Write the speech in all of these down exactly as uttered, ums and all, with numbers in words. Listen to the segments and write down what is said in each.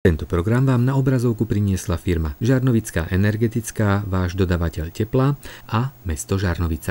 Tento program vám na obrazovku priniesla firma Žarnovická energetická, váš dodavateľ tepla, a mesto Žarnovica.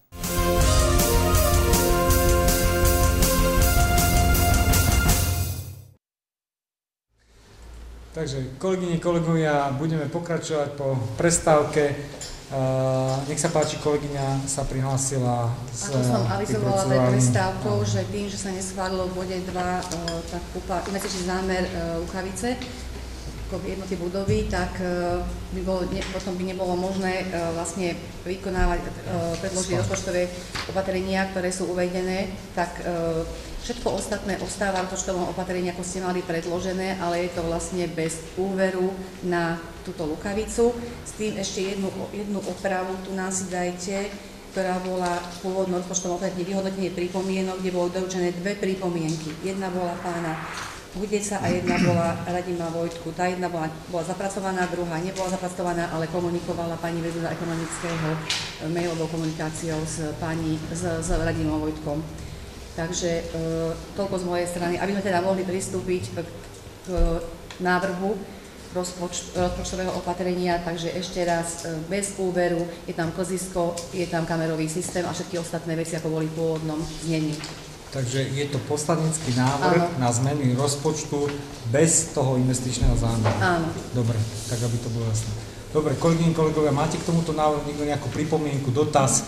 Takže, kolegyne, kolegovia, budeme pokračovať po prestávke. Uh, nech sa páči, kolegyňa sa prihlásila s... Ako som avizovala pred prestávkou, že tým, že sa neschválilo v bode dva uh, tak investičný zámer uh, Lukavice, jednoty budovy, tak uh, by bolo, ne, potom by nebolo možné uh, vlastne vykonávať, uh, predložiť rozpočtové opatrenia, ktoré sú uvedené, tak uh, všetko ostatné ostáva v rozpočtovom opatrení, ako ste mali predložené, ale je to vlastne bez úveru na túto Lukavicu. S tým ešte jednu, jednu opravu tu nás si dajte, ktorá bola v pôvodnom rozpočtovom opatrení vyhodnotenie pripomienok, kde bolo doručené dve pripomienky. Jedna bola pána Hudeca a jedna bola Radima Vojtku. Tá jedna bola, bola zapracovaná, druhá nebola zapracovaná, ale komunikovala pani vedúca ekonomického mailovou komunikáciou s, pani, s, s Radimom Vojtkom. Takže e, toľko z mojej strany, aby sme teda mohli pristúpiť k, k návrhu rozpoč, rozpočtového opatrenia. Takže ešte raz, e, bez úveru, je tam klzisko, je tam kamerový systém a všetky ostatné veci, ako boli v pôvodnom znení. Takže je to poslanecký návrh Áno. na zmeny rozpočtu bez toho investičného zámeru. Áno. Dobre, tak aby to bolo jasné. Dobre, kolegyne, kolegovia, máte k tomuto návrhu niekto nejakú pripomienku, dotaz?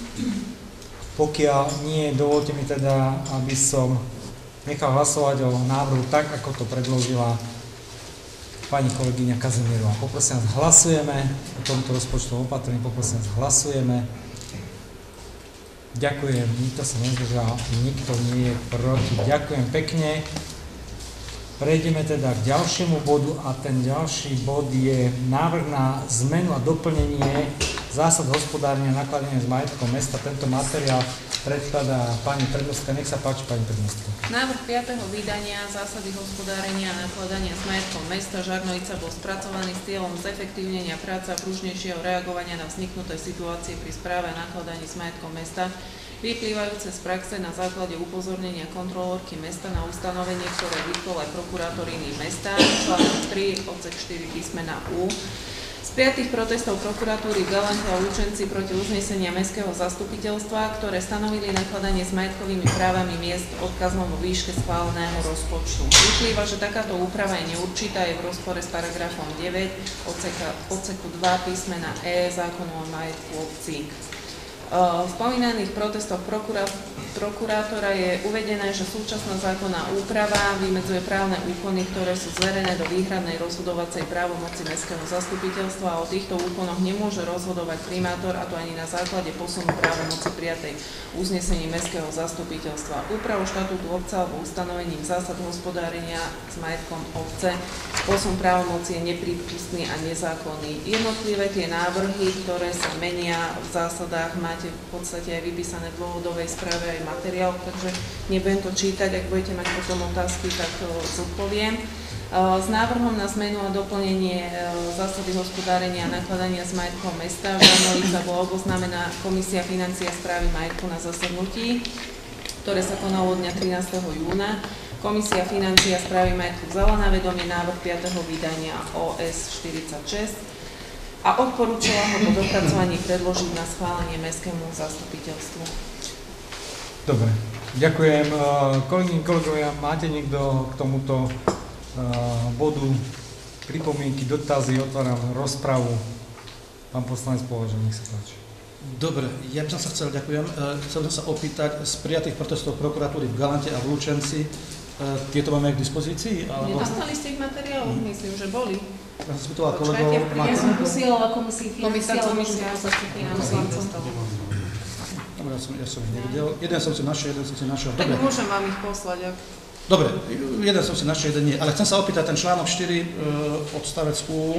Pokiaľ nie, dovolte mi teda, aby som nechal hlasovať o návrhu tak, ako to predložila pani kolegyňa Kazimierová. Poprosím vás, hlasujeme o tomto rozpočtovom opatrení, poprosím vás, hlasujeme. Ďakujem, nikto sa nezdržal, nikto nie je proti. Ďakujem pekne. Prejdeme teda k ďalšiemu bodu a ten ďalší bod je návrh na zmenu a doplnenie zásad hospodárenia a nakladania s majetkom mesta. Tento materiál predkladá pani prednostka. Nech sa páči, pani prednostka. Návrh piateho vydania zásady hospodárenia a nakladania s majetkom mesta Žarnovica bol spracovaný s cieľom zefektívnenia práce a pružnejšieho reagovania na vzniknuté situácie pri správe a nakladaní s majetkom mesta, vyplývajúce z praxe na základe upozornenia kontrolórky mesta na ustanovenie, ktoré vytkol aj prokurátoriny mesta, článok tri, odsek štyri písmena U. Z piatých protestov prokuratúry v Galante a Lučenci proti uznesenia mestského zastupiteľstva, ktoré stanovili nakladanie s majetkovými právami miest odkazom vo výške schváleného rozpočtu. Vyplýva, že takáto úprava je neurčitá, je v rozpore s paragrafom deväť odseku dva písmena E zákonu o majetku obcí. V spomínaných protestoch prokurátora je uvedené, že súčasná zákonná úprava vymedzuje právne úkony, ktoré sú zverené do výhradnej rozhodovacej právomoci mestského zastupiteľstva a o týchto úkonoch nemôže rozhodovať primátor, a to ani na základe posunu právomoci prijatej uznesení mestského zastupiteľstva. Úpravu štatútu obce alebo ustanovením zásad hospodárenia s majetkom obce posun právomoci je neprípustný a nezákonný. Jednotlivé tie návrhy, ktoré sa menia v zásadách, máte v podstate aj vypísané v dôvodovej správe aj materiál, takže nebudem to čítať, ak budete mať potom otázky, tak to zodpoviem. S návrhom na zmenu a doplnenie zásady hospodárenia a nakladania s majetkom mesta Žarnovica bola oboznámená Komisia financií a správy majetku na zasadnutí, ktoré sa konalo dňa trinásteho júna. Komisia financií a správy majetku vzala na vedomie návrh piateho vydania O S štyridsaťšesť a odporúčala ho po dopracovaní predložiť na schválenie mestskému zastupiteľstvu. Dobre, ďakujem. Kolegyne, kolegovia, máte niekto k tomuto bodu pripomienky, dotazy? Otváram rozpravu. Pán poslanec Považa, nech sa páči. Dobre, ja by som sa chcel, ďakujem, chcel som sa opýtať z prijatých protestov prokuratúry v Galante a v Lučenci, tieto máme k dispozícii? Alebo... Nedostali ste ich materiálov? Myslím, že boli. Ja som spýtoval kolegov... Ja som posielala komisii financí, ale komisia sa financovancom. Dobre, ja som, ja som ich nevidel. Jeden som si našiel, jeden som si našiel. Tak dobre. Môžem vám ich poslať, ak... Dobre, jeden som si našiel, jeden nie. Ale chcem sa opýtať, ten článok štyri, uh, odstavec U, uh,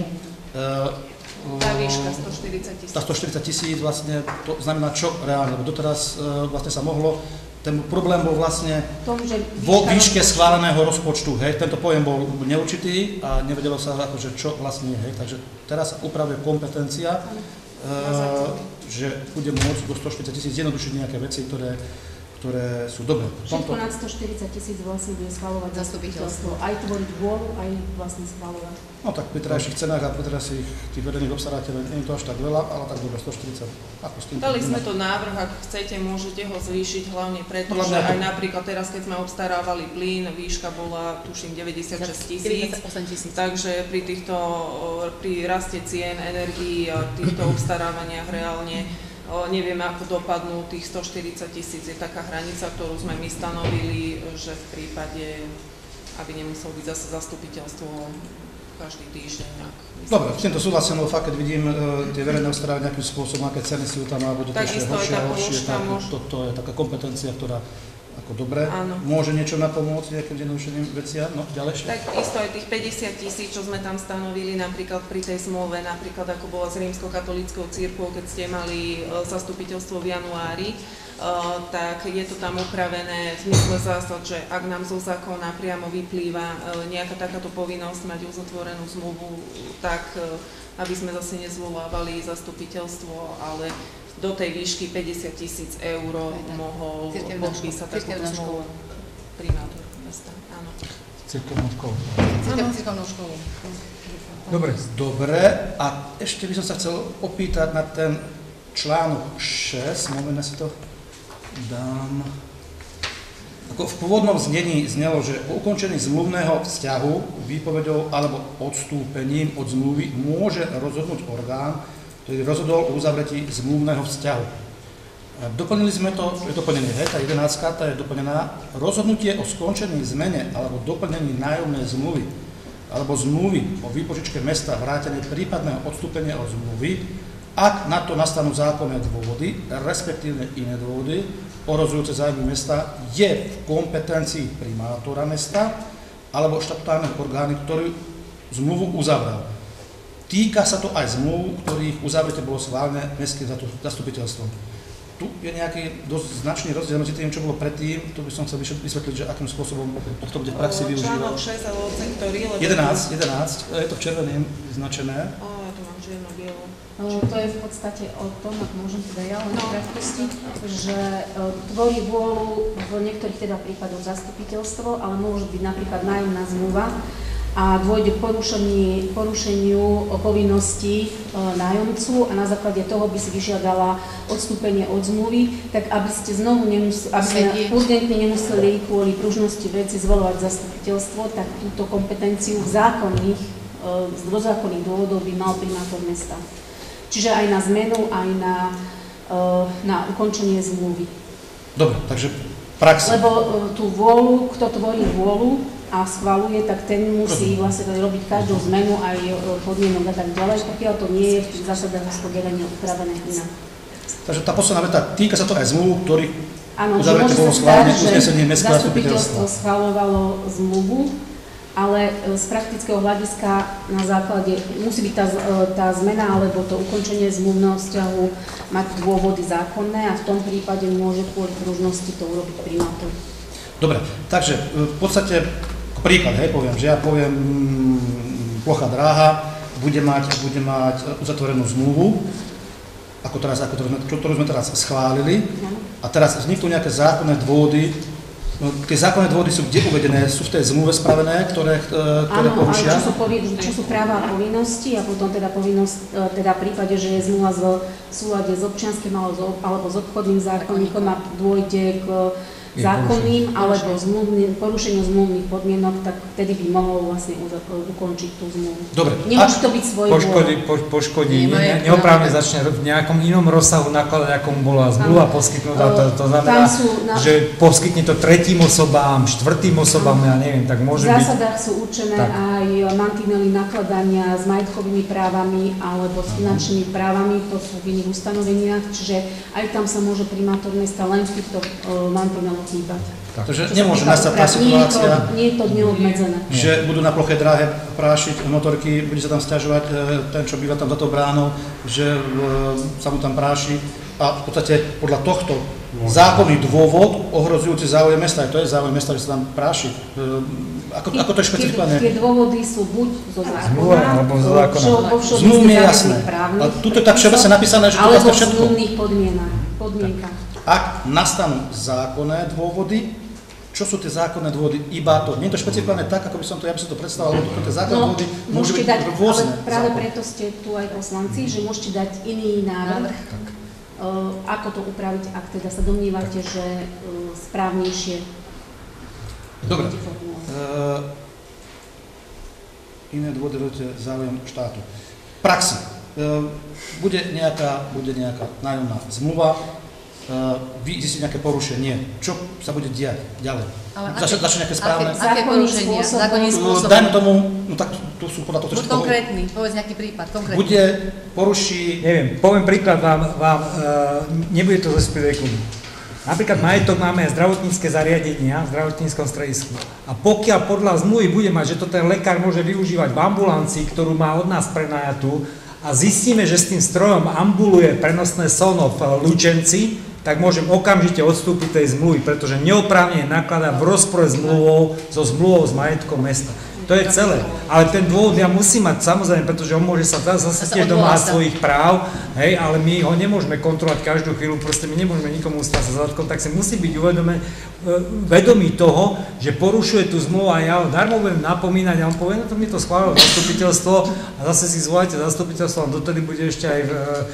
tá výška stoštyridsať tisíc. Tá stoštyridsať tisíc vlastne, to znamená čo reálne? Lebo doteraz uh, vlastne sa mohlo, ten problém bol vlastne tom, že vo výške schváleného rozpočtu, hej, tento pojem bol neurčitý a nevedelo sa akože čo vlastne je, hej, takže teraz sa upravuje kompetencia, uh, že bude môcť do stoštyridsať tisíc zjednodušiť nejaké veci, ktoré ktoré sú dobré. Všetko nad stoštyridsať tisíc vlastne bude schvaľovať zastupiteľstvo. Aj tvoriť vôľu, aj vlastne schvaľovať. No tak pri terajších cenách a pri terajších tých verejných obstaráteľov nie je to až tak veľa, ale tak dobre, stoštyridsať. Ako s tým? Dali sme to návrh, ak chcete, môžete ho zvýšiť, hlavne preto, no, že to... aj napríklad teraz, keď sme obstarávali plyn, výška bola, tuším, deväťdesiatšesť tisíc. Takže pri týchto, pri raste cien energií a týchto obstarávaniach reálne nevieme, ako dopadnú tých stoštyridsať tisíc. Je taká hranica, ktorú sme my stanovili, že v prípade, aby nemuselo byť zase zastupiteľstvo každý týždeň. Dobre, s týmto súhlasím, lebo fakt, keď vidím uh, tie verejné obstarávania nejakým spôsobom, aké ceny sú tam, alebo to ešte horšie a horšie, tak toto je taká kompetencia, ktorá ako dobre, áno. Môže niečo napomôcť nejakým jednodušeným veciam, no ďalej. Tak isto aj tých päťdesiat tisíc, čo sme tam stanovili napríklad pri tej zmluve, napríklad ako bola s rímsko-katolíckou cirkvou, keď ste mali uh, zastupiteľstvo v januári, uh, tak je to tam upravené v zmysle zásad, že ak nám zo zákona priamo vyplýva uh, nejaká takáto povinnosť mať uzatvorenú zmluvu, tak uh, aby sme zase nezvolávali zastupiteľstvo, ale do tej výšky päťdesiat tisíc eur mohol podpísať takúto zmluvu primátor mesta. Áno. Cirkevnú školu. Cirkevnú školu. Dobre. Dobre, a ešte by som sa chcel opýtať na ten článok šesť, moment, si to dám. Ako v pôvodnom znení znelo, že po ukončení zmluvného vzťahu, výpovedou alebo odstúpením od zmluvy môže rozhodnúť orgán, ktorý rozhodol o uzavretí zmluvného vzťahu. Doplnili sme to, je doplnenie, hej, tá jedenáctka, tá je doplnená, rozhodnutie o skončení zmene alebo doplnení nájomnej zmluvy alebo zmluvy o výpožičke mesta vrátenie prípadného odstúpenia od zmluvy, ak na to nastanú zákonné dôvody, respektíve iné dôvody, ohrozujúce záujmy mesta, je v kompetencii primátora mesta alebo štatutárneho orgánu, ktorý zmluvu uzavral. Týka sa to aj zmluv, ktorých uzavretie bolo schválené mestským zastupiteľstvom. Tu je nejaký dosť značný rozdiel medzi tým, čo bolo predtým, tu by som chcel vysvetliť, že akým spôsobom to bude v praxi využívať. Článok šesť alebo odsek, ktorý? jedenásť, jedenásť, je to červeným značené. Ó, ja tu mám čierno-bielo. To je v podstate o tom, ak môžem teda ja len krátkosti, že tvorí vôľu v niektorých teda prípadoch zastupiteľstvo, ale môže byť napríklad nájomná zmluva, a dôjde k porušeniu, porušeniu povinností e, nájomcu a na základe toho by si vyžiadala odstúpenie od zmluvy, tak aby ste znovu nemuseli, aby sme urgentne nemuseli kvôli pružnosti veci zvolovať zastupiteľstvo, tak túto kompetenciu v zákonných, e, z dvozákonných dôvodov by mal primátor mesta. Čiže aj na zmenu, aj na, e, na ukončenie zmluvy. Dobre, takže praxi. Lebo e, tú vôľu, kto tvorí vôľu a schvaľuje, tak ten musí vlastne robiť každú zmenu aj podmienok a tak ďalej, pokiaľ to nie je v tých zásadách hospodárenia upravené inak. Takže tá posledná veta, týka sa to aj zmluv, ktorých uzavretie bolo schválené uznesením mestského zastupiteľstva. Zastupiteľstvo schvaľovalo zmluvu, ale z praktického hľadiska na základe musí byť tá, tá zmena alebo to ukončenie zmluvného vzťahu mať dôvody zákonné a v tom prípade môže kvôli pružnosti to urobiť primátor. Dobre, takže v podstate príklad, hej, poviem, že ja poviem plocha dráha, bude mať, bude mať uzatvorenú zmluvu, ako teraz, ako ktorú, sme, ktorú sme teraz schválili, a teraz vzniknú nejaké zákonné dôvody. No, tie zákonné dôvody sú kde uvedené? Sú v tej zmluve spravené, ktoré, ktoré áno, porušia? Áno, čo sú, čo sú práva a povinnosti a potom teda povinnosť, teda v prípade, že je zmluva v súlade s občianskym alebo s obchodným zákonníkom a dôjde k zákonným alebo zmluvným, porušeniu zmluvných podmienok, tak vtedy by mohol vlastne ukončiť tú zmluvu. Dobre. Nemôže to byť svoj poškodí, po, poškodí ne, neoprávne začne v nejakom inom rozsahu nakladať, ako mu bola zmluva poskytnutá. To, to znamená, na... že poskytne to tretím osobám, štvrtým osobám, ja neviem, tak môže byť... V zásadách byť... sú určené tak. Aj mantinely nakladania s majetkovými právami alebo s finančnými právami, to sú v iných ustanoveniach, čiže aj tam sa môže primátor mesta len v týchto uh, mantineloch chýbať. Takže nemôže nastať tá situácia, nie je to neobmedzené. Že budú na ploché dráhe prášiť motorky, bude sa tam sťažovať ten, čo býva tam za tou bránou, že sa mu tam práši a v podstate podľa tohto zákonný dôvod ohrozujúci záujem mesta, aj to je záujem mesta, že sa tam práši. Ako, ako to je špecifikované? Tie dôvody sú buď zo zákona, alebo zo zákona. Zmluvne jasné. A tuto je tak všeobecne napísané, že to alebo všetko. Alebo v zmluvných podmienkach. ak nastanú zákonné dôvody, čo sú tie zákonné dôvody? Iba to. Nie je to špecifikované tak, ako by som to, ja by som to predstavoval, lebo tie zákonné No, dôvody môžu byť dať, rôzne. ale práve zákony. preto ste tu aj poslanci, že môžete dať iný návrh, uh, ako to upraviť, ak teda sa domnívate, že uh, správnejšie. Dobre. Uh, iné dôvody záujem štátu. Praxi. Uh, bude nejaká, bude nejaká nájomná zmluva, Uh, vy zistíte nejaké porušenie. Čo sa bude diať ďalej? Začne, začne nejaké správne? Aké, aké porušenie? Zákonným spôsobom? Dajme tomu, no tak tu sú podľa toho, Buď konkrétny, povedz nejaký prípad, konkrétny. Bude, poruší... Neviem, poviem príklad vám, vám uh, nebude to zo spivejku. Napríklad majetok máme zdravotnícke zariadenia v zdravotníckom stredisku. A pokiaľ podľa zmluvy bude mať, že to ten lekár môže využívať v ambulancii, ktorú má od nás prenajatú, a zistíme, že s tým strojom ambuluje prenosné sono v Lučenci, tak môžem okamžite odstúpiť tej zmluvy, pretože neoprávnene nakladá v rozpore s zmluvou, so zmluvou s majetkom mesta. To je celé. Ale ten dôvod ja musím mať, samozrejme, pretože on môže sa zase tiež domáhať svojich práv, hej, ale my ho nemôžeme kontrolovať každú chvíľu, proste my nemôžeme nikomu stať sa zadkom, tak si musí byť uvedomé, vedomý toho, že porušuje tú zmluvu a ja ho darmo budem napomínať a on povie, no to mi to schválilo zastupiteľstvo a zase si zvolajte zastupiteľstvo a dotedy bude ešte aj v,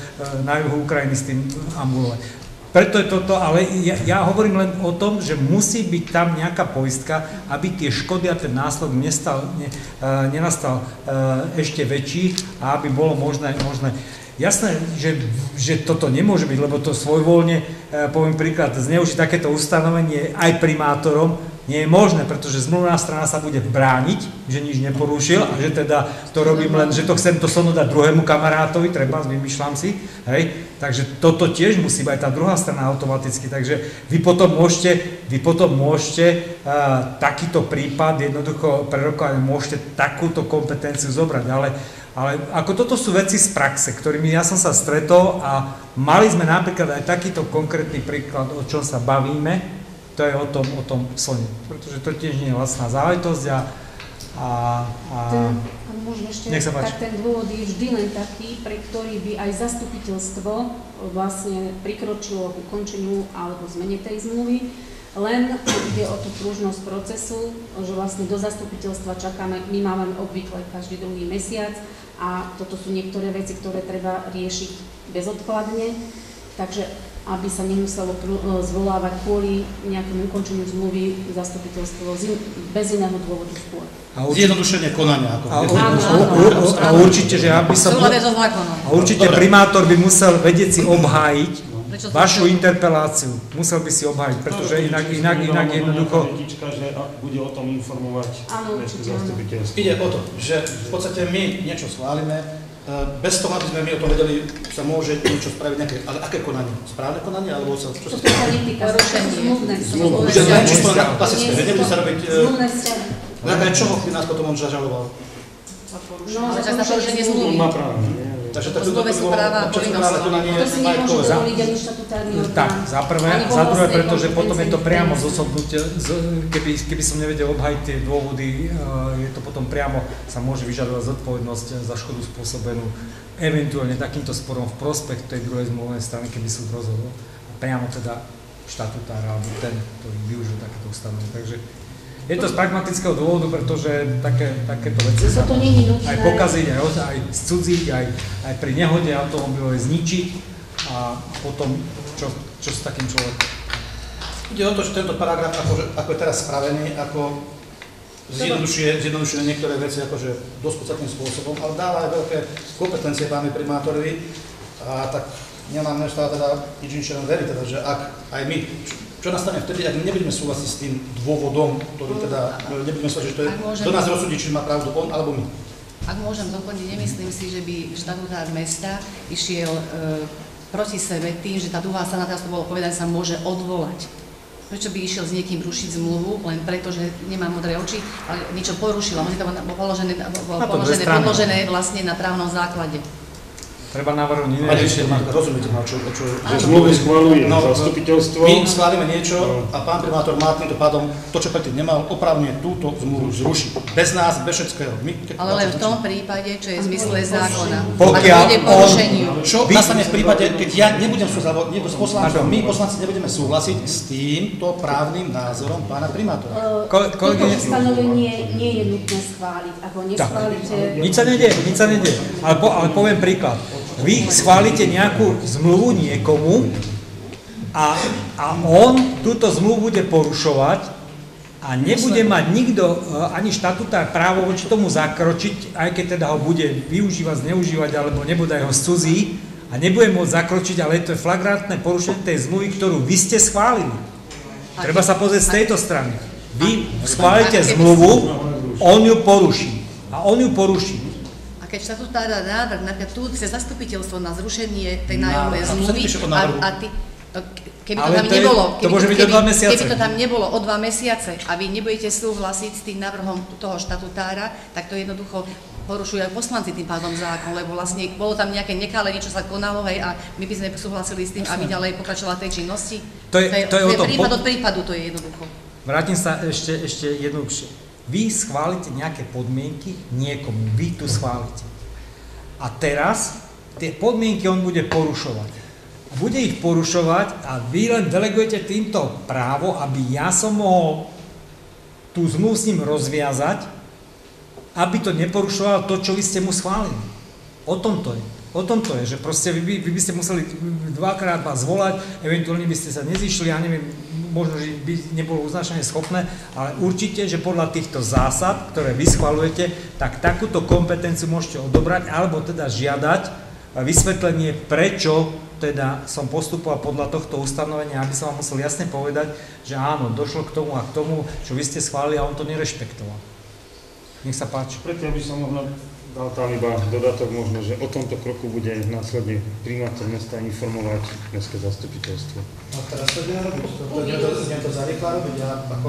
na juhu Ukrajiny s tým ambulovať. Preto je toto, ale ja, ja hovorím len o tom, že musí byť tam nejaká poistka, aby tie škody a ten následok nestal, ne, uh, nenastal uh, ešte väčší a aby bolo možné, možné. Jasné, že, že toto nemôže byť, lebo to svojvoľne, uh, poviem príklad, zneužiť takéto ustanovenie aj primátorom nie je možné, pretože zmluvná strana sa bude brániť, že nič neporušil a že teda to robím len, že to chcem to sono dať druhému kamarátovi, treba, vymýšľam si, hej, takže toto tiež musí byť tá druhá strana automaticky, takže vy potom môžete, vy potom môžete uh, takýto prípad jednoducho prerokovať, môžete takúto kompetenciu zobrať, ale Ale ako toto sú veci z praxe, ktorými ja som sa stretol a mali sme napríklad aj takýto konkrétny príklad, o čom sa bavíme, to je o tom, o tom sone, pretože to tiež nie je vlastná záležitosť a, a, a ten, môžem ešte, nech sa páči. Tak ten dôvod je vždy len taký, pre ktorý by aj zastupiteľstvo vlastne prikročilo k ukončeniu alebo zmene tej zmluvy. Len ide o tú pružnosť procesu, že vlastne do zastupiteľstva čakáme, my máme obvykle každý druhý mesiac a toto sú niektoré veci, ktoré treba riešiť bezodkladne, takže aby sa nemuselo zvolávať kvôli nejakému ukončeniu zmluvy zastupiteľstvo bez iného dôvodu skôr. Zjednodušenie konania. Ako a, u, u, u, a určite, že aby sa... A určite primátor by musel vedieť si obhájiť vašu interpeláciu, musel by si obhájiť, pretože inak, inak, inak jednoducho... že bude o tom informovať zastupiteľstvo. Ide o to, že v podstate my niečo schválime, bez toho, aby sme my o tom vedeli, sa môže niečo spraviť nejaké, ale aké konanie? Správne konanie, alebo sa... Čo sa to netýka, zmluvné vzťahy. Už len čisto na klasické, nebude sa robiť... Zmluvné vzťahy. Nejaká čoho by nás potom on zažaloval? No, ale čas na porušenie zmluvy. Má právo. Takže to sú práva a povinnosti. To si nemôže dovoliť ani štatutárny orgán. Tak, za prvé, za druhé, pretože potom je to priamo zosobnutie, keby, keby som nevedel obhajiť tie dôvody, je to potom priamo, sa môže vyžadovať zodpovednosť za škodu spôsobenú eventuálne takýmto sporom v prospech tej druhej zmluvnej strany, keby súd rozhodol. A priamo teda štatutár alebo ten, ktorý využil takéto ustanovenie. Takže je to z pragmatického dôvodu, pretože také, takéto veci sa to aj pokaziť, aj, aj scudziť, aj, aj pri nehode automobilovej zničiť a potom čo, čo s takým človekom. Ide o to, že tento paragraf, ako, ako je teraz spravený, ako zjednodušuje, zjednodušuje niektoré veci akože dosť podstatným spôsobom, ale dáva aj veľké kompetencie pánovi primátorovi a tak nemám neustále teda nič inšie len veriť, teda, že ak aj my, čo, čo nastane vtedy, ak nebudeme súhlasiť s tým dôvodom, ktorý teda nebudeme súhlasiť, že to je, do nás rozsúdi, či má pravdu on alebo my. Ak môžem doplniť, nemyslím si, že by štatutár mesta išiel e, proti sebe tým, že tá druhá strana, teraz to bolo povedané, sa môže odvolať. Prečo by išiel s niekým rušiť zmluvu, len preto, že nemá modré oči, ale niečo porušil a môže to bolo položené, bolo položené, podložené vlastne na právnom základe. Treba navrhnúť iné riešenie. Rozumiete ma, čo... čo zmluvu schvaľuje zastupiteľstvo. My schválime niečo a pán primátor má týmto pádom to, čo predtým nemal, oprávne túto zmluvu zrušiť. Bez nás, bez všetkého. My, ale len v tom prípade, čo je v zmysle zákona. Pokiaľ on... Čo nastane v prípade, keď ja nebudem súhlasiť s poslancom, my poslanci nebudeme súhlasiť s týmto právnym názorom pána primátora. Toto ustanovenie nie je nutné schváliť. Ak ho neschválite... Nič sa nedie, nič sa nedie. Ale, po, ale poviem príklad. Vy schválite nejakú zmluvu niekomu a, a on túto zmluvu bude porušovať a nebude mať nikto ani štatutár právo voči tomu zakročiť, aj keď teda ho bude využívať, zneužívať alebo nebude ho scudzí a nebude môcť zakročiť, ale to je flagrantné porušenie tej zmluvy, ktorú vy ste schválili. Treba sa pozrieť z tejto strany. Vy schválite zmluvu, on ju poruší. A on ju poruší. Keď štatutár dá návrh, napríklad tu chce zastupiteľstvo na zrušenie tej nájomnej zmluvy a, a ty, keby to tam nebolo, keby to, keby, keby to tam nebolo o dva mesiace a vy nebudete súhlasiť s tým návrhom toho štatutára, tak to jednoducho porušujú aj poslanci tým pádom zákon, lebo vlastne bolo tam nejaké nekalé, niečo sa konalo, hej, a my by sme súhlasili s tým, aby ďalej pokračovala tej činnosti. To je, to je, to je, to je prípad od prípadu, to je jednoducho. Vrátim sa ešte, ešte jednoduchšie. Vy schválite nejaké podmienky niekomu, vy tu schválite. A teraz tie podmienky on bude porušovať. A bude ich porušovať a vy len delegujete týmto právo, aby ja som mohol tú zmluvu s ním rozviazať, aby to neporušovalo to, čo vy ste mu schválili. O tom to je. O tom to je, že proste vy by, vy by ste museli dvakrát vás volať, eventuálne by ste sa nezišli, ja neviem, možno, že by nebolo uznačenie schopné, ale určite, že podľa týchto zásad, ktoré vy schvaľujete, tak takúto kompetenciu môžete odobrať, alebo teda žiadať vysvetlenie, prečo teda som postupoval podľa tohto ustanovenia, aby som vám musel jasne povedať, že áno, došlo k tomu a k tomu, čo vy ste schválili a on to nerešpektoval. Nech sa páči. Preto by som možno dal tam iba dodatok možno, že o tomto kroku bude následne primátor mesta informovať mestské zastupiteľstvo. No teraz to bude robiť, to to zarýchla robiť, ako...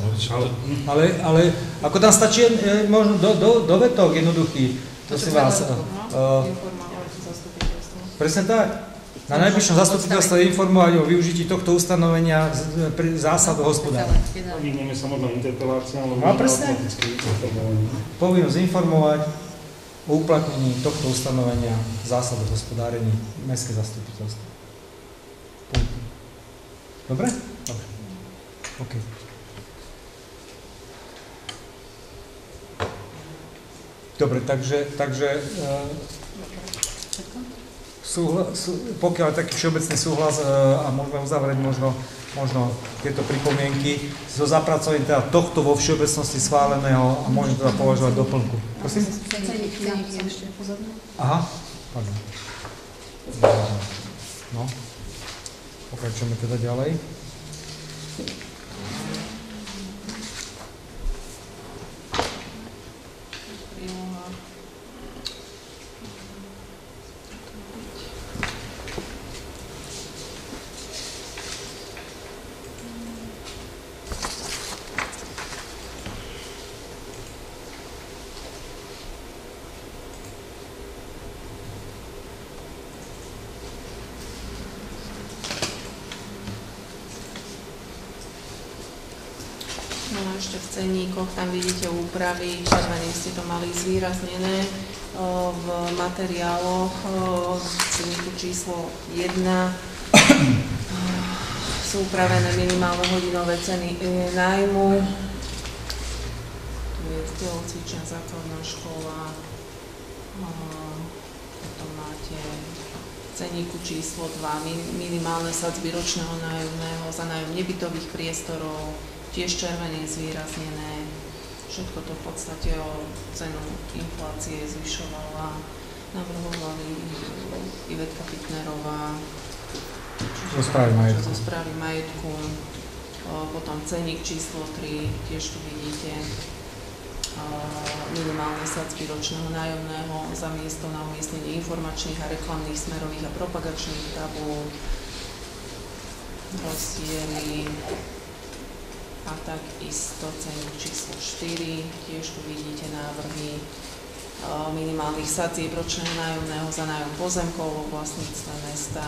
Ale, ale ako tam stačí možno do, do, dovetok jednoduchý, prosím vás. Presne tak. Na najbližšom zastupiteľstve informovať o využití tohto ustanovenia zásad hospodárenia. Vyhneme sa možno interpelácia, ale možno automatické informovanie. Povinnosť informovať o uplatnení tohto ustanovenia zásad hospodárení mestské zastupiteľstvo. Dobre? Dobre. OK. Dobre, takže, takže súhla, sú, pokiaľ je taký všeobecný súhlas a môžeme uzavrieť možno, možno tieto pripomienky so zapracovaním teda tohto vo všeobecnosti schváleného a môžeme teda považovať doplnku. Prosím? Aha, pardon. No, pokračujeme teda ďalej. Ešte v cenníkoch, tam vidíte úpravy, červeným ste to mali zvýraznené v materiáloch, v cenníku číslo jedna sú upravené minimálne hodinové ceny nájmu, tu je telocvičná základná škola, potom máte v cenníku číslo dva minimálne sadzby ročného nájomného za nájom nebytových priestorov, tiež červené zvýraznené, všetko to v podstate o cenu inflácie zvyšovala, navrhovali Ivetka Pitnerová, zo správy majetku. Zo správy majetku. Potom cenník číslo tri, tiež tu vidíte minimálne sadzby ročného nájomného za miesto na umiestnenie informačných a reklamných smerových a propagačných tabúľ, rozdiely. A takisto cenník číslo štyri, tiež tu vidíte návrhy minimálnych sadzieb ročného nájomného za nájom pozemkov vo vlastníctve mesta.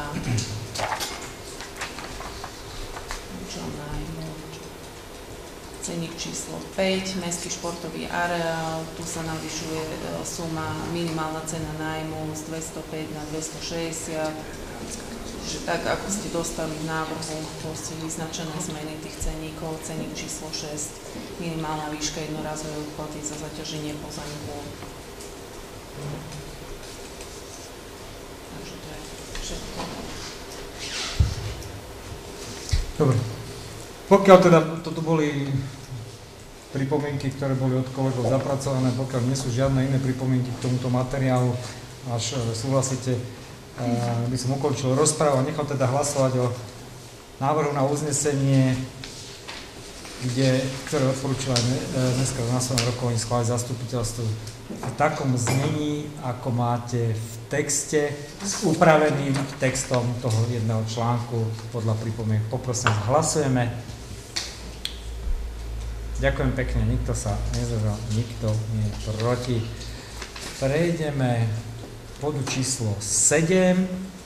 Ceník číslo päť, mestský športový areál, tu sa navyšuje suma, minimálna cena nájmu z dvestopäť na dvestošesťdesiat. Čiže tak, ako ste dostali v návrhu, proste vyznačené zmeny tých ceníkov, ceník číslo šesť, minimálna výška jednorazovej odplaty za zaťaženie pozemku. Takže to je všetko. Dobre. Pokiaľ teda toto boli pripomienky, ktoré boli od kolegov zapracované, pokiaľ nie sú žiadne iné pripomienky k tomuto materiálu, až súhlasíte, by som ukončil rozprávu a nechal teda hlasovať o návrhu na uznesenie, kde, ktoré odporúčila dneska na svojom rokovaní schváliť zastupiteľstvo v takom znení, ako máte v texte, s upraveným textom toho jedného článku podľa pripomienok. Poprosím, hlasujeme. Ďakujem pekne, nikto sa nezdržal, nikto nie je proti. Prejdeme bodu číslo sedem.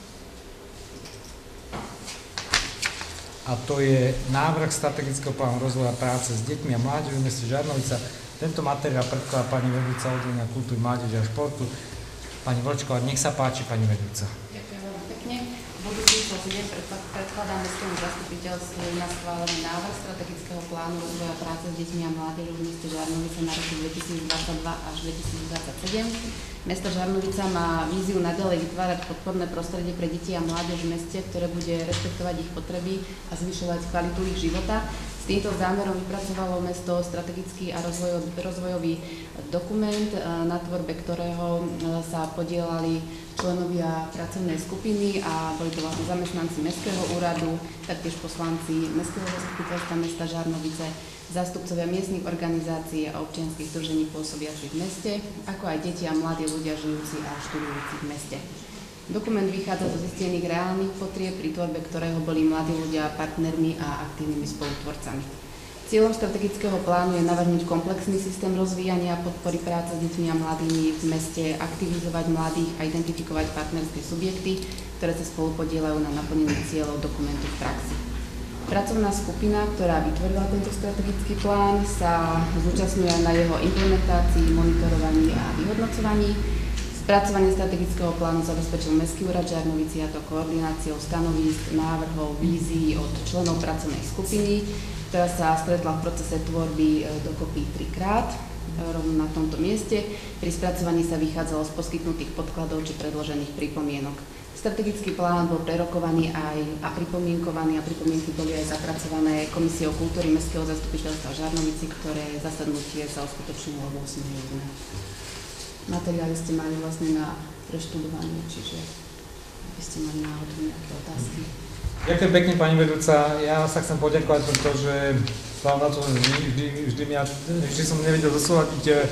A to je návrh strategického plánu rozvoja práce s deťmi a mládežou v meste Žarnovica. Tento materiál predkladá pani vedúca oddelenia kultúry, mládeže a športu. Pani Vlčková, nech sa páči, pani vedúca. Ďakujem veľmi pekne. V bodu číslo sedem predkladám mestskému zastupiteľstvu na schválený návrh strategického plánu rozvoja práce s deťmi a mládežou v meste Žarnovica na roky dvetisícdvadsaťdva až dvetisícdvadsaťsedem. Mesto Žarnovica má víziu naďalej vytvárať podporné prostredie pre deti a mládež v meste, ktoré bude rešpektovať ich potreby a zvyšovať kvalitu ich života. S týmto zámerom vypracovalo mesto strategický a rozvojový, rozvojový dokument, na tvorbe ktorého sa podielali členovia pracovnej skupiny a boli to vlastne zamestnanci Mestského úradu, taktiež poslanci Mestského zastupiteľstva mesta Žarnovice, zástupcovia miestnych organizácií a občianskych združení pôsobiacich v meste, ako aj deti a mladí ľudia žijúci a študujúci v meste. Dokument vychádza zo zistených reálnych potrieb, pri tvorbe ktorého boli mladí ľudia partnermi a aktívnymi spolutvorcami. Cieľom strategického plánu je navrhnúť komplexný systém rozvíjania a podpory práce s deťmi a mladými v meste, aktivizovať mladých a identifikovať partnerské subjekty, ktoré sa spolu podieľajú na naplnení cieľov dokumentu v praxi. Pracovná skupina, ktorá vytvorila tento strategický plán, sa zúčastňuje na jeho implementácii, monitorovaní a vyhodnocovaní. Spracovanie strategického plánu zabezpečil Mestský úrad Žarnovici, a to koordináciou stanovísk, návrhov, vízií od členov pracovnej skupiny, ktorá sa stretla v procese tvorby dokopy trikrát, rovno na tomto mieste. Pri spracovaní sa vychádzalo z poskytnutých podkladov či predložených pripomienok. Strategický plán bol prerokovaný aj a pripomienkovaný a pripomienky boli aj zapracované Komisiou kultúry Mestského zastupiteľstva v Žarnovici, ktoré zasadnutie sa uskutočnilo ôsmeho júna. Materiály ste mali vlastne na preštudovanie, čiže by ste mali náhodou nejaké otázky. Ďakujem pekne, pani vedúca. Ja sa chcem poďakovať, pretože sláva na to, vždy, vždy, vždy, mňa, vždy som nevedel zosúľadiť e, e,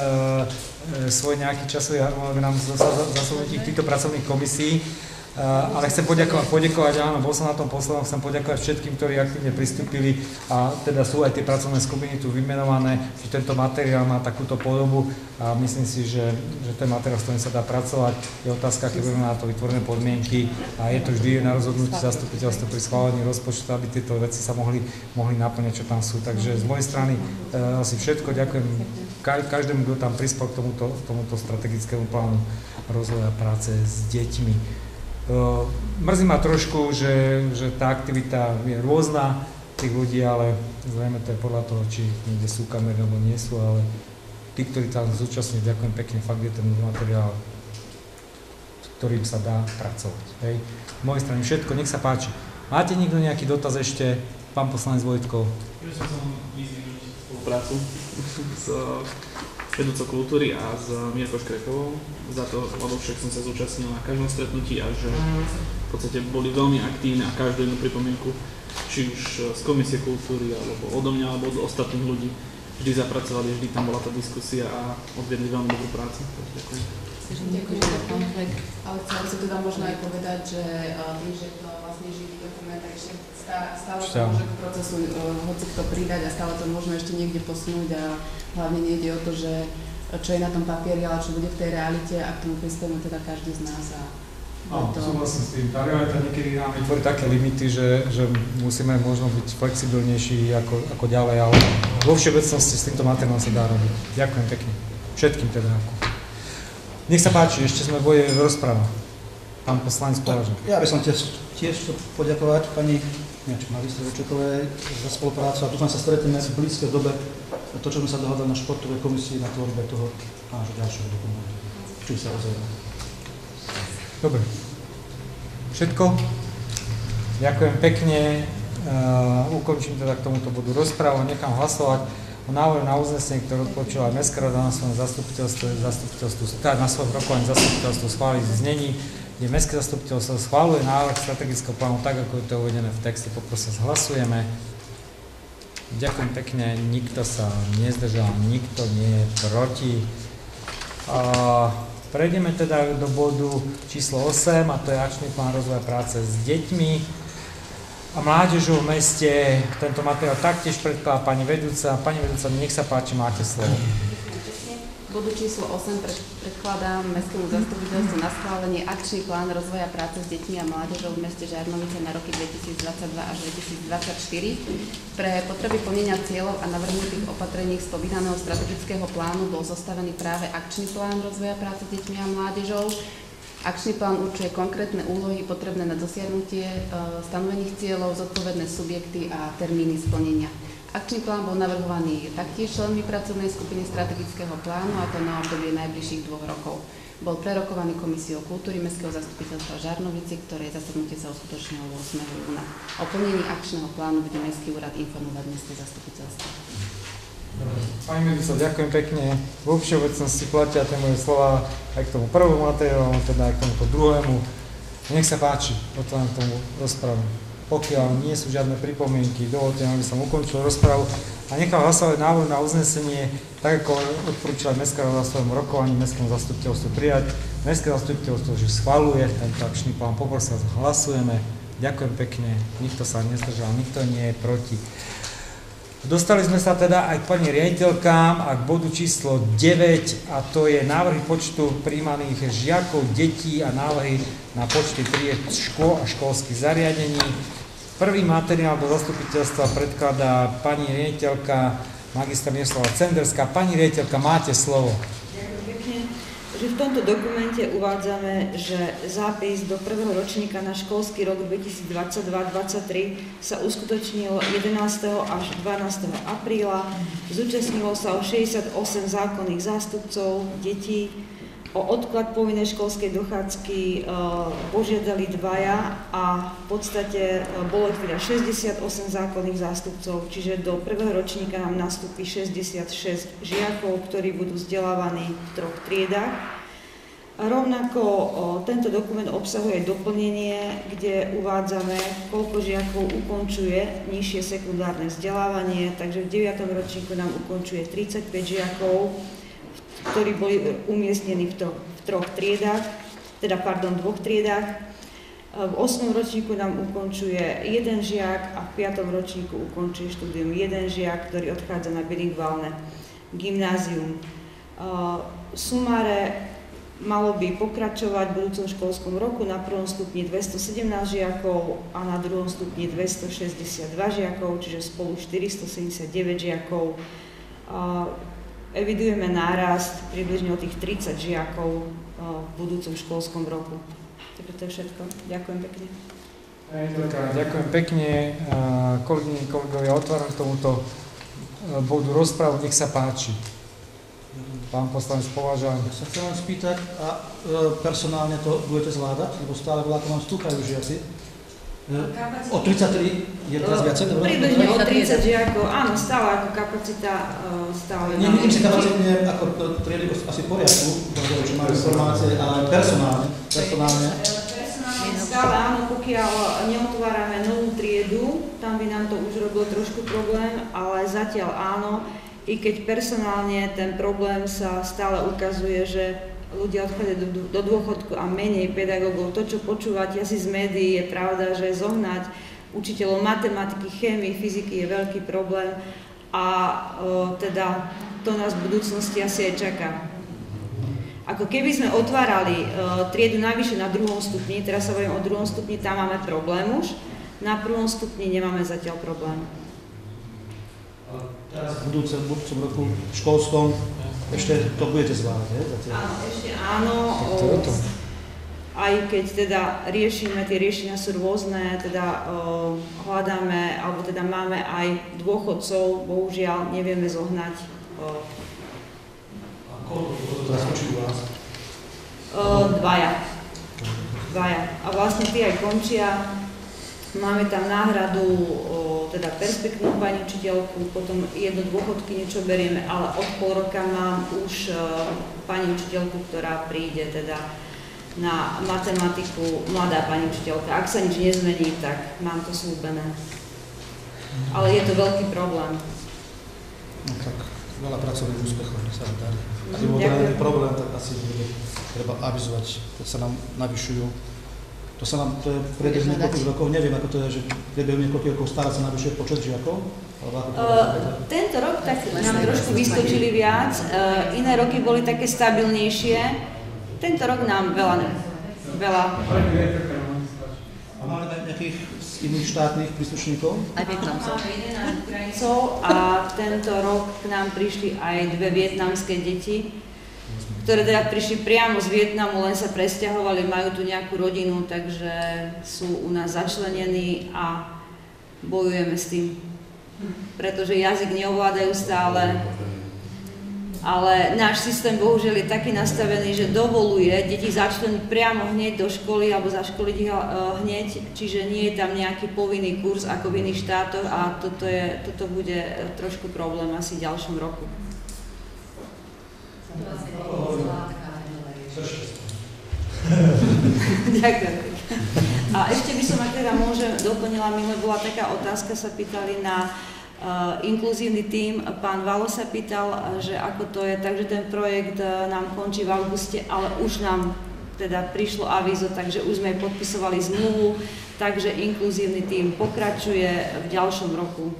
svoj nejaký časový harmonogram zasadnutí týchto pracovných komisí. Uh, ale chcem poďakovať, poďakovať, áno, bol som na tom poslednom, chcem poďakovať všetkým, ktorí aktívne pristúpili a teda sú aj tie pracovné skupiny tu vymenované, že tento materiál má takúto podobu a myslím si, že, že ten materiál, s ktorým sa dá pracovať, je otázka, keď budeme na to vytvorené podmienky a je to vždy na rozhodnutí zastupiteľstva pri schválení rozpočtu, aby tieto veci sa mohli, mohli naplňať, čo tam sú. Takže z mojej strany uh, asi všetko, ďakujem každému, kto tam prispel k tomuto, tomuto strategickému plánu rozvoja práce s deťmi. Mrzí ma trošku, že, že tá aktivita je rôzna tých ľudí, ale zrejme to je podľa toho, či niekde sú kamery alebo nie sú, ale tí, ktorí tam zúčastňujú, ďakujem pekne, fakt je ten materiál, s ktorým sa dá pracovať. Hej. Z mojej strany všetko, nech sa páči. Máte niekto nejaký dotaz ešte? Pán poslanec Vojtko. Ja som som vyzvihnúť spoluprácu s vedúcou kultúry a s Mirkou Škrekovou za to, lebo však som sa zúčastnil na každom stretnutí a že v podstate boli veľmi aktívne a každú jednu pripomienku, či už z Komisie kultúry, alebo odo mňa, alebo od ostatných ľudí, vždy zapracovali, vždy tam bola tá diskusia a odviedli veľmi dobrú prácu. Ďakujem. Ďakujem za konflikt, ale chcela si teda možno aj povedať, že tým, že to vlastne živý dokument, ešte stále to môže k procesu hoci kto pridať a stále to možno ešte niekde posunúť a hlavne nejde o to, že čo je na tom papieri, ale čo bude v tej realite a k tomu prispievame teda každý z nás. A Áno, súhlasím s tým. Tá realita niekedy nám vytvorí také limity, že, že musíme možno byť flexibilnejší ako, ako ďalej, ale vo všeobecnosti s týmto materiálom sa dá robiť. Ďakujem pekne. Všetkým teda. Nech sa páči, ešte sme v bode v rozpráve. Pán poslanec Považák. Ja by som tiež, tiež chcel poďakovať pani Magistrovej Čekovej za spoluprácu a dúfam sa stretneme v blízkej dobe to, čo sme sa dohodli na športovej komisii na tvorbe toho nášho ďalšieho dokumentu. Čím sa rozhodne. Dobre. Všetko? Ďakujem pekne. Uh, ukončím teda k tomuto bodu rozprávu. Nechám hlasovať o návrhu na uznesenie, ktoré odpočula aj Mestská rada na svojom zastupiteľstve, zastupiteľstvu, teda na svojom rokovaní zastupiteľstvu schváliť znení, kde Mestské zastupiteľstvo schváluje návrh strategického plánu tak, ako je to uvedené v texte. Poprosím, hlasujeme. Ďakujem pekne, nikto sa nezdržal, nikto nie je proti. Uh, Prejdeme teda do bodu číslo osem, a to je akčný plán rozvoja práce s deťmi a mládežou v meste. Tento materiál taktiež predkladá pani vedúca. Pani vedúca, nech sa páči, máte slovo. Bodu číslo osem predkladám Mestskému zastupiteľstvu na schválenie akčný plán rozvoja práce s deťmi a mládežou v meste Žarnovice na roky dvetisícdvadsaťdva až dvetisícdvadsaťštyri. Pre potreby plnenia cieľov a navrhnutých opatrení z spomínaného strategického plánu bol zostavený práve akčný plán rozvoja práce s deťmi a mládežou. Akčný plán určuje konkrétne úlohy potrebné na dosiahnutie e, stanovených cieľov, zodpovedné subjekty a termíny splnenia. Akčný plán bol navrhovaný taktiež členmi pracovnej skupiny strategického plánu, a to na obdobie najbližších dvoch rokov. Bol prerokovaný Komisiou kultúry Mestského zastupiteľstva Žarnovici, ktoré zasadnutie sa uskutočnilo ôsmeho júna. O plnení akčného plánu bude Mestský úrad informovať Mestské zastupiteľstvo. Pani Medica, ďakujem pekne. Vo všeobecnosti platia tie moje slova aj k tomu prvému materiálu, teda aj k tomuto druhému. Nech sa páči, otváram tomu rozpravu. Pokiaľ nie sú žiadne pripomienky, dovolte, aby som ukončil rozpravu a nechal hlasovať návrh na uznesenie, tak ako odporúčila Mestská rada v svojom rokovaní Mestskému zastupiteľstvu prijať. Mestské zastupiteľstvo už schvaľuje tento akčný plán. Poprosím vás, hlasujeme. Ďakujem pekne. Nikto sa nezdržal, nikto nie je proti. Dostali sme sa teda aj k pani riaditeľkám a k bodu číslo deväť, a to je návrhy počtu prijímaných žiakov, detí a návrhy na počty tried škôl a školských zariadení. Prvý materiál do zastupiteľstva predkladá pani riaditeľka magistra Miroslava Cenderská. Pani riaditeľka, máte slovo. Ďakujem pekne. Že v tomto dokumente uvádzame, že zápis do prvého ročníka na školský rok dvetisícdvadsaťdva dvadsaťtri sa uskutočnil jedenásteho až dvanásteho apríla. Zúčastnilo sa o šesťdesiatosem zákonných zástupcov detí. O odklad povinnej školskej dochádzky e, požiadali dvaja a v podstate e, bolo teda šesťdesiatosem zákonných zástupcov, čiže do prvého ročníka nám nastúpi šesťdesiatšesť žiakov, ktorí budú vzdelávaní v troch triedách. A rovnako o, tento dokument obsahuje doplnenie, kde uvádzame, koľko žiakov ukončuje nižšie sekundárne vzdelávanie, takže v deviatom ročníku nám ukončuje tridsaťpäť žiakov, ktorí boli umiestnení v, to, v troch triedách, teda pardon, dvoch triedách. V ôsmom ročníku nám ukončuje jeden žiak a v piatom ročníku ukončuje štúdium jeden žiak, ktorý odchádza na bilingválne gymnázium. V sumáre malo by pokračovať v budúcom školskom roku na prvom stupni dvestosedemnásť žiakov a na druhom stupni dvestošesťdesiatdva žiakov, čiže spolu štyristosedemdesiatdeväť žiakov. Evidujeme nárast približne o tých tridsať žiakov v budúcom školskom roku. Takže to je všetko. Ďakujem pekne. Ďakujem pekne. Kolegyne, kolegovia, otváram k tomuto bodu rozprávu. Nech sa páči. Pán poslanec Považák. Ja sa chcem vám spýtať, a personálne to budete zvládať? Lebo stále vláko vám stúkajú žiaci. O tridsaťtri je teraz viacej? Približne o tridsať žiakov, áno, stále ako kapacita stále. Nemyslím si kapacitne, ako triedy asi v poriadku, čo majú informácie, ale personálne. Personálne. Personálne stále áno, pokiaľ neotvárame novú triedu, tam by nám to už robilo trošku problém, ale zatiaľ áno, i keď personálne ten problém sa stále ukazuje, že ľudia odchádzajú do, do dôchodku a menej pedagógov. To, čo počúvate asi z médií, je pravda, že zohnať učiteľov matematiky, chémie, fyziky je veľký problém a e, teda to nás v budúcnosti asi aj čaká. Ako keby sme otvárali uh, triedu navyše na druhom stupni, teraz sa bavím o druhom stupni, tam máme problém už, na prvom stupni nemáme zatiaľ problém. Teraz v budúcom, budúcom roku školskom ešte to budete zvládať, ne? Zatiaľ. Áno, ešte áno. O, aj keď teda riešime, tie riešenia sú rôzne, teda o, hľadáme, alebo teda máme aj dôchodcov, bohužiaľ nevieme zohnať. O, A koľko to teraz končí u vás? O, dvaja. Dvaja. A vlastne tí aj končia. Máme tam náhradu, o, teda perspektívnu pani učiteľku, potom jednu dôchodky niečo berieme, ale od pol roka mám už o, pani učiteľku, ktorá príde teda na matematiku, mladá pani učiteľka. Ak sa nič nezmení, tak mám to slúbené. Ale je to veľký problém. No tak, veľa pracovných úspechov, nech sa vám darí. Ak bol ten problém, tak asi bude treba avizovať, keď sa nám navyšujú. To sa nám priebehu niekoľkých rokov, neviem ako to je, že priebehu niekoľkých rokov stále sa navyšuje počet žiakov? Uh, tento rok tak nám trošku vyskočili viac, uh, iné roky boli také stabilnejšie. Tento rok nám veľa, veľa. A máme aj nejakých z iných štátnych príslušníkov? Aj Vietnamcov. Máme jedenásť Ukrajincov a tento rok k nám prišli aj dve vietnamské deti, ktoré teda prišli priamo z Vietnamu, len sa presťahovali, majú tu nejakú rodinu, takže sú u nás začlenení a bojujeme s tým. Pretože jazyk neovládajú stále, ale náš systém bohužiaľ je taký nastavený, že dovoluje deti začleniť priamo hneď do školy alebo zaškoliť ich hneď, čiže nie je tam nejaký povinný kurz ako v iných štátoch a toto, je, toto bude trošku problém asi v ďalšom roku. Ďakujem. A ešte by som, ak teda môžem, doplnila, minule bola taká otázka, sa pýtali na uh, inkluzívny tím. Pán Valo sa pýtal, že ako to je, takže ten projekt uh, nám končí v auguste, ale už nám teda prišlo avízo, takže už sme podpisovali zmluvu, takže inkluzívny tím pokračuje v ďalšom roku.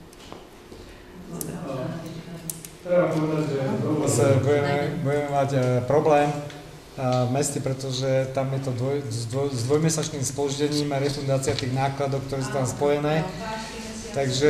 Treba povedať, že budeme, budeme mať uh, problém uh, v meste, pretože tam je to dvoj, s, dvoj, s dvojmesačným spoždením a refundácia tých nákladov, ktoré sú tam spojené. Takže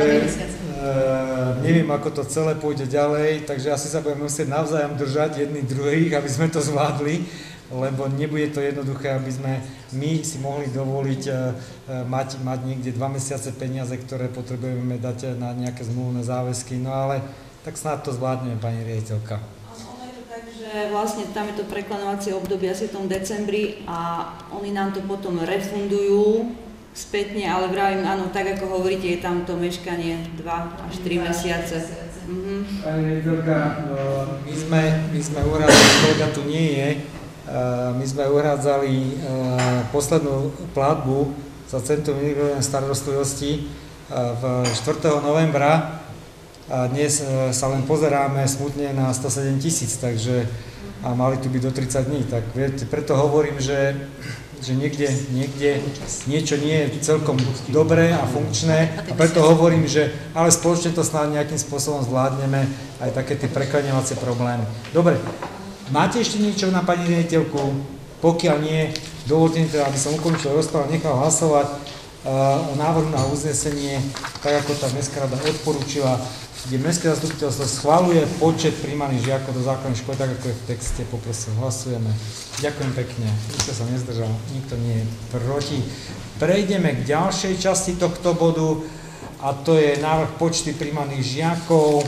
uh, neviem, ako to celé pôjde ďalej, takže asi sa budeme musieť navzájom držať jedni druhých, aby sme to zvládli, lebo nebude to jednoduché, aby sme my si mohli dovoliť uh, mať, mať niekde dva mesiace peniaze, ktoré potrebujeme dať na nejaké zmluvné záväzky, no ale tak snad to zvládneme, pani riaditeľka. Ono je to tak, že vlastne tam je to preklenovacie obdobie asi v tom decembri a oni nám to potom refundujú spätne, ale vravím, áno, tak ako hovoríte, je tam to meškanie dva až tri mesiace. Mhm. Pani riaditeľka, my sme, my sme uhrádzali, kolega tu nie je, my sme uhrádzali poslednú platbu za Centrum individuálnej starostlivosti v štvrtého novembra. A dnes sa len pozeráme smutne na stosedem tisíc, takže a mali tu byť do tridsať dní, tak viete, preto hovorím, že, že niekde, niekde niečo nie je celkom dobré a funkčné a preto hovorím, že ale spoločne to snáď nejakým spôsobom zvládneme aj také tie preklenovacie problémy. Dobre, máte ešte niečo na pani riaditeľku? Pokiaľ nie, dovolte mi teda, aby som ukončil rozprávu, nechal hlasovať o návrhu na uznesenie, tak ako tá mestská rada odporúčila, kde mestské zastupiteľstvo schvaľuje počet prijímaných žiakov do základnej školy, tak ako je v texte, poprosím, hlasujeme. Ďakujem pekne, nikto sa nezdržal, nikto nie je proti. Prejdeme k ďalšej časti tohto bodu a to je návrh počty prijímaných žiakov,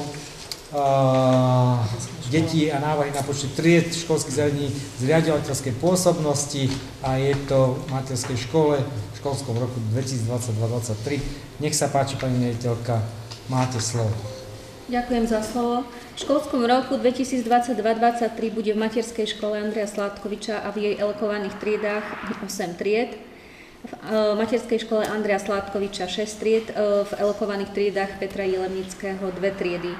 uh, detí a návrhy na počty tried školských zariadení z riadovateľskej pôsobnosti a je to v materskej škole v školskom roku dvetisícdvadsaťdva dvadsaťtri. Nech sa páči, pani riaditeľka, máte slovo. Ďakujem za slovo. V školskom roku dvetisícdvadsaťdva dvadsaťtri bude v materskej škole Andreja Sládkoviča a v jej elokovaných triedách osem tried. V materskej škole Andreja Sládkoviča šesť tried, v elokovaných triedách Petra Jilemnického dve triedy.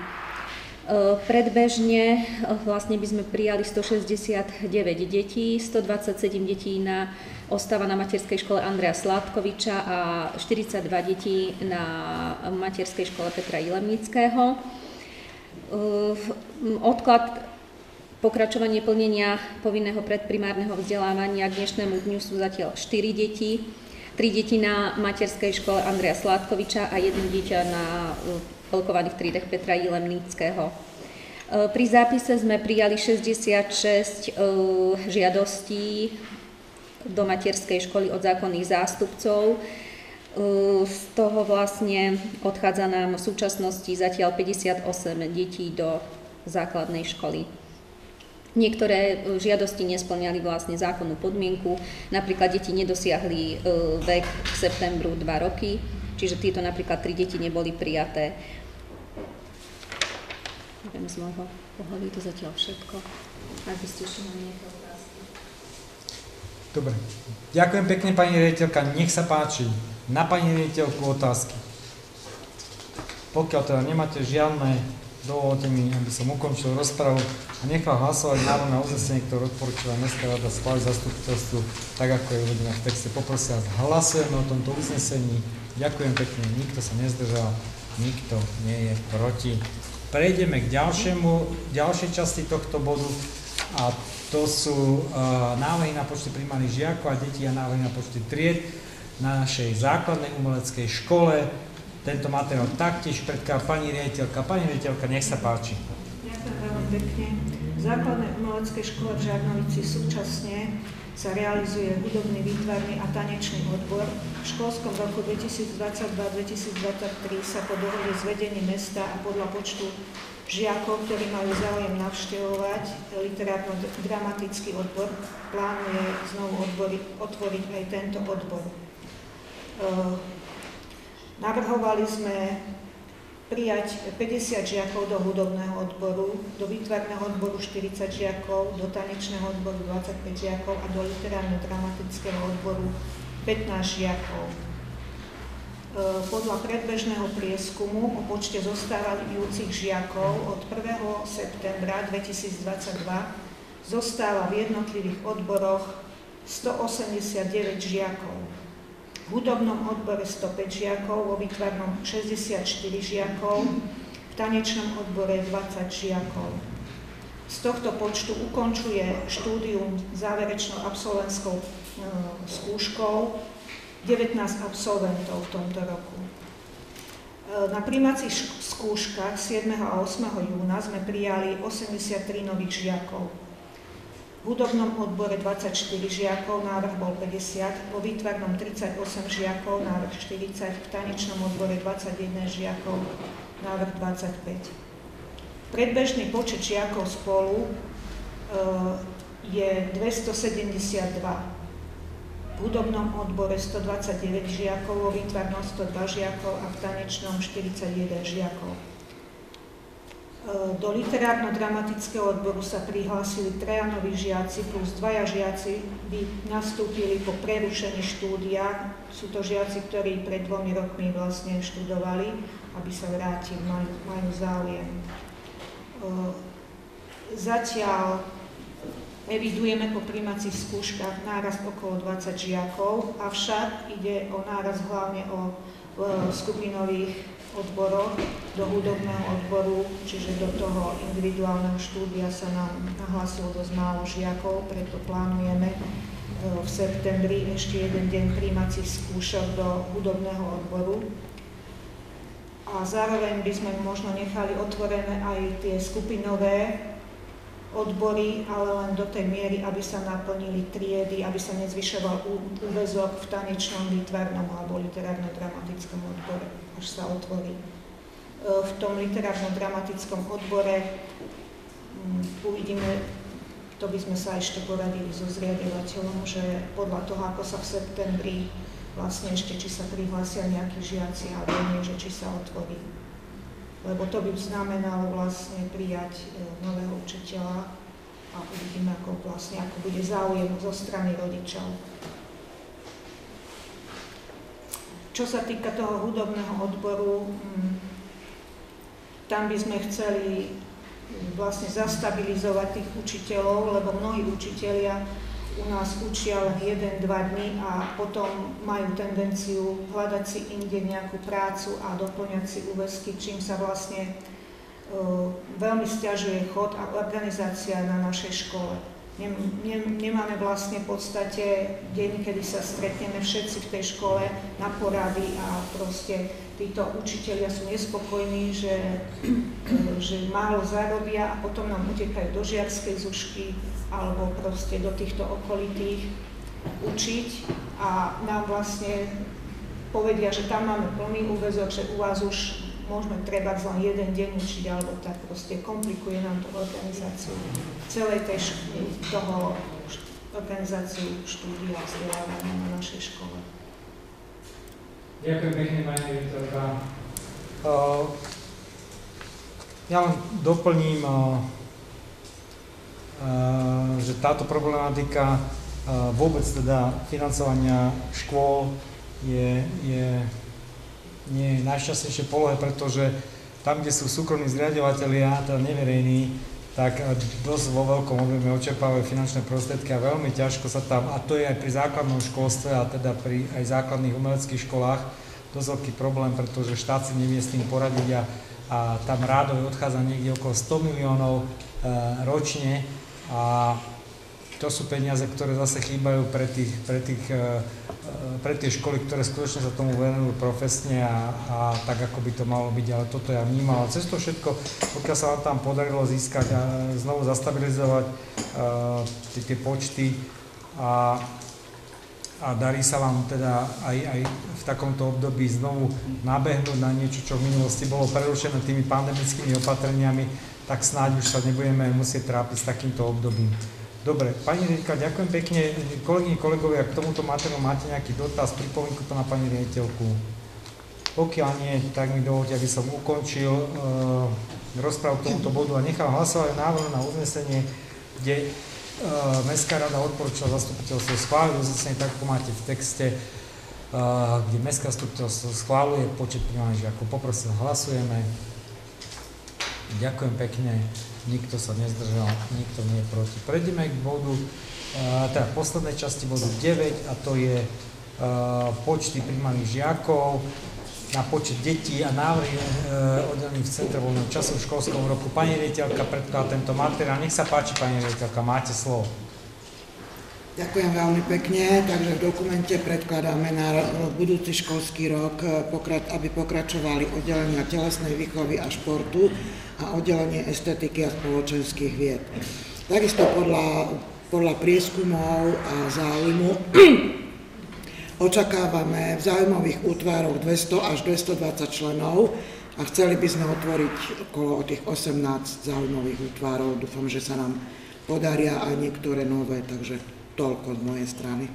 Predbežne vlastne by sme prijali stošesťdesiatdeväť detí, stodvadsaťsedem detí na, ostáva na materskej škole Andreja Sládkoviča a štyridsaťdva detí na materskej škole Petra Jilemnického. Odklad pokračovanie plnenia povinného predprimárneho vzdelávania k dnešnému dňu sú zatiaľ štyri deti. tri deti na materskej škole Andreja Sládkoviča a jedno dieťa na veľkovaných triedách Petra Jilemnického. Pri zápise sme prijali šesťdesiatšesť žiadostí do materskej školy od zákonných zástupcov. Z toho vlastne odchádza nám v súčasnosti zatiaľ päťdesiatosem detí do základnej školy. Niektoré žiadosti nesplňali vlastne zákonnú podmienku, napríklad deti nedosiahli vek v septembru dva roky, čiže tieto napríklad tri deti neboli prijaté. Neviem, z môjho pohľadu to zatiaľ všetko. Ak by ste ešte mali nejaké otázky. Dobre. Ďakujem pekne, pani riaditeľka. Nech sa páči. Na pani riaditeľku otázky. Pokiaľ teda nemáte žiadne, dovolte mi, aby som ukončil rozpravu a nechal hlasovať návrh na uznesenie, ktoré odporúčila Mestská rada schváliť zastupiteľstvu, tak ako je uvedené v texte. Poprosím vás, hlasujeme o tomto uznesení. Ďakujem pekne, nikto sa nezdržal, nikto nie je proti. Prejdeme k ďalšiemu, ďalšej časti tohto bodu a to sú uh, návrhy na počty prijímaných žiakov a detí a návrhy na počty tried na našej základnej umeleckej škole. Tento materiál taktiež predkladá pani riaditeľka. Pani riaditeľka, nech sa páči. Ďakujem veľmi pekne. V základnej umeleckej škole v Žarnovici súčasne sa realizuje hudobný, výtvarný a tanečný odbor. V školskom roku dvetisícdvadsaťdva dvetisícdvadsaťtri sa po dohode s vedením mesta a podľa počtu žiakov, ktorí majú záujem navštevovať literárno-dramatický odbor, plánuje znovu odbory, otvoriť aj tento odbor. Uh, navrhovali sme prijať päťdesiat žiakov do hudobného odboru, do výtvarného odboru štyridsať žiakov, do tanečného odboru dvadsaťpäť žiakov a do literárno-dramatického odboru pätnásť žiakov. Podľa predbežného prieskumu o počte zostávajúcich žiakov od prvého septembra dvetisícdvadsaťdva zostáva v jednotlivých odboroch stoosemdesiatdeväť žiakov. V hudobnom odbore stopäť žiakov, vo výtvarnom šesťdesiatštyri žiakov, v tanečnom odbore dvadsať žiakov. Z tohto počtu ukončuje štúdium záverečnou absolventskou e, skúškou devätnásť absolventov v tomto roku. E, na prijímacích skúškach siedmeho a ôsmeho júna sme prijali osemdesiattri nových žiakov. V hudobnom odbore dvadsaťštyri žiakov, návrh bol päťdesiat, vo výtvarnom tridsaťosem žiakov, návrh štyridsať, v tanečnom odbore dvadsaťjeden žiakov, návrh dvadsaťpäť. Predbežný počet žiakov spolu e, je dvestosedemdesiatdva. V hudobnom odbore stodvadsaťdeväť žiakov, vo výtvarnom stodva žiakov a v tanečnom štyridsaťjeden žiakov. Do literárno-dramatického odboru sa prihlásili traja noví žiaci plus dvaja žiaci by nastúpili po prerušení štúdia. Sú to žiaci, ktorí pred dvomi rokmi vlastne študovali, aby sa vrátili, majú, majú záujem. Zatiaľ evidujeme po prijímacích skúškach nárast okolo dvadsať žiakov, avšak ide o nárast hlavne o skupinových odboroch, do hudobného odboru, čiže do toho individuálneho štúdia sa nám nahlásilo dosť málo žiakov, preto plánujeme v septembri ešte jeden deň prijímacích skúšok do hudobného odboru. A zároveň by sme možno nechali otvorené aj tie skupinové odbory, ale len do tej miery, aby sa naplnili triedy, aby sa nezvyšoval úväzok v tanečnom, výtvarnom alebo literárno-dramatickom odbore, až sa otvorí. V tom literárno-dramatickom odbore uvidíme, to by sme sa ešte poradili so zriaďovateľom, že podľa toho, ako sa v septembri vlastne ešte, či sa prihlásia nejakí žiaci, alebo nie, že či sa otvorí. Lebo to by znamenalo vlastne prijať nového učiteľa a uvidíme, ako vlastne, ako bude záujem zo strany rodičov. Čo sa týka toho hudobného odboru, tam by sme chceli vlastne zastabilizovať tých učiteľov, lebo mnohí učitelia u nás učia len jeden dva dni a potom majú tendenciu hľadať si inde nejakú prácu a doplňať si úväzky, čím sa vlastne veľmi sťažuje chod a organizácia na našej škole. Nemáme vlastne v podstate deň, kedy sa stretneme všetci v tej škole na porady a proste títo učitelia sú nespokojní, že, že málo zarobia a potom nám utekajú do Žiarskej Zušky alebo proste do týchto okolitých učiť a nám vlastne povedia, že tam máme plný úväzok, že u vás už môžeme treba len jeden deň učiť, alebo tak proste komplikuje nám to organizáciu celej tej školy, toho organizáciu štúdia a vzdelávania na našej škole. Ďakujem pekne, pani riaditeľka. Uh, ja len doplním, uh, uh, že táto problematika uh, vôbec teda financovania škôl je, je nie je najšťastnejšie polohe, pretože tam, kde sú súkromní zriaďovatelia, teda neverejní, tak dosť vo veľkom objeme očerpávajú finančné prostriedky a veľmi ťažko sa tam, a to je aj pri základnom školstve a teda pri aj základných umeleckých školách, dosť veľký problém, pretože štát si nevie s tým poradiť a, a tam rádovo odchádza niekde okolo sto miliónov e, ročne a to sú peniaze, ktoré zase chýbajú pre, tých, pre, tých, pre tie školy, ktoré skutočne sa tomu venujú profesne a, a tak, ako by to malo byť, ale toto ja vnímal. A cez to všetko, pokiaľ sa vám tam podarilo získať a znovu zastabilizovať uh, tie, tie počty a, a darí sa vám teda aj, aj v takomto období znovu nabehnúť na niečo, čo v minulosti bolo prerušené tými pandemickými opatreniami, tak snáď už sa nebudeme musieť trápiť s takýmto obdobím. Dobre, pani riaditeľka, ďakujem pekne. Kolegyni, kolegovia, k tomuto materiálu máte nejaký dotaz, pripomienku na pani riaditeľku? Pokiaľ nie, tak mi dovolte, aby som ukončil e, rozprávu k tomuto bodu a nechal hlasovať návrh na uznesenie, kde e, Mestská rada odporúčila zastupiteľstvo schváliť uznesenie, tak ako máte v texte, e, kde Mestská zastupiteľstvo schváluje počet príjmaných žiakov. Poprosím, hlasujeme. Ďakujem pekne. Nikto sa nezdržal, nikto nie je proti. Prejdeme k bodu, teda v poslednej časti bodu deväť, a to je počty príjmaných žiakov na počet detí a návrhy oddelených v centre voľného času v školskom roku. Pani riaditeľka predkladá tento materiál. Nech sa páči, pani riaditeľka, máte slovo. Ďakujem veľmi pekne. Takže v dokumente predkladáme na budúci školský rok, aby pokračovali oddelenia telesnej výchovy a športu a oddelenie estetiky a spoločenských vied. Takisto podľa, podľa prieskumov a záujmu očakávame v záujmových útvaroch dvesto až dvestodvadsať členov a chceli by sme otvoriť okolo tých osemnásť záujmových útvarov. Dúfam, že sa nám podaria aj niektoré nové, takže toľko z mojej strany.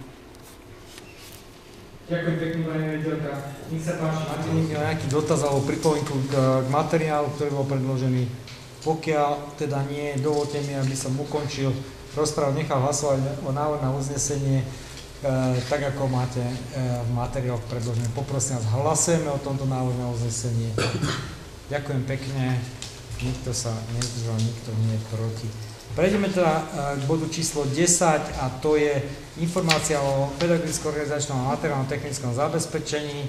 Ďakujem pekne, pani riaditeľka. Nech sa páči, máte nejaký dotaz alebo pripomienku k, k materiálu, ktorý bol predložený? Pokiaľ teda nie, dovolte mi, aby som ukončil rozprávu, nechal hlasovať o návrh na uznesenie, e, tak ako máte e, v materiáloch predložené. Poprosím vás, hlasujeme o tomto návrhu na uznesenie. Ďakujem pekne, nikto sa nezdržal, nikto nie je proti. Prejdeme teda k bodu číslo desať a to je informácia o pedagogicko-organizačnom a materiálno-technickom zabezpečení.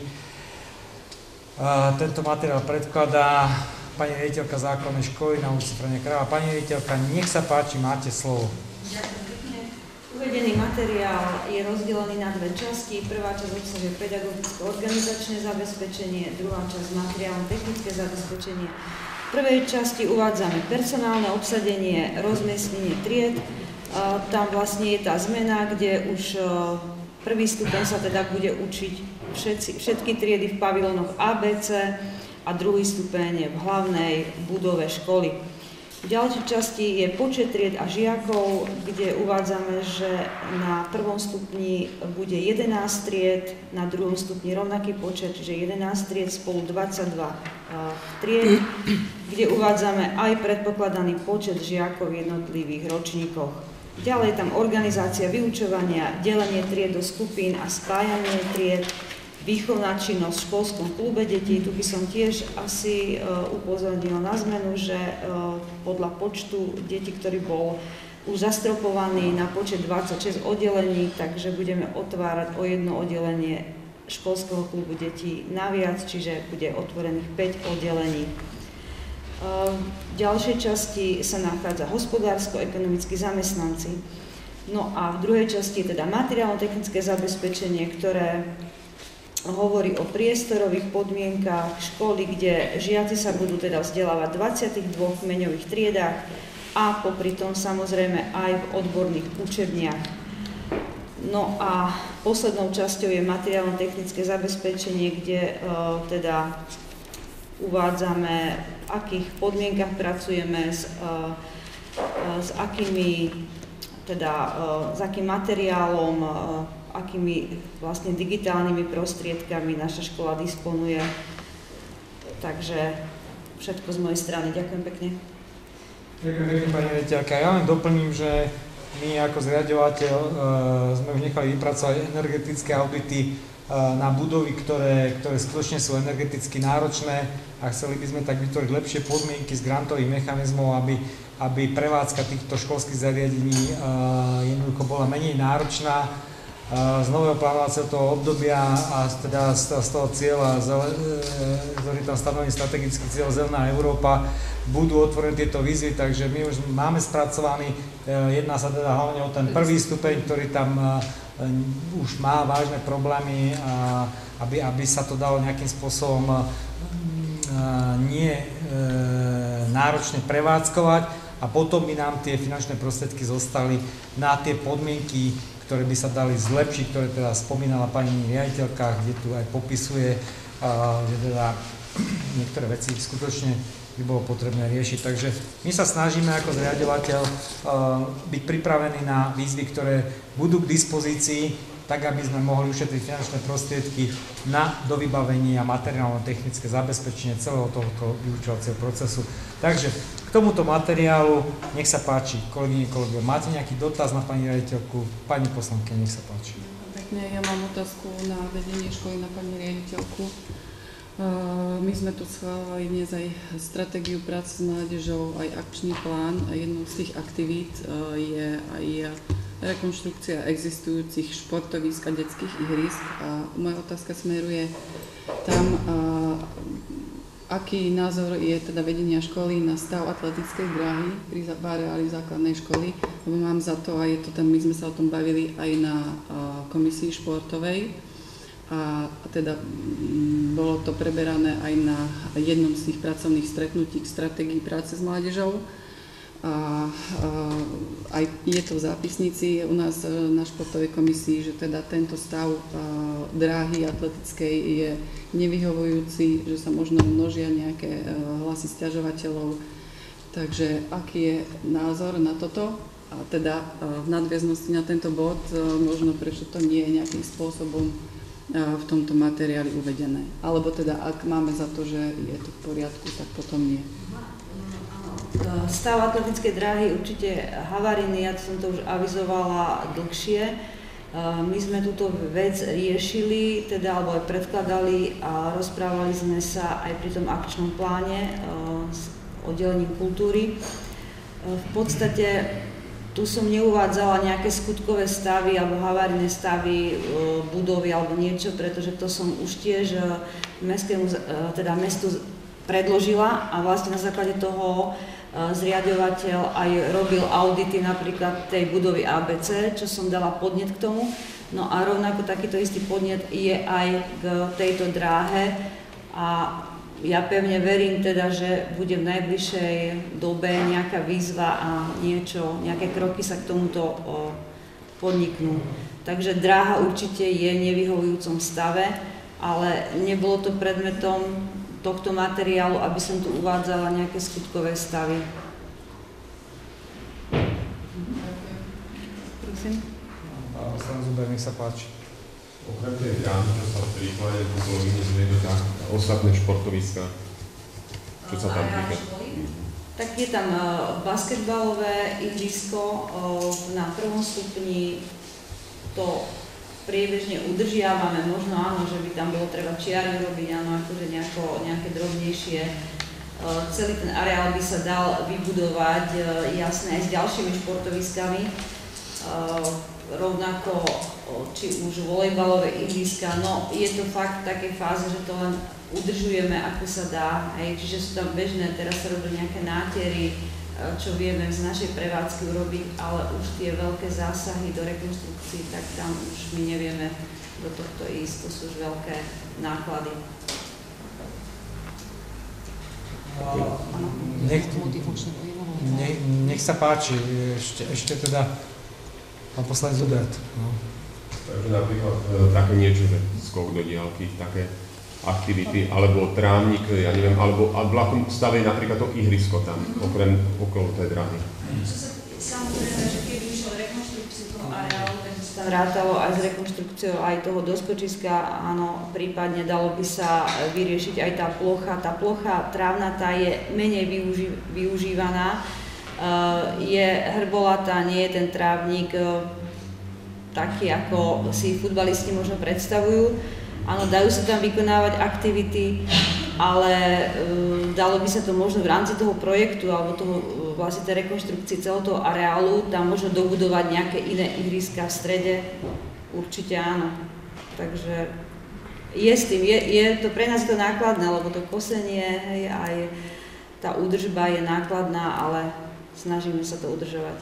Tento materiál predkladá pani riaditeľka základnej školy na ulici Frania Kráľa. Pani riaditeľka, nech sa páči, máte slovo. Ďakujem pekne. Uvedený materiál je rozdelený na dve časti. Prvá časť obsahuje pedagogicko-organizačné zabezpečenie, druhá časť materiálno-technické zabezpečenie. V prvej časti uvádzame personálne obsadenie, rozmiestnenie tried. Tam vlastne je tá zmena, kde už prvý stupeň sa teda bude učiť všetci, všetky triedy v pavilónoch á bé cé a druhý stupeň je v hlavnej budove školy. V ďalšej časti je počet tried a žiakov, kde uvádzame, že na prvom stupni bude jedenásť tried, na druhom stupni rovnaký počet, čiže jedenásť tried spolu dvadsaťdva tried, kde uvádzame aj predpokladaný počet žiakov v jednotlivých ročníkoch. Ďalej je tam organizácia vyučovania, delenie tried do skupín a spájanie tried, výchovná činnosť v školskom klube detí. Tu by som tiež asi uh, upozornila na zmenu, že uh, podľa počtu detí, ktorý bol už zastropovaný na počet dvadsaťšesť oddelení, takže budeme otvárať o jedno oddelenie školského klubu detí naviac, čiže bude otvorených päť oddelení. V ďalšej časti sa nachádza hospodársko-ekonomickí zamestnanci. No a v druhej časti je teda materiálno-technické zabezpečenie, ktoré hovorí o priestorových podmienkách školy, kde žiaci sa budú teda vzdelávať v dvadsiatich dvoch kmeňových triedách a popri tom samozrejme aj v odborných učebniach. No a poslednou časťou je materiálno-technické zabezpečenie, kde e, teda uvádzame, v akých podmienkach pracujeme, s, e, s akými, teda, e, s akým materiálom, e, akými vlastne digitálnymi prostriedkami naša škola disponuje. Takže všetko z mojej strany. Ďakujem pekne. Ďakujem pekne, pani riaditeľka. Ja len doplním, že my ako zriaďovateľ e, sme už nechali vypracovať energetické audity e, na budovy, ktoré, ktoré skutočne sú energeticky náročné a chceli by sme tak vytvoriť lepšie podmienky z grantových mechanizmov, aby, aby prevádzka týchto školských zariadení e, jednoducho bola menej náročná. Z nového plánovacieho toho obdobia a teda z toho cieľa, ktorý tam stanoví strategický cieľ Zelená Európa, budú otvorené tieto výzvy, takže my už máme spracovaný, jedná sa teda hlavne o ten prvý stupeň, ktorý tam už má vážne problémy, aby, aby sa to dalo nejakým spôsobom nie náročne prevádzkovať a potom by nám tie finančné prostriedky zostali na tie podmienky, ktoré by sa dali zlepšiť, ktoré teda spomínala pani riaditeľka, kde tu aj popisuje, že teda niektoré veci skutočne by bolo potrebné riešiť. Takže my sa snažíme ako zriaďovateľ byť pripravení na výzvy, ktoré budú k dispozícii, tak aby sme mohli ušetriť finančné prostriedky na dovybavenie a materiálno-technické zabezpečenie celého tohoto vyučovacieho procesu. Takže k tomuto materiálu, nech sa páči, kolegyne, kolegovia, máte nejaký dotaz na pani riaditeľku? Pani poslankyňa, nech sa páči. Pekne, ja mám otázku na vedenie školy na pani riaditeľku. My sme tu schválili dnes aj stratégiu práce s mládežou, aj akčný plán a jednou z tých aktivít je aj rekonštrukcia existujúcich športovísk a detských ihrisk. A moja otázka smeruje tam, aký názor je teda vedenia školy na stav atletickej dráhy pri areáli základnej školy, lebo mám za to, a je to tam, my sme sa o tom bavili aj na komisii športovej, a teda bolo to preberané aj na jednom z tých pracovných stretnutí k stratégii práce s mládežou. A, a aj je to v zápisnici u nás na športovej komisii, že teda tento stav a, dráhy atletickej je nevyhovujúci, že sa možno množia nejaké a, hlasy sťažovateľov. Takže aký je názor na toto? A teda a, v nadväznosti na tento bod a, možno prečo to nie je nejakým spôsobom a, v tomto materiáli uvedené. Alebo teda ak máme za to, že je to v poriadku, tak potom nie. Stav atletickej dráhy určite havarijný, ja som to už avizovala dlhšie. My sme túto vec riešili, teda alebo aj predkladali a rozprávali sme sa aj pri tom akčnom pláne s oddelením kultúry. V podstate tu som neuvádzala nejaké skutkové stavy alebo havarijné stavy budovy alebo niečo, pretože to som už tiež mestskému, teda mestu predložila a vlastne na základe toho zriaďovateľ aj robil audity napríklad tej budovy á bé cé, čo som dala podnet k tomu. No a rovnako takýto istý podnet je aj k tejto dráhe a ja pevne verím teda, že bude v najbližšej dobe nejaká výzva a niečo, nejaké kroky sa k tomuto podniknú. Takže dráha určite je v nevyhovujúcom stave, ale nebolo to predmetom tohto materiálu, aby som tu uvádzala nejaké skutkové stavy. Prosím. Pán poslanec Zuber, nech sa páči. Okrem tej dráhy, čo sa v príklade kolegyne zriedil, tak ostatné športoviska, čo sa tam týka? Tak je tam basketbalové ihrisko na prvom stupni, to priebežne udržiavame, možno áno, že by tam bolo treba čiary robiť, áno, akože nejako, nejaké drobnejšie. Celý ten areál by sa dal vybudovať, jasné, aj s ďalšími športoviskami. Rovnako či už volejbalové ihriska, no je to fakt v takej fáze, že to len udržujeme, ako sa dá, hej, čiže sú tam bežné, teraz sa robia nejaké nátery, čo vieme z našej prevádzky urobiť, ale už tie veľké zásahy do rekonštrukcií, tak tam už my nevieme do tohto ísť, to sú už veľké náklady. Nech, nech, nech sa páči, ešte, ešte teda pán poslanec Zubert. No. Takže napríklad e, také niečo, že skok do diaľky, také aktivity, alebo trávnik, ja neviem, alebo v akom stave napríklad to ihrisko tam, okrem okolo tej dráhy. Samozrejme, že keď išlo rekonštrukciu toho areálu, tak sa tam rátalo aj s rekonštrukciou aj toho doskočiska, áno, prípadne dalo by sa vyriešiť aj tá plocha. Tá plocha trávnatá je menej využi využívaná, uh, je hrbolatá, nie je ten trávnik uh, taký, ako si futbalisti možno predstavujú. Áno, dajú sa tam vykonávať aktivity, ale uh, dalo by sa to možno v rámci toho projektu alebo toho, uh, vlastne tej rekonštrukcie celého toho areálu, tam možno dobudovať nejaké iné ihriska v strede, určite áno. Takže je s tým, je, je to pre nás to nákladné, lebo to kosenie, hej, aj tá údržba je nákladná, ale snažíme sa to udržovať.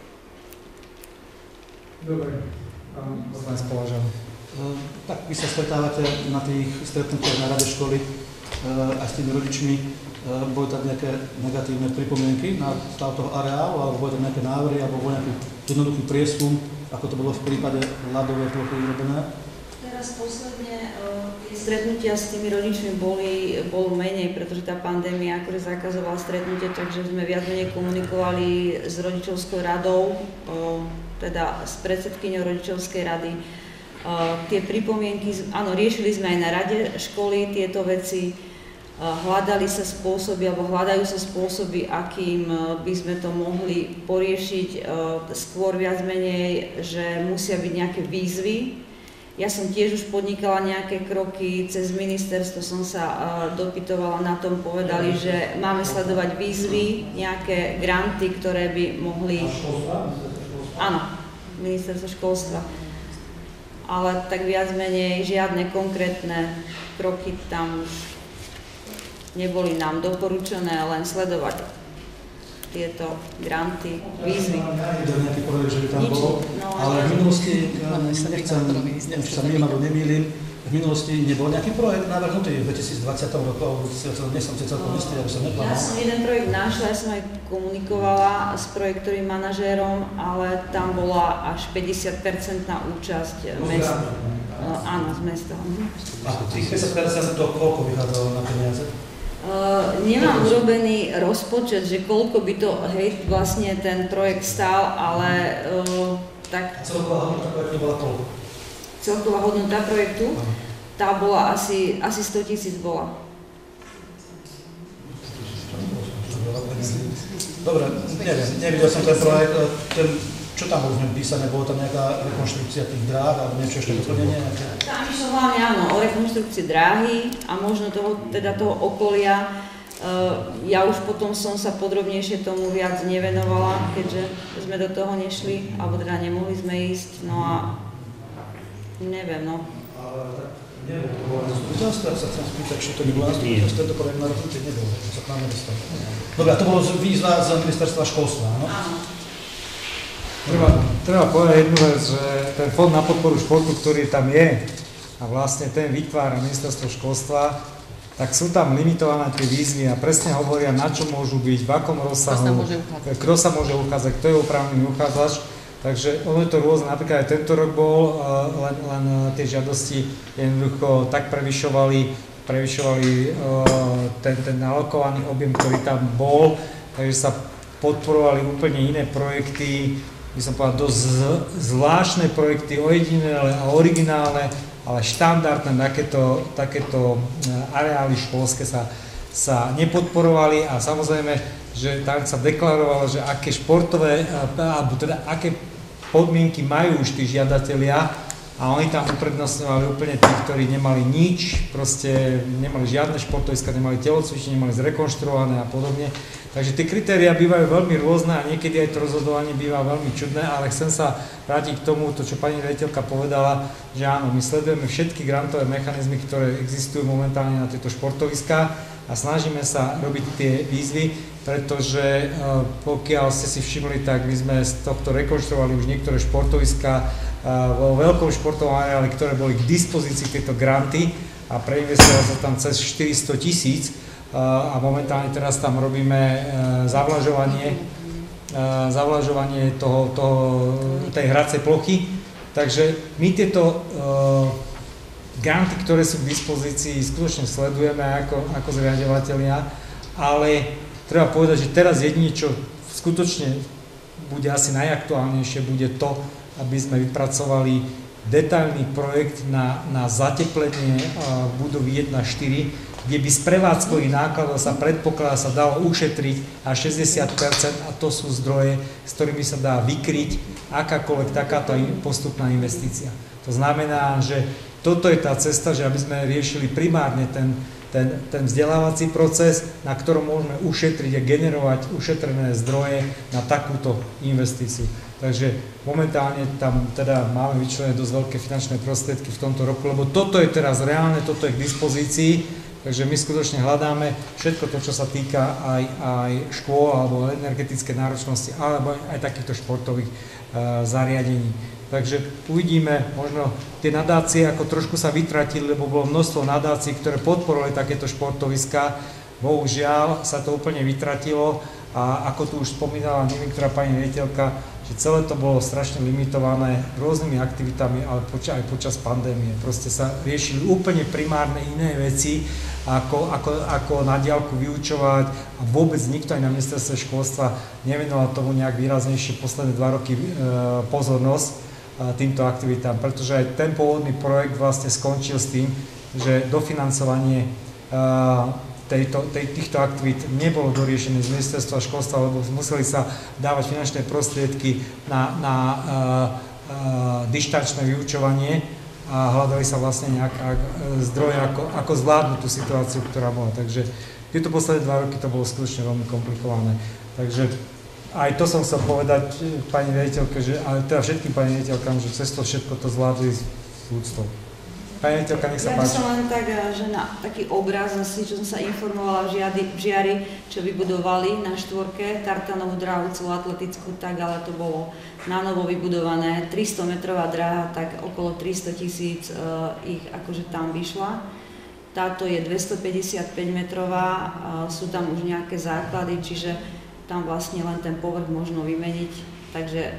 Dobre, pán poslanec Polažal. Tak vy sa stretávate na tých stretnutiach na rade školy aj s tými rodičmi. Boli tam nejaké negatívne pripomienky na stav toho areálu, alebo boli tam nejaké návrhy, alebo bol nejaký jednoduchý prieskum, ako to bolo v prípade ľadovej plochy urobené? Teraz posledne tie stretnutia s tými rodičmi boli, bol menej, pretože tá pandémia akože zakazovala stretnutie, takže sme viac menej komunikovali s rodičovskou radou, teda s predsedkyňou rodičovskej rady. Uh, tie pripomienky, áno, riešili sme aj na rade školy tieto veci, uh, hľadali sa spôsoby, alebo hľadajú sa spôsoby, akým uh, by sme to mohli poriešiť, uh, skôr viac menej, že musia byť nejaké výzvy. Ja som tiež už podnikala nejaké kroky, cez ministerstvo som sa uh, dopytovala na tom, povedali, že máme sledovať výzvy, nejaké granty, ktoré by mohli... Áno, ministerstvo školstva. Ale tak viac menej žiadne konkrétne kroky tam už neboli nám doporučené, len sledovať tieto granty, výzvy. To je nejaký projekt, že by tam bolo, no, ale v minulosti, nechcem, neviem, či sa mýlim alebo nemýlim, v minulosti nebol nejaký projekt navrhnutý v dvetisícdvadsiatom roku, alebo nie som si celkom istý, aby som neklamal. Ja som jeden projekt našla, ja som aj komunikovala s projektovým manažérom, ale tam bola až päťdesiat percent účasť mesta. No, áno, z mesta. A tých päťdesiat percent to koľko vychádzalo na peniaze? Uh, nemám urobený rozpočet, že koľko by to, hej, vlastne ten projekt stál, ale uh, tak... Celková hodnota projektu bola koľko? Celková hodnota projektu? Tá bola asi, asi sto tisíc bola. Dobre, neviem, nevidel som ten projekt, ten, čo tam bolo v ňom písané, bolo tam nejaká rekonštrukcia tých dráh alebo niečo ešte doplnenie? Tam išlo hlavne áno, o rekonštrukcii dráhy a možno toho, teda toho okolia. Uh, ja už potom som sa podrobnejšie tomu viac nevenovala, keďže sme do toho nešli, alebo teda nemohli sme ísť, no a neviem, no. Ale tak nebol, to bolo na zastupiteľstve, sa chcem spýtať, či to nebolo na zastupiteľstve, tento projekt na rozhodnutie nebol, to sa k nám nedostalo. Dobre, a to bolo výzva z ministerstva školstva, áno? Áno. Treba, treba povedať jednu vec, že ten fond na podporu športu, ktorý tam je a vlastne ten vytvára ministerstvo školstva, tak sú tam limitované tie výzvy a presne hovoria, na čo môžu byť, v akom rozsahu, kto sa môže uchádzať, kto je oprávnený uchádzač. Takže ono je to rôzne, napríklad aj tento rok bol, len, len tie žiadosti jednoducho tak prevyšovali, prevyšovali ten, ten alokovaný objem, ktorý tam bol, takže sa podporovali úplne iné projekty, by som povedal, dosť zvláštne projekty, ojedinelé a originálne, ale štandardné takéto, takéto areály školské sa, sa nepodporovali a samozrejme, že tam sa deklarovalo, že aké športové, alebo teda aké podmienky majú už tí žiadatelia, a oni tam uprednostňovali úplne tých, ktorí nemali nič, proste nemali žiadne športoviska, nemali telocvičenie, nemali zrekonštruované a podobne. Takže tie kritériá bývajú veľmi rôzne a niekedy aj to rozhodovanie býva veľmi čudné, ale chcem sa vrátiť k tomu, to čo pani riaditeľka povedala, že áno, my sledujeme všetky grantové mechanizmy, ktoré existujú momentálne na tieto športoviská a snažíme sa robiť tie výzvy, pretože pokiaľ ste si všimli, tak my sme z tohto rekonštruovali už niektoré športoviská vo veľkom športovom areáli, ktoré boli k dispozícii tieto granty a preinvestovalo sa tam cez štyristo tisíc a momentálne teraz tam robíme zavlažovanie, zavlažovanie toho, toho, tej hracej plochy. Takže my tieto granty, ktoré sú k dispozícii, skutočne sledujeme ako, ako zriaďovatelia, ale treba povedať, že teraz jedine, čo skutočne bude asi najaktuálnejšie, bude to, aby sme vypracovali detailný projekt na, na zateplenie budovy jeden až štyri, kde by z prevádzkových nákladov sa predpokladá, sa dalo ušetriť až šesťdesiat percent a to sú zdroje, s ktorými sa dá vykryť akákoľvek takáto postupná investícia. To znamená, že toto je tá cesta, že aby sme riešili primárne ten, ten, ten vzdelávací proces, na ktorom môžeme ušetriť a generovať ušetrené zdroje na takúto investíciu. Takže momentálne tam teda máme vyčlenené dosť veľké finančné prostriedky v tomto roku, lebo toto je teraz reálne, toto je k dispozícii, takže my skutočne hľadáme všetko to, čo sa týka aj, aj škôl alebo energetické náročnosti, alebo aj takýchto športových uh, zariadení. Takže uvidíme, možno tie nadácie ako trošku sa vytratili, lebo bolo množstvo nadácií, ktoré podporovali takéto športoviská. Bohužiaľ sa to úplne vytratilo a ako tu už spomínala neviem, ktorá pani riaditeľka, že celé to bolo strašne limitované rôznymi aktivitami, ale poča, aj počas pandémie. Proste sa riešili úplne primárne iné veci, ako, ako, ako na diaľku vyučovať a vôbec nikto aj na ministerstve školstva nevenoval tomu nejak výraznejšie posledné dva roky e, pozornosť e, týmto aktivitám, pretože aj ten pôvodný projekt vlastne skončil s tým, že dofinancovanie e, Tejto, tej, týchto aktivít nebolo doriešené z ministerstva školstva, lebo museli sa dávať finančné prostriedky na, na uh, uh, dištančné vyučovanie a hľadali sa vlastne nejaké zdroje, ako, ako zvládnuť tú situáciu, ktorá bola. Takže tieto posledné dva roky to bolo skutočne veľmi komplikované. Takže aj to som chcel povedať pani riaditeľke, že, ale teda všetkým pani riaditeľkám, že cez to všetko to zvládli s úctou. Pani riaditeľka, nech sa páči. Ja by som len tak, že na taký obraz asi, čo som sa informovala v Žiari, v Žiari, čo vybudovali na štvorke, tartanovú dráhu, celú atletickú, tak ale to bolo na novo vybudované, tristometrová dráha, tak okolo tristo tisíc uh, ich akože tam vyšla. Táto je dvestopäťdesiatpäť metrová, uh, sú tam už nejaké základy, čiže tam vlastne len ten povrch možno vymeniť, takže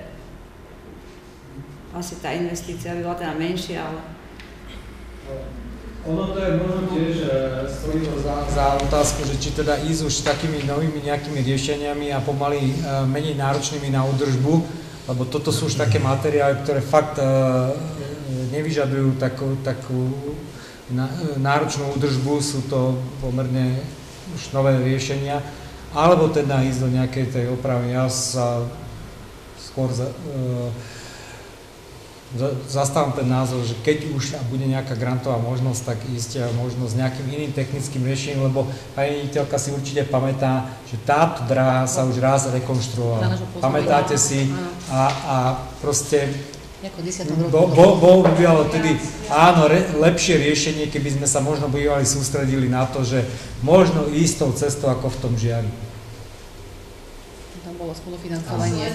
asi tá investícia by bola teda menšia, ale ono to je možno tiež stojí to za, za otázku, že či teda ísť už s takými novými nejakými riešeniami a pomaly uh, menej náročnými na údržbu, lebo toto sú už také materiály, ktoré fakt uh, nevyžadujú takú, takú na, náročnú údržbu, sú to pomerne už nové riešenia, alebo teda ísť do nejakej tej opravy. Ja sa skôr za, uh, zastávam ten názor, že keď už bude nejaká grantová možnosť, tak ísť možno s nejakým iným technickým riešením, lebo pani riaditeľka si určite pamätá, že táto dráha sa už raz rekonštruovala. Pamätáte si a, a proste bo, bo, bolo by bývalo tedy áno, re, lepšie riešenie, keby sme sa možno bývali sústredili na to, že možno ísť tou cestou ako v tom Žiari. Tam bolo spolufinancovanie.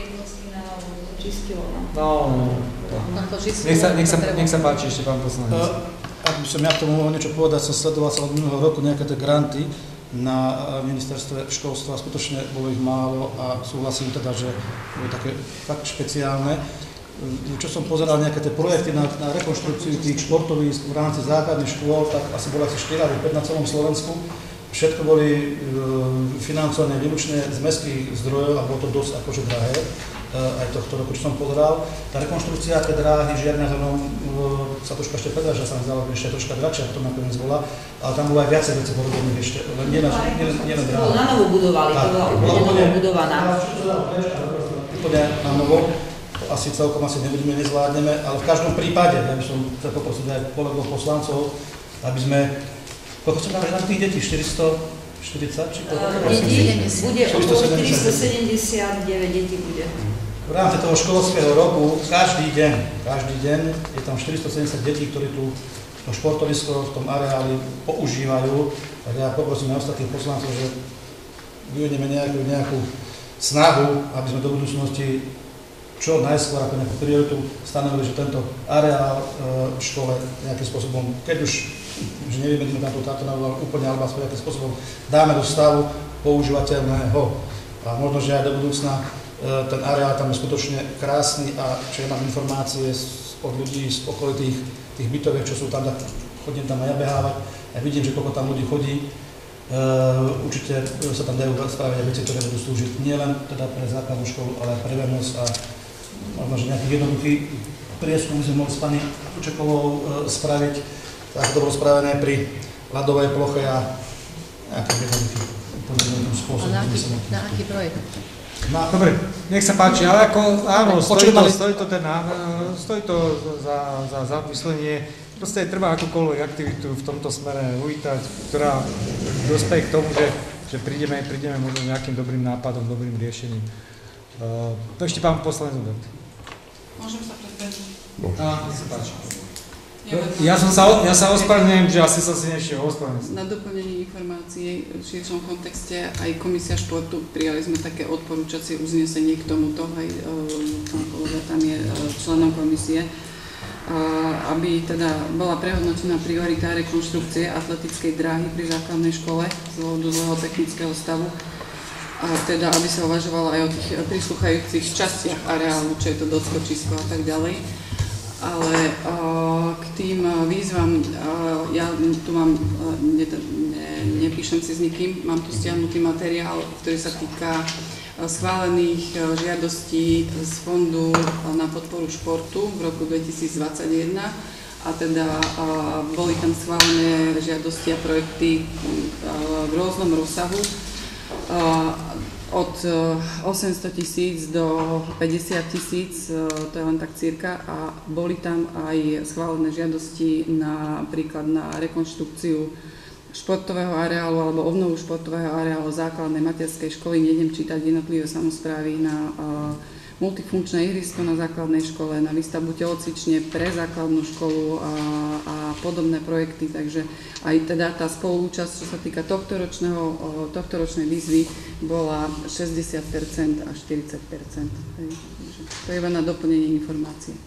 No, no. Nech sa, nech, sa, nech sa páči ešte, pán poslanec. Ak by som ja k tomu niečo povedať, som sledoval sa od minulého roku nejaké tie granty na ministerstve školstva, skutočne bolo ich málo a súhlasím teda, že boli také fakt špeciálne. Čo som pozeral nejaké tie projekty na, na rekonštrukciu tých športovísk v rámci základných škôl, tak asi bolo asi štyri alebo päť na celom Slovensku. Všetko boli e, financované výlučne z mestských zdrojov a bolo to dosť akože drahé. Aj tohto roku, čo som pozeral. Tá rekonštrukcia tej dráhy Žiarna zónou sa troška ešte predráža, sa mi zdala, že ešte troška drahšia, to nakoniec bola, ale tam bolo aj viacej vecí podobných ešte, len nie na dráhu. Na novo budovali, to bola úplne novo budovaná. Úplne na novo. to asi celkom asi nebudeme, nezvládneme, ale v každom prípade, ja by som chcel poprosiť aj kolegov poslancov, aby sme, koľko som dali na tých detí, štyristoštyridsať? Či koľko? Detí bude okolo štyristosedemdesiatdeväť detí bude. V rámci toho školského roku, každý deň, každý deň je tam štyristosedemdesiat detí, ktorí tu to športovisko v tom areáli používajú. Tak ja poprosím aj ostatných poslancov, že vyvedieme nejakú, nejakú snahu, aby sme do budúcnosti čo najskôr ako nejakú prioritu stanovili, že tento areál v škole nejakým spôsobom, keď už že nevymedíme tam tú tátonovú úplne, alebo aspoň nejakým spôsobom dáme do stavu používateľného. A možno, že aj do budúcna ten areál tam je skutočne krásny a čo ja mám informácie od ľudí z okolitých tých bytoviek, čo sú tam, tak chodím tam aj ja behávať a vidím, že koľko tam ľudí chodí. Uh, určite sa tam dajú spraviť veci, ktoré budú slúžiť nielen teda pre základnú školu, ale aj pre vernosť a možno, že nejaký jednoduchý prieskum by sme mohli s pani Učekovou uh, spraviť, tak to bolo spravené pri ľadovej ploche a nejaký jednoduchý spôsob. A na aký, na aký projekt? No, dobre, nech sa páči, ale ako, áno, stojí to, stojí to, ten, stojí to za, za zamyslenie. Proste treba akúkoľvek aktivitu v tomto smere uvítať, ktorá dospeje k tomu, že, že prídeme, prídeme možno nejakým dobrým nápadom, dobrým riešením. Uh, ešte pán poslanec Hubert. Môžem sa predbehnúť? Á, nech sa páči. Ja, som sa, ja sa ospravedlňujem, že asi som si nešiel ospravedlniť. Na doplnenie informácií v širšom kontexte aj Komisia športu prijali sme také odporúčacie uznesenie k tomuto, aj pán kolega tam je členom komisie, aby teda bola prehodnotená priorita rekonštrukcie atletickej dráhy pri základnej škole z dôvodu zlého technického stavu. A teda, aby sa uvažovalo aj o tých prísluchajúcich častiach areálu, čo je to doskočisko a tak ďalej. Ale uh, k tým uh, výzvam, uh, ja tu mám, uh, ne, ne, nepíšem si s nikým, mám tu stiahnutý materiál, ktorý sa týka uh, schválených uh, žiadostí z Fondu uh, na podporu športu v roku dvetisícdvadsaťjeden a teda uh, boli tam schválené žiadosti a projekty uh, v rôznom rozsahu. Uh, od osemsto tisíc do päťdesiat tisíc, to je len tak cirka, a boli tam aj schválené žiadosti napríklad na rekonštrukciu športového areálu alebo obnovu športového areálu základnej materskej školy. Nejdem čítať jednotlivé samosprávy, na multifunkčné ihrisko na základnej škole, na výstavbu telocvične pre základnú školu a, a podobné projekty. Takže aj teda tá spoluúčasť, čo sa týka tohto ročného, tohto ročnej výzvy, bola šesťdesiat percent a štyridsať percent. To je iba na doplnenie informácie.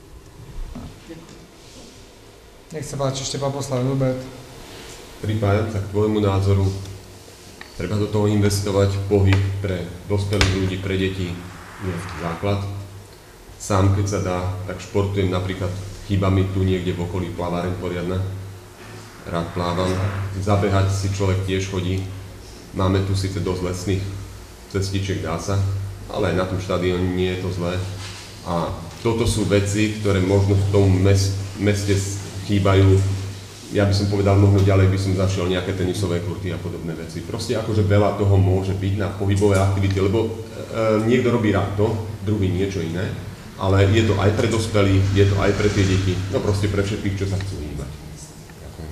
Nech sa páči, ešte pán poslanec Hubert. Pripájam sa k tvojmu názoru. Treba do toho investovať pohyb pre dospelých ľudí, pre deti. Je základ. Sám, keď sa dá, tak športujem, napríklad chýba mi tu niekde v okolí plaváreň poriadna. Rád plávam. Zabehať si človek tiež chodí. Máme tu síce dosť lesných cestičiek, dá sa, ale aj na tom štadióne nie je to zlé. A toto sú veci, ktoré možno v tom meste chýbajú. Ja by som povedal, možno ďalej by som zašiel nejaké tenisové kurty a podobné veci. Proste akože veľa toho môže byť na pohybové aktivity, lebo e, niekto robí rád to, druhý niečo iné, ale je to aj pre dospelých, je to aj pre tie deti, no proste pre všetkých, čo sa chcú hýbať. Ďakujem.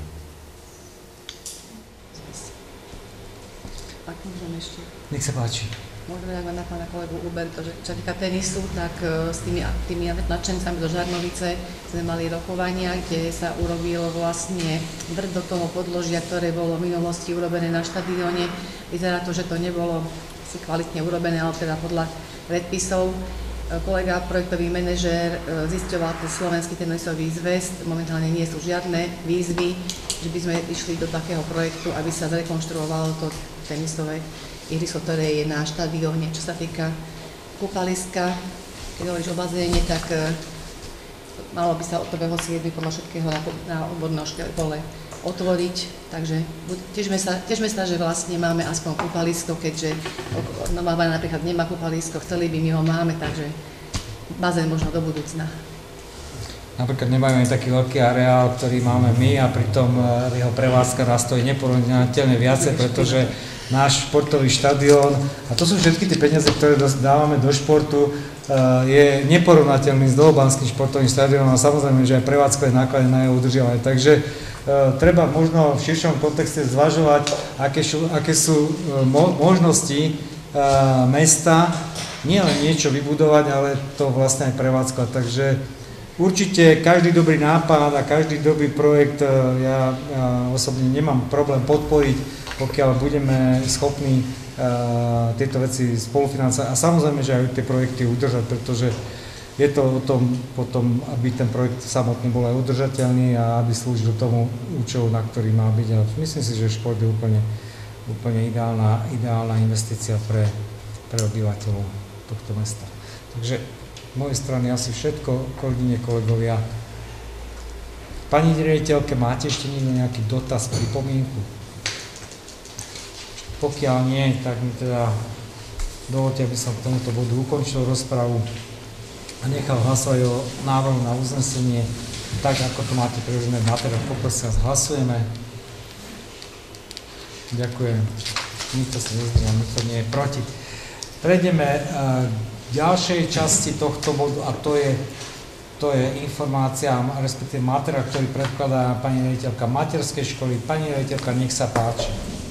Ak môžem ešte. Nech sa páči. Môžeme reagovať na pána kolegu Huberta, že čo týka tenisu, tak s tými, tými nadšencami do Žarnovice sme mali rokovania, kde sa urobilo vlastne vrch do toho podložia, ktoré bolo v minulosti urobené na štadióne. Vyzerá to, že to nebolo si kvalitne urobené, ale teda podľa predpisov. Kolega, projektový manažér, zisťoval ten slovenský tenisový zväz, momentálne nie sú žiadne výzvy, že by sme išli do takého projektu, aby sa zrekonštruovalo to tenisové ihrisko, ktoré je na štadióne. Čo sa týka kúpaliska, keď hovoríš o bazéne, tak uh, malo by sa od prvého siedmeho podľa všetkého na, na odbornom škole otvoriť. Takže tiežme sa, tiežme sa, že vlastne máme aspoň kúpalisko, keďže Nová Baňa napríklad nemá kúpalisko, chceli by, my ho máme, takže bazén možno do budúcna. Napríklad nemáme taký veľký areál, ktorý máme my a pritom jeho prevádzka nás stojí neporovnateľne viacej, pretože náš športový štadión, a to sú všetky tie peniaze, ktoré dávame do športu, je neporovnateľný s Dlhobanským športovým štadiónom a samozrejme, že aj prevádzkové náklady na jeho udržiavanie. Takže treba možno v širšom kontexte zvažovať, aké sú, aké sú mo- možnosti mesta nielen niečo vybudovať, ale to vlastne aj prevádzkovať. Takže určite každý dobrý nápad a každý dobrý projekt ja, ja osobne nemám problém podporiť, pokiaľ budeme schopní uh, tieto veci spolufinancovať a samozrejme, že aj tie projekty udržať, pretože je to o tom potom, aby ten projekt samotný bol aj udržateľný a aby slúžil tomu účelu, na ktorý má byť. A myslím si, že šport je úplne, úplne ideálna, ideálna investícia pre, pre obyvateľov tohto mesta. Takže z mojej strany asi všetko, kolegyne, kolegovia. Pani riaditeľke, máte ešte niekto nejaký dotaz, pripomienku? Pokiaľ nie, tak mi teda dovoľte, aby som k tomuto bodu ukončil rozpravu a nechal hlasovať o návrhu na uznesenie, tak ako to máte priložené v materiálu. Poprosím vás, hlasujeme. Ďakujem. Nikto sa nezdržal, nikto nie je proti. Prejdeme k ďalšej časti tohto bodu a to je, to je informácia, respektíve materiál, ktorý predkladá pani riaditeľka materskej školy. Pani riaditeľka, nech sa páči.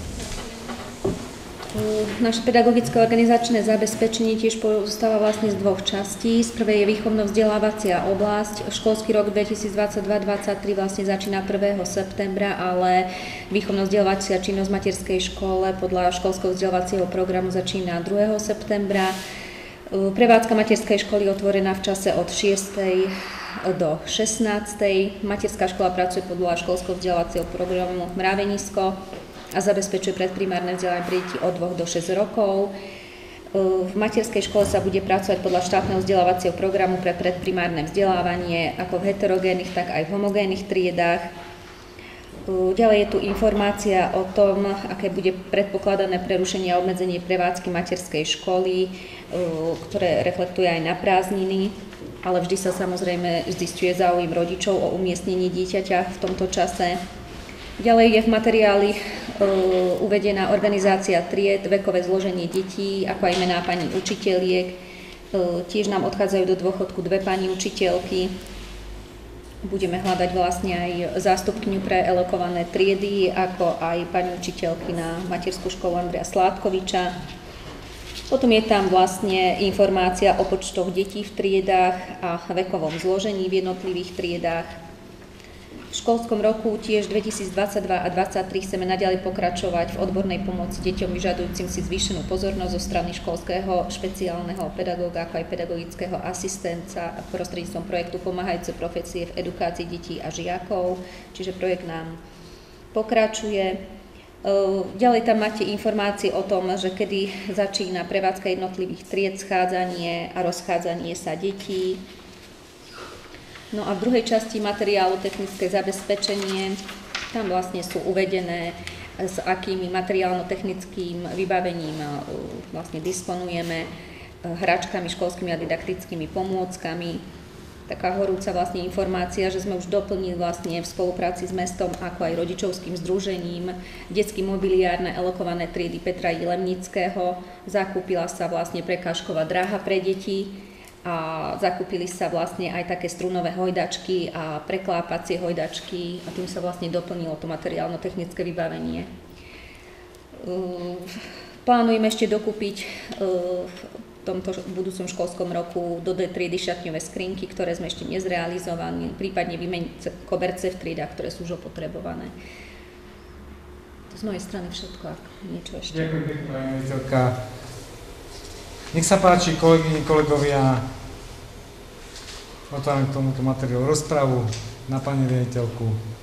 Naše pedagogické organizačné zabezpečenie tiež pozostáva vlastne z dvoch častí. Z prvej je výchovno-vzdelávacia oblasť. Školský rok dvetisícdvadsaťdva dvadsaťtri vlastne začína prvého septembra, ale výchovno-vzdelávacia činnosť v materskej škole podľa školského vzdelávacieho programu začína druhého septembra. Prevádzka materskej školy je otvorená v čase od šiestej do šestnástej. Materská škola pracuje podľa školského vzdelávacieho programu Mravenisko a zabezpečuje predprimárne vzdelávanie pre deti od dvoch do šesť rokov. V materskej škole sa bude pracovať podľa štátneho vzdelávacieho programu pre predprimárne vzdelávanie ako v heterogénnych, tak aj v homogénnych triedách. Ďalej je tu informácia o tom, aké bude predpokladané prerušenie a obmedzenie prevádzky materskej školy, ktoré reflektuje aj na prázdniny, ale vždy sa samozrejme zisťuje záujem rodičov o umiestnenie dieťaťa v tomto čase. Ďalej je v materiáli uh, uvedená organizácia tried, vekové zloženie detí, ako aj mená pani učiteľiek. Uh, tiež nám odchádzajú do dôchodku dve pani učiteľky. Budeme hľadať vlastne aj zástupkyňu pre elokované triedy, ako aj pani učiteľky na materskú školu Andreja Sládkoviča. Potom je tam vlastne informácia o počtoch detí v triedách a vekovom zložení v jednotlivých triedách. V školskom roku tiež dvetisícdvadsaťdva a dvadsaťtri chceme naďalej pokračovať v odbornej pomoci deťom vyžadujúcim si zvýšenú pozornosť zo strany školského špeciálneho pedagóga, ako aj pedagogického asistenta prostredníctvom projektu Pomáhajúce profesie v edukácii detí a žiakov, čiže projekt nám pokračuje. Ďalej tam máte informácie o tom, že kedy začína prevádzka jednotlivých tried, schádzanie a rozchádzanie sa detí. No a v druhej časti materiálu technické zabezpečenie, tam vlastne sú uvedené, s akými materiálno-technickým vybavením vlastne disponujeme, hračkami, školskými a didaktickými pomôckami. Taká horúca vlastne informácia, že sme už doplnili vlastne v spolupráci s mestom, ako aj rodičovským združením, detský mobiliár na elokované triedy Petra Jilemnického. Zakúpila sa vlastne prekážková dráha pre deti a zakúpili sa vlastne aj také strunové hojdačky a preklápacie hojdačky a tým sa vlastne doplnilo to materiálno-technické vybavenie. Plánujeme ešte dokúpiť v tomto budúcom školskom roku do D triedy šatňové skrinky, ktoré sme ešte nezrealizovali, prípadne vymeniť koberce v triedách, ktoré sú už opotrebované. To z mojej strany všetko, ak niečo ešte. Ďakujem pekne, pani riaditeľka. Nech sa páči, kolegyne, kolegovia, otváram k tomuto materiálu rozpravu na pani riaditeľku.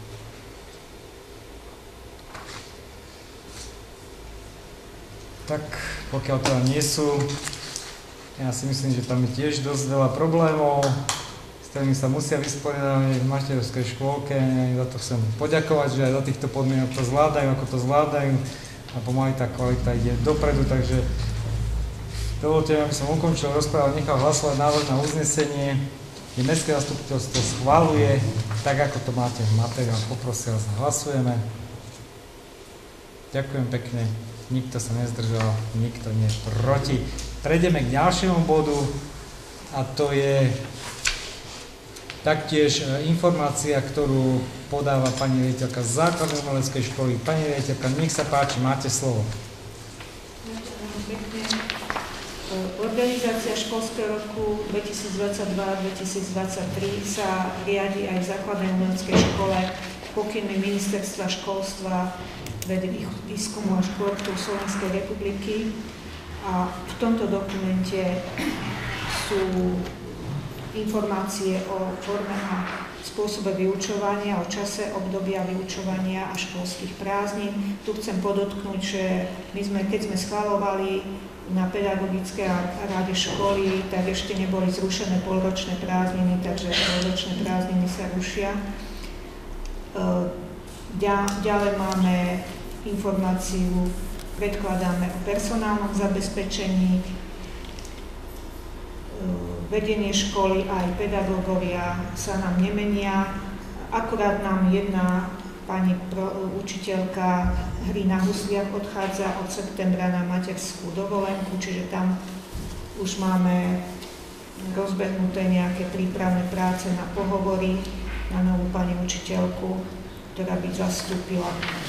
Tak, pokiaľ teda nie sú, ja si myslím, že tam je tiež dosť veľa problémov, s ktorými sa musia vysporiadať v materskej škôlke. Za to chcem poďakovať, že aj za týchto podmienok to zvládajú, ako to zvládajú a pomaly tá kvalita ide dopredu, takže dovolte, aby som ukončil rozprávu a nechal hlasovať návrh na uznesenie, kde mestské zastupiteľstvo schvaľuje, tak ako to máte v materiálu. Poprosím vás, hlasujeme. Ďakujem pekne, nikto sa nezdržal, nikto nie je proti. Prejdeme k ďalšiemu bodu a to je taktiež informácia, ktorú podáva pani riaditeľka z základnej umeleckej školy. Pani riaditeľka, nech sa páči, máte slovo. Organizácia školského roku dvetisícdvadsaťdva dvetisícdvadsaťtri sa riadi aj v základnej umeleckej škole pokynmi Ministerstva školstva, vedy, výskumu a športu Slovenskej republiky. A v tomto dokumente sú informácie o forme a spôsobe vyučovania, o čase obdobia vyučovania a školských prázdnin. Tu chcem podotknúť, že my sme, keď sme schvaľovali na pedagogické rade školy, tak ešte neboli zrušené polročné prázdniny, takže polročné prázdniny sa rušia. Ďalej máme informáciu, predkladáme o personálnom zabezpečení, vedenie školy aj pedagógovia sa nám nemenia. Akurát nám jedna pani pro, učiteľka hry na husliach odchádza od septembra na materskú dovolenku, čiže tam už máme rozbehnuté nejaké prípravné práce na pohovory na novú pani učiteľku, ktorá by zastúpila.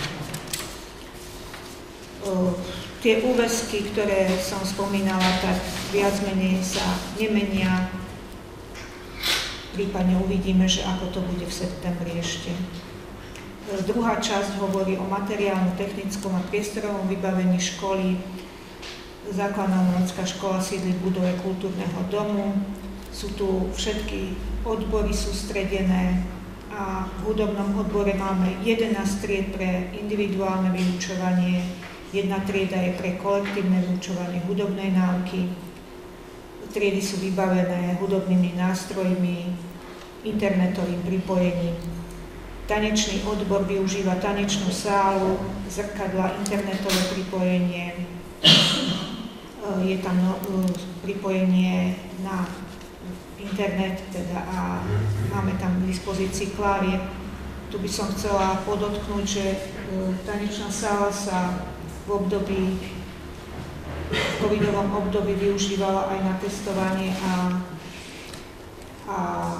Tie úväzky, ktoré som spomínala, tak viac menej sa nemenia. Prípadne uvidíme, že ako to bude v septembri ešte. Druhá časť hovorí o materiálno-technickom a priestorovom vybavení školy. Základná umelecká škola sídli v budove kultúrneho domu. Sú tu všetky odbory sústredené a v hudobnom odbore máme jedenásť tried pre individuálne vyučovanie. Jedna trieda je pre kolektívne vyučovanie hudobnej náuky. Triedy sú vybavené hudobnými nástrojmi, internetovým pripojením. Tanečný odbor využíva tanečnú sálu, zrkadla, internetové pripojenie. Je tam pripojenie na internet teda a máme tam k dispozícii klavier. Tu by som chcela podotknúť, že tanečná sála sa v období, v covidovom období využívala aj na testovanie a, a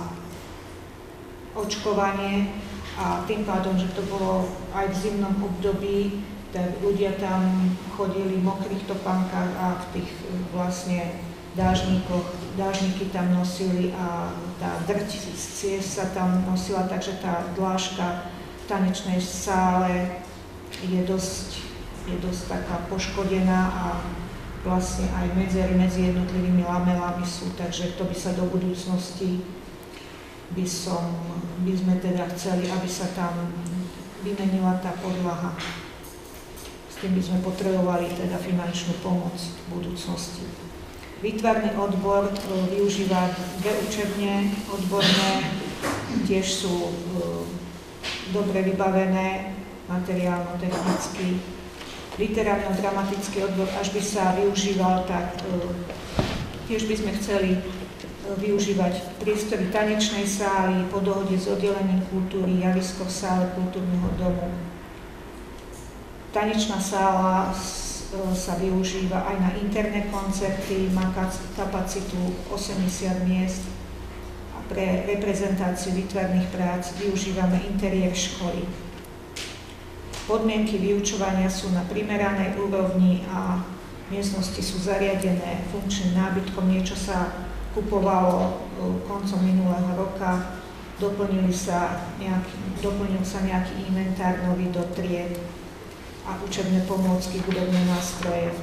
očkovanie a tým pádom, že to bolo aj v zimnom období, tak ľudia tam chodili v mokrých topánkach a v tých vlastne dážnikoch, dážniky tam nosili a tá drť z ciest sa tam nosila, takže tá dlážka v tanečnej sále je dosť je dosť taká poškodená a vlastne aj medzery medzi jednotlivými lamelami sú, takže to by sa do budúcnosti by, som, by sme teda chceli, aby sa tam vymenila tá podlaha. S tým by sme potrebovali teda finančnú pomoc v budúcnosti. Výtvarný odbor využíva dve učebne odborné, tiež sú dobre vybavené materiálno-technicky. Literárno-dramatický odbor, až by sa využíval, tak tiež by sme chceli využívať priestory tanečnej sály po dohode s oddelením kultúry, javisko v sále kultúrneho domu. Tanečná sála sa využíva aj na interné koncerty, má kapacitu osemdesiat miest a pre reprezentáciu výtvarných prác využívame interiér školy. Podmienky vyučovania sú na primeranej úrovni a miestnosti sú zariadené funkčným nábytkom. Niečo sa kupovalo koncom minulého roka, doplnili sa nejaký, doplnil sa nejaký inventár nový do tried a učebné pomôcky, hudobné nástroje.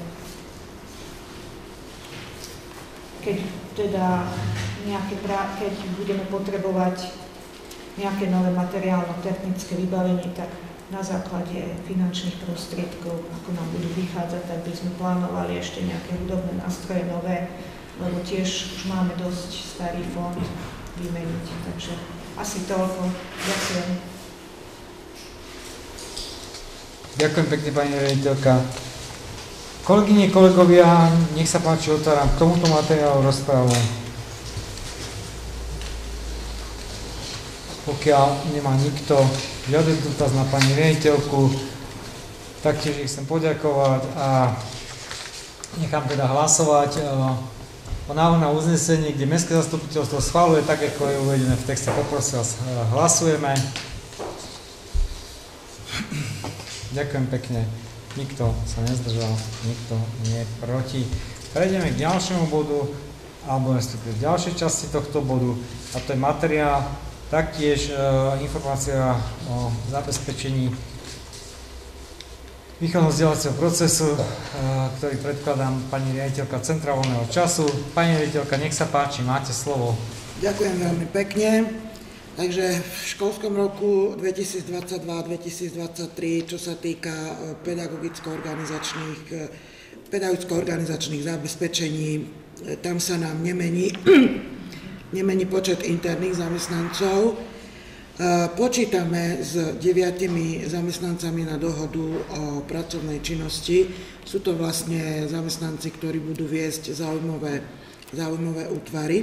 Keď teda nejaké, keď budeme potrebovať nejaké nové materiálno-technické vybavenie, tak na základe finančných prostriedkov, ako nám budú vychádzať, tak by sme plánovali ešte nejaké hudobné nástroje nové, lebo tiež už máme dosť starý fond vymeniť. Takže asi toľko. Ďakujem. Ďakujem pekne, pani riaditeľka. Kolegyne, kolegovia, nech sa páči, otváram k tomuto materiálu rozprávu. Pokiaľ nemá nikto žiaden dotaz na pani riaditeľku, taktiež ich chcem poďakovať a nechám teda hlasovať o o návrhu na uznesenie, kde mestské zastupiteľstvo schvaľuje tak, ako je uvedené v texte. Poprosím vás, hlasujeme. Ďakujem pekne. Nikto sa nezdržal, nikto nie je proti. Prejdeme k ďalšiemu bodu, alebo respektíve v ďalšej časti tohto bodu, a to je materiál, taktiež e, informácia o zabezpečení výchovného vzdelávacieho procesu, e, ktorý predkladám pani riaditeľka Centra voľného času. Pani riaditeľka, nech sa páči, máte slovo. Ďakujem veľmi pekne. Takže v školskom roku dvetisícdvadsaťdva dvetisícdvadsaťtri, čo sa týka pedagogicko-organizačných, pedagogicko-organizačných zabezpečení, tam sa nám nemení, nemení počet interných zamestnancov. Počítame s deviatimi zamestnancami na dohodu o pracovnej činnosti. Sú to vlastne zamestnanci, ktorí budú viesť zaujímavé, zaujímavé útvary.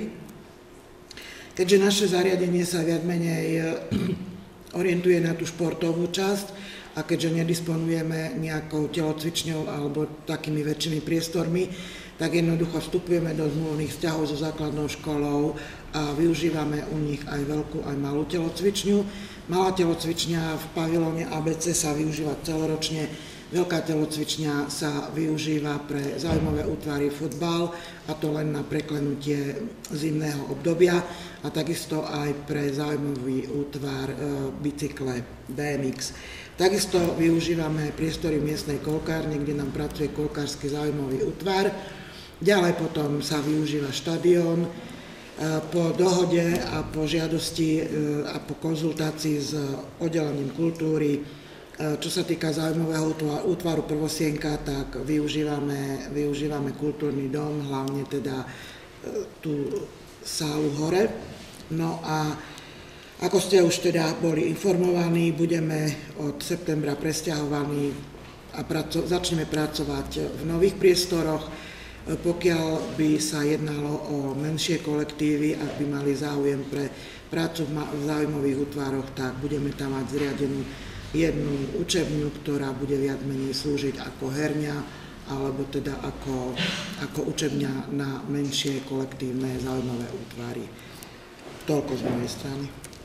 Keďže naše zariadenie sa viac menej orientuje na tú športovú časť a keďže nedisponujeme nejakou telocvičňou alebo takými väčšími priestormi, tak jednoducho vstupujeme do zmluvných vzťahov so základnou školou a využívame u nich aj veľkú, aj malú telocvičňu. Malá telocvičňa v pavilóne á bé cé sa využíva celoročne, veľká telocvičňa sa využíva pre zaujímavé útvary futbal, a to len na preklenutie zimného obdobia, a takisto aj pre zaujímavý útvar e, bicykle bé em iks. Takisto využívame priestory miestnej kolkárne, kde nám pracuje kolkársky zaujímavý útvar. Ďalej potom sa využíva štadión. E, po dohode a po žiadosti e, a po konzultácii s oddelením kultúry, čo sa týka zaujímavého útvaru Prvosienka, tak využívame, využívame kultúrny dom, hlavne teda tú sálu hore. No a ako ste už teda boli informovaní, budeme od septembra presťahovaní a praco- začneme pracovať v nových priestoroch. Pokiaľ by sa jednalo o menšie kolektívy, ak by mali záujem pre prácu v zaujímavých útvaroch, tak budeme tam mať zriadenú jednu učebňu, ktorá bude viac menej slúžiť ako herňa, alebo teda ako, ako učebňa na menšie kolektívne zaujímavé útvary. Toľko z mojej strany.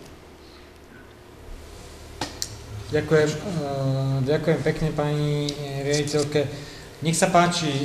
Ďakujem, ďakujem pekne pani riaditeľke. Nech sa páči,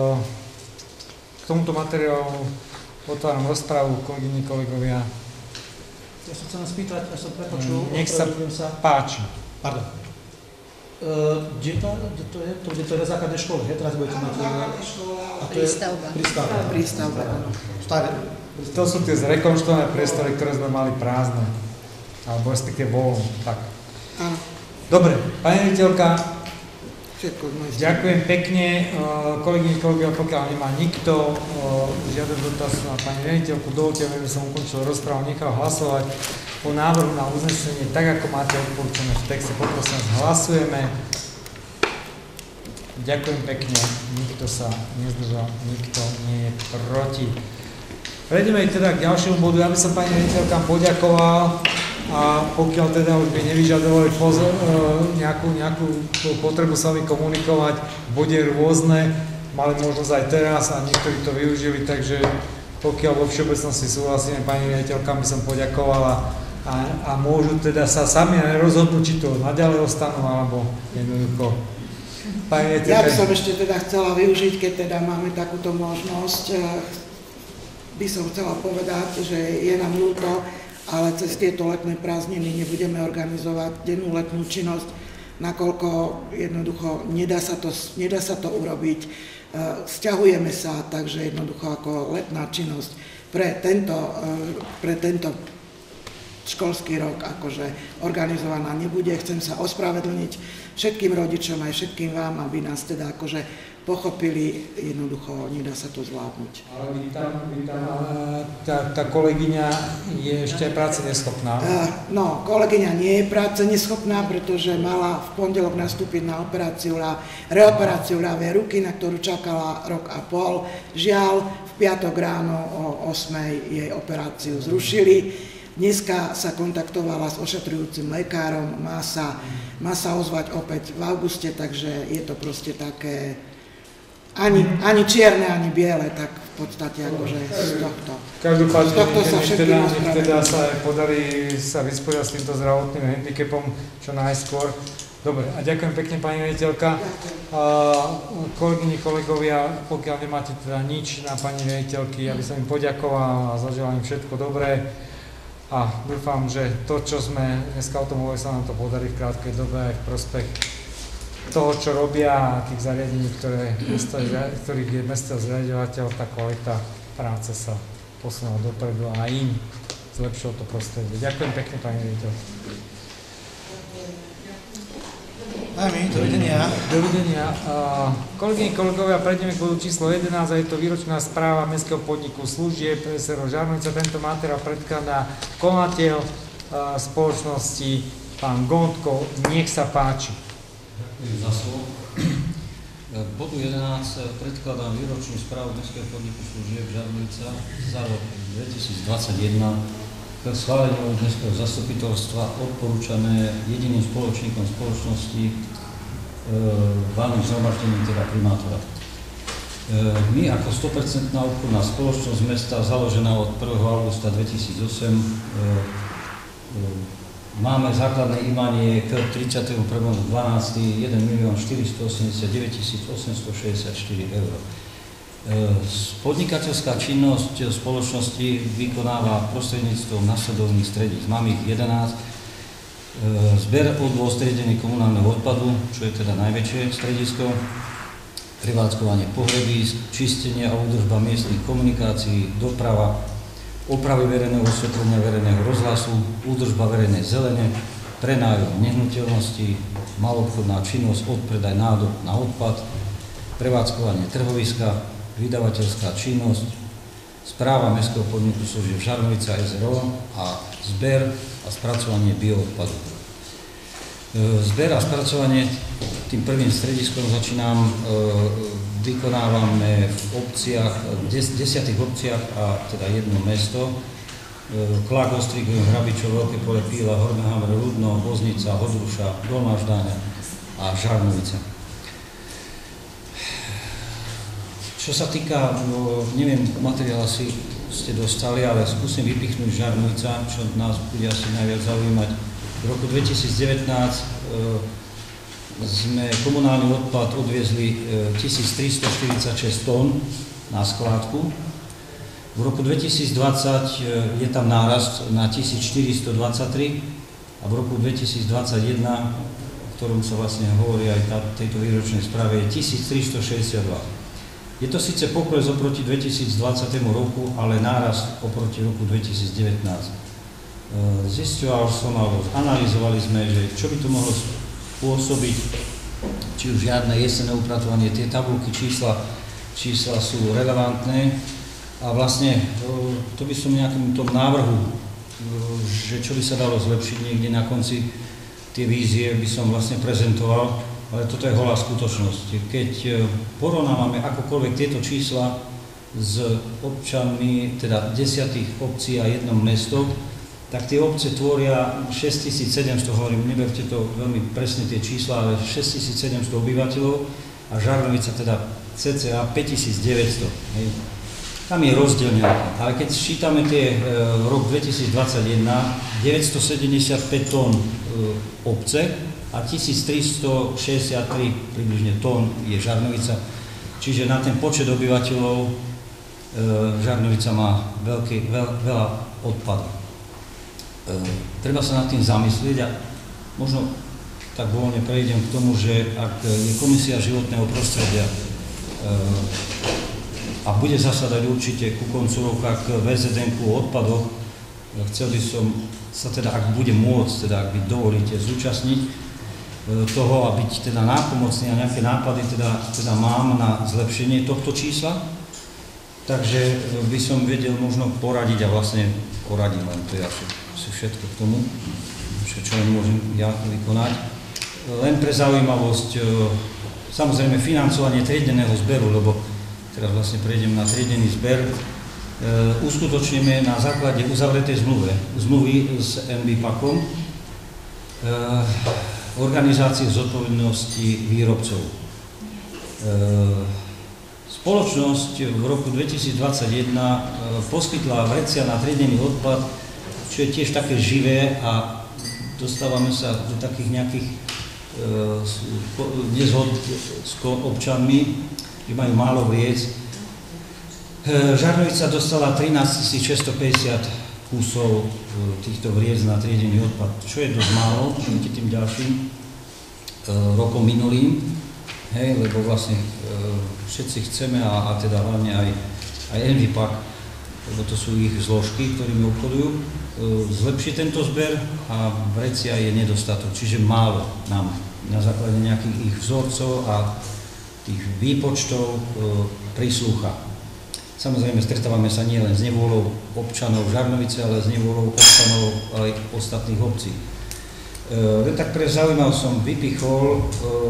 k tomuto materiálu otváram rozprávu, kolegyni, kolegovia. Ja sa chcem spýtať, ja som prepočul, nech sa, sa páči. Pardon. Uh, kde, to, kde to je? To, kde to je na základnej škole, je? Teraz budete mať... Prístavba. Prístavba. Prístavba, áno. To sú tie zrekonštruované priestory, ktoré sme mali prázdne. Alebo respektíve voľné. Tak. Áno. Dobre, pani riaditeľka, ďakujem pekne. Kolegyne, kolegovia, pokiaľ nemá nikto žiaden dotaz na pani riaditeľku, dovoľte, aby som ukončil rozprávu, nechal hlasovať o návrhu na uznesenie, tak ako máte odporúčané v texte. Poprosím, hlasujeme. Ďakujem pekne, nikto sa nezdržal, nikto nie je proti. Prejdeme teda k ďalšiemu bodu. Ja by som pani riaditeľkám poďakoval, a pokiaľ teda už by nevyžadovali pozor, nejakú, nejakú potrebu sa mi komunikovať, bude rôzne, mali možnosť aj teraz a niektorí to využili, takže pokiaľ vo všeobecnosti súhlasíme, pani riaditeľkám by som poďakovala a, a môžu teda sa sami rozhodnúť, či to naďalej ostanú, alebo jednoducho. Pani riaditeľka... Ja by som ešte teda chcela využiť, keď teda máme takúto možnosť, by som chcela povedať, že je nám ľúto, ale cez tieto letné prázdniny nebudeme organizovať dennú letnú činnosť, nakoľko jednoducho nedá sa to, nedá sa to urobiť. Sťahujeme sa, takže jednoducho ako letná činnosť pre tento, pre tento školský rok akože organizovaná nebude. Chcem sa ospravedlniť všetkým rodičom aj všetkým vám, aby nás teda akože pochopili, jednoducho nedá sa to zvládnuť. Ale vy tam, vy tam, tá, tá kolegyňa je ešte aj práce neschopná? No, kolegyňa nie je práce neschopná, pretože mala v pondelok nastúpiť na operáciu, na reoperáciu ľavej ruky, na ktorú čakala rok a pol. Žiaľ, v piatok ráno o ôsmej jej operáciu zrušili. Dneska sa kontaktovala s ošetrujúcim lekárom, má sa, má sa ozvať opäť v auguste, takže je to proste také ani, ani čierne, ani biele, tak podstate akože z tohto. Každopádne, z tohto sa všetkým teda, ospravedlňujem. teda sa podarí sa vysporiadať s týmto zdravotným handicapom čo najskôr. Dobre, a ďakujem pekne, pani riaditeľka. Kolegyni, kolegovia, pokiaľ nemáte teda nič na pani riaditeľky, ja by som im poďakoval a zaželal im všetko dobré. A dúfam, že to, čo sme dneska o tom hovorili, sa nám to podarí v krátkej dobe aj v prospech toho, čo robia a tých zariadení, ktoré mesto, ktorých je mesto zriaďovateľ, tá kvalita práce sa posunula dopredu a im zlepšilo to prostredie. Ďakujem pekne, pani riaditeľka. Aj my, dovidenia. Dovidenia. Kolegyne, kolegovia, prejdeme k bodu číslo jedenásť a je to výročná správa Mestského podniku služieb es er o Žarnovice. Tento materiál predkladá konateľ spoločnosti, pán Gondko. Nech sa páči. Ďakujem za slovo. K bodu jedenásť predkladám výročnú správu Mestského podniku služieb Žarnovica za rok dvetisícvaldsaťjeden. K schváleniu Mestského zastupiteľstva odporúčané jediným spoločníkom spoločnosti e, valným zhromaždením, teda primátora. E, my ako sto percent obchodná spoločnosť mesta, založená od prvého augusta dvetisícosem, e, e, máme základné imanie k tridsiateho prvého decembra jeden milión štyristoosemdesiatdeväť tisíc osemstošesťdesiatštyri eur. Podnikateľská činnosť spoločnosti vykonáva prostredníctvom nasledovných stredíc. Máme ich jedenásť. Zber, odvoz, triedenie komunálneho odpadu, čo je teda najväčšie stredisko, prevádzkovanie pohrebísk, čistenie a údržba miestnych komunikácií, doprava, opravy verejného osvetlenia, verejného rozhlasu, údržba verejnej zelene, prenájom nehnuteľností, maloobchodná činnosť, odpredaj nádob na odpad, prevádzkovanie trhoviska, vydavateľská činnosť, správa Mestského podniku služieb Žarnovica es er o a zber a spracovanie bioodpadu. Zber a spracovanie, tým prvým strediskom začínam, vykonávame v obciach, des, desiatých obciach a teda jedno mesto, Klák, Ostrigo, Hrabičov, Veľké Pole, Píla, Horné Hamre, Rudno, Boznica, Hodruša, Dolná Ždáňa a Žarnovica. Čo sa týka, no, neviem, materiál asi ste dostali, ale skúsim vypichnúť Žarnovica, čo nás bude asi najviac zaujímať. V roku dvetisícdevätnásť e, sme komunálny odpad odviezli e, tisíctristoštyridsaťšesť tón na skládku. V roku dvetisícdvadsať e, je tam nárast na tisícštyristodvadsaťtri a v roku dvetisícdvadsaťjeden, o ktorom sa vlastne hovorí aj na tejto výročnej správe, je tisíctristošesťdesiatdva. Je to síce pokles oproti dvetisícdvadsiatemu roku, ale nárast oproti roku dvetisícdevätnásť. Zisťoval som, alebo analyzovali sme, že čo by to mohlo spôsobiť, či už žiadne jesenné upratovanie, tie tabulky, čísla, čísla sú relevantné a vlastne to by som nejakým tom návrhu, že čo by sa dalo zlepšiť niekde na konci tie vízie by som vlastne prezentoval. Ale toto je holá skutočnosť. Keď porovnávame akokoľvek tieto čísla s občanmi, teda desiatých obcí a jednom mesto, tak tie obce tvoria šesťtisícsedemsto, hovorím, neberte to veľmi presne tie čísla, ale šesťtisícsedemsto obyvateľov a Žarnovica teda cca päťtisícdeväťsto. Tam je rozdiel nejaký. Ale keď sčítame tie e, rok dvetisícdvadsaťjeden, deväťstosedemdesiatpäť tón e, obce, a tisíctristošesťdesiattri približne tón je Žarnovica. Čiže na ten počet obyvateľov e, Žarnovica má veľký, veľ, veľa odpadu. E, treba sa nad tým zamyslieť a možno tak voľne prejdem k tomu, že ak je Komisia životného prostredia e, a bude zasadať určite ku koncu roka k vé zet en ku o odpadoch, chcel by som sa teda, ak bude môcť, teda ak by dovolíte, zúčastniť toho a byť teda nápomocný a nejaké nápady teda, teda mám na zlepšenie tohto čísla. Takže by som vedel možno poradiť a vlastne poradím, len to je asi, asi všetko k tomu, čo, čo môžem ja vykonať. Len pre zaujímavosť, samozrejme financovanie triedeného zberu, lebo teraz vlastne prejdem na triedený zber, uskutočníme na základe uzavretej zmluve, zmluvy s em bé pakom, organizácie zodpovednosti výrobcov. spoločnosť v roku dvetisícdvadsaťjeden poskytla vrecia na triedený odpad, čo je tiež také živé a dostávame sa do takých nejakých nezhod s občanmi, že majú málo vriec. Žarnovica dostala trinásťtisícšesťstopäťdesiat kusov týchto vriec na triedený odpad, čo je dosť málo proti tým ďalším rokom minulým, hej, lebo vlastne všetci chceme a, a teda hlavne aj, aj Envipak, lebo to sú ich zložky, ktorými obchodujú, zlepší tento zber a vrecia je nedostatok, čiže málo nám na základe nejakých ich vzorcov a tých výpočtov prislúcha. Samozrejme, stretávame sa nielen s nevôľou občanov Žarnovice, ale s nevôľou občanov aj ostatných obcí. Len tak pre zaujímav som vypichol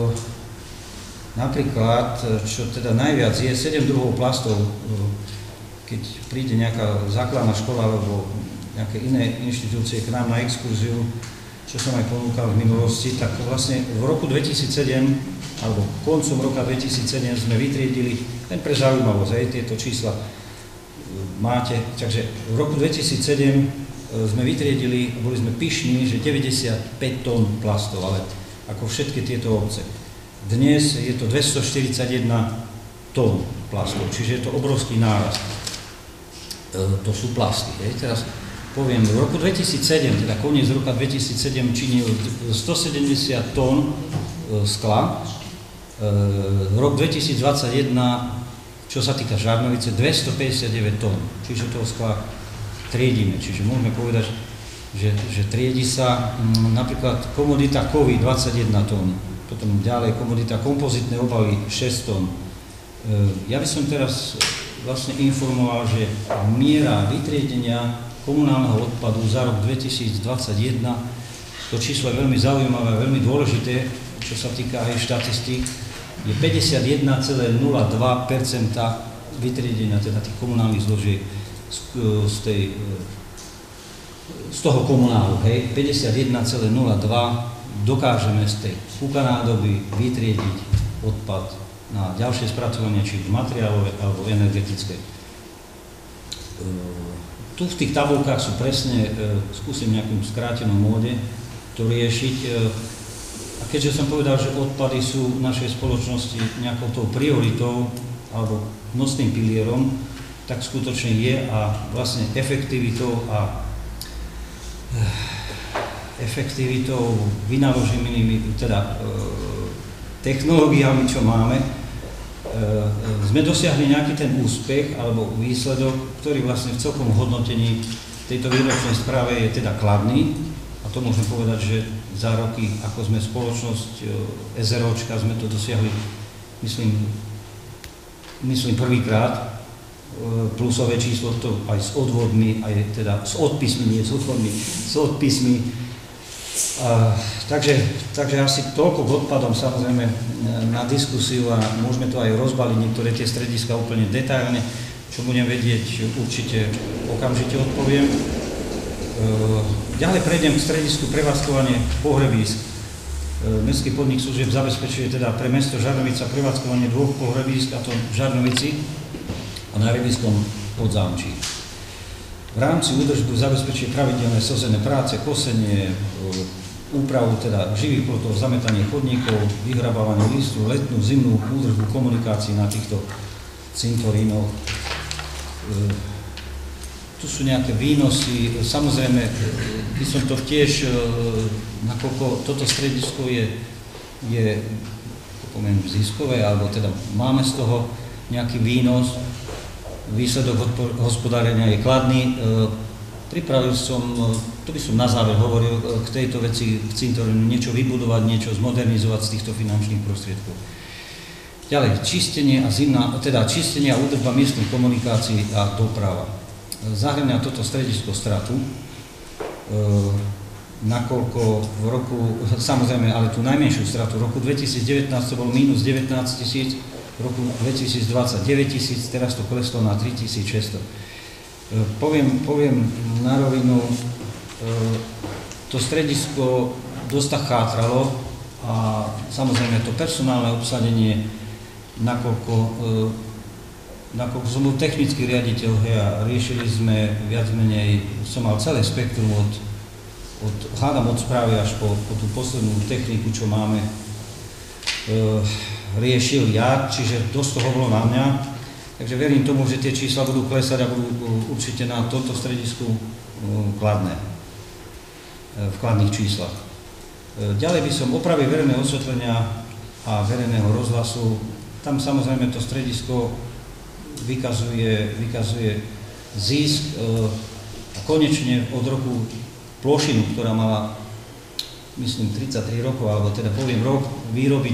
napríklad, čo teda najviac je, sedem druhov plastov. Keď príde nejaká základná škola alebo nejaké iné inštitúcie k nám na exkurziu, čo som aj ponúkal v minulosti, tak vlastne v roku dvetisícsedem alebo koncom roka dvetisícsedem sme vytriedili, len pre zaujímavosť, aj tieto čísla máte, takže v roku dvetisícsedem sme vytriedili, boli sme pyšní, že deväťdesiatpäť tón plastov, ale ako všetky tieto obce. Dnes je to dvestoštyridsaťjeden tón plastov, čiže je to obrovský nárast. To sú plasty. Hej. Teraz poviem, v roku dvetisícsedem, teda koniec roka dvetisícsedem činil stosedemdesiat tón skla, rok dvetisícdvadsaťjeden, čo sa týka Žarnovice, dvestopäťdesiatdeväť tón, čiže toho skla triedíme, čiže môžeme povedať, že, že triedi sa m, napríklad komodita kovy dvadsaťjeden tón, potom ďalej komodita kompozitné obaly šesť tón. E, ja by som teraz vlastne informoval, že miera vytriedenia komunálneho odpadu za rok dvetisícdvadsaťjeden, to číslo je veľmi zaujímavé, veľmi dôležité, čo sa týka aj štatistík, je päťdesiatjeden celá nula dva percenta vytriedenia, teda tých komunálnych zložiek z, z, tej, z toho komunálu, hej, päťdesiatjeden celá nula dva dokážeme z tej fúkanádoby vytriediť odpad na ďalšie spracovanie, či už materiálové alebo energetické. Tu v tých tabulkách sú presne, skúsim nejakým skrátenom móde to riešiť. A keďže som povedal, že odpady sú v našej spoločnosti nejakou tou prioritou alebo nosným pilierom, tak skutočne je a vlastne efektivitou a efektivitou vynaloženými teda technológiami, čo máme, sme dosiahli nejaký ten úspech alebo výsledok, ktorý vlastne v celkom hodnotení tejto výročnej správe je teda kladný. A to môžem povedať, že za roky, ako sme spoločnosť SROčka, sme to dosiahli, myslím, myslím prvýkrát, plusové číslo, to aj s odvodmi, aj teda s odpismi, nie s odvodmi, s odpismi. A, takže, takže asi toľko k odpadom, samozrejme, na diskusiu a môžeme to aj rozbaliť niektoré tie strediska úplne detailne, čo budem vedieť, určite okamžite odpoviem. Ďalej prejdem k stredisku prevádzkovanie pohrebísk. Mestský podnik služieb zabezpečuje teda pre mesto Žarnovica prevádzkovanie dvoch pohrebísk, a to v Žarnovici a na Rybískom Podzámčí. V rámci údržby zabezpečuje pravidelné sozené práce, kosenie, úpravu teda živých plotov, zametanie chodníkov, vyhrabávanie listu, letnú, zimnú údržbu komunikácií na týchto cintorínoch. Tu sú nejaké výnosy, samozrejme, by som to tiež, nakoľko toto stredisko je, je poviem, ziskové, alebo teda máme z toho nejaký výnos, výsledok hospodárenia je kladný. Pripravil som, to by som na záver hovoril, k tejto veci v cintorínu niečo vybudovať, niečo zmodernizovať z týchto finančných prostriedkov. Ďalej, čistenie a zimná, teda čistenie a údržba miestnych komunikácií a doprava. Zahrania toto stredisko stratu, e, nakoľko v roku, samozrejme, ale tú najmenšiu stratu, v roku dvetisícdevätnásť to bol mínus devätnásť tisíc, v roku dvetisícdvadsať deväť tisíc, teraz to kleslo na tritisícšesťsto. E, poviem, poviem na rovinu, e, to stredisko dosť tak chátralo a samozrejme to personálne obsadenie, nakoľko e, nakoľko som bol technický riaditeľ a riešili sme viac menej, som mal celé spektrum od, od hádam od správy až po, po tú poslednú techniku, čo máme, e, riešil ja, čiže dosť toho bolo na mňa. Takže verím tomu, že tie čísla budú klesať a budú určite na toto stredisku e, kladné, e, v kladných číslach. E, ďalej by som opravil verejného osvetlenia a verejného rozhlasu. Tam samozrejme to stredisko vykazuje, vykazuje zisk e, a konečne od roku plošinu, ktorá mala, myslím, tridsaťtri rokov, alebo teda poviem rok, výroby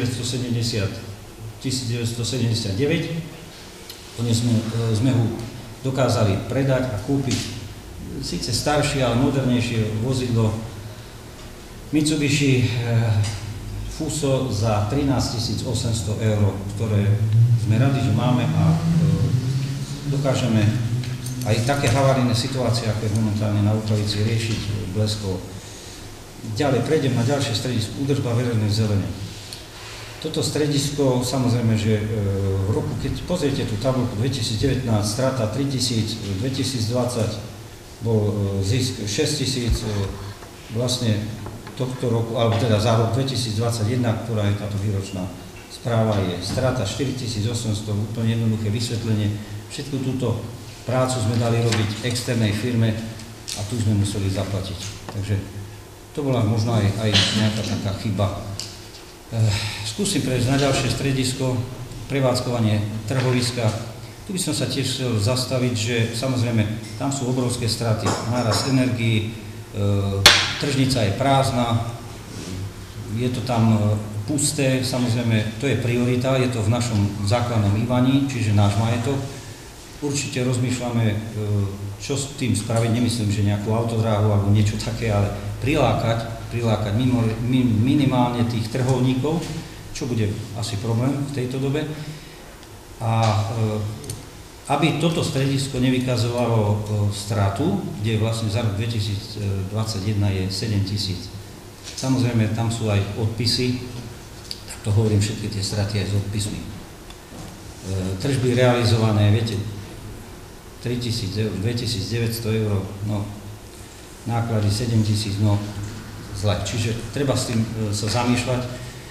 devätnásťstosedemdesiatdeväť. Dnes sme, e, sme ho dokázali predať a kúpiť síce staršie, ale modernejšie vozidlo Mitsubishi e, Fuso za trinásťtisícosemsto eur, ktoré sme radi, že máme a e, dokážeme aj také havarijné situácie, ako je momentálne na Lukavici, riešiť bleskovo. Ďalej prejdem na ďalšie stredisko, údržba verejnej zelene. Toto stredisko, samozrejme, že e, v roku, keď pozriete tú tabuľku dvetisícdevätnásť, strata tritisíc, dvetisícdvadsať bol e, zisk šesťtisíc, e, vlastne tohto roku, alebo teda za rok dvetisícdvadsaťjeden, ktorá je táto výročná správa, je strata štyritisícosemsto, úplne jednoduché vysvetlenie. Všetku túto prácu sme dali robiť externej firme a tu sme museli zaplatiť. Takže to bola možno aj, aj nejaká taká chyba. E, skúsim prejsť na ďalšie stredisko, prevádzkovanie trhoviska. Tu by som sa tiež chcel zastaviť, že samozrejme tam sú obrovské straty, nárast energií, e, tržnica je prázdna, je to tam pusté, samozrejme to je priorita, je to v našom základnom bývaní, čiže náš majetok. Určite rozmýšľame, čo s tým spraviť, nemyslím, že nejakú autodráhu alebo niečo také, ale prilákať, prilákať minimálne tých trhovníkov, čo bude asi problém v tejto dobe. A aby toto stredisko nevykazovalo stratu, kde vlastne za rok dvetisícdvadsaťjeden je sedem tisíc. Samozrejme, tam sú aj odpisy, tak to hovorím, všetky tie straty aj s odpismi. Tržby realizované, viete, tritisíc eur, dvetisícdeväťsto eur, no, náklady sedem tisíc, no, zle. Čiže treba s tým sa zamýšľať.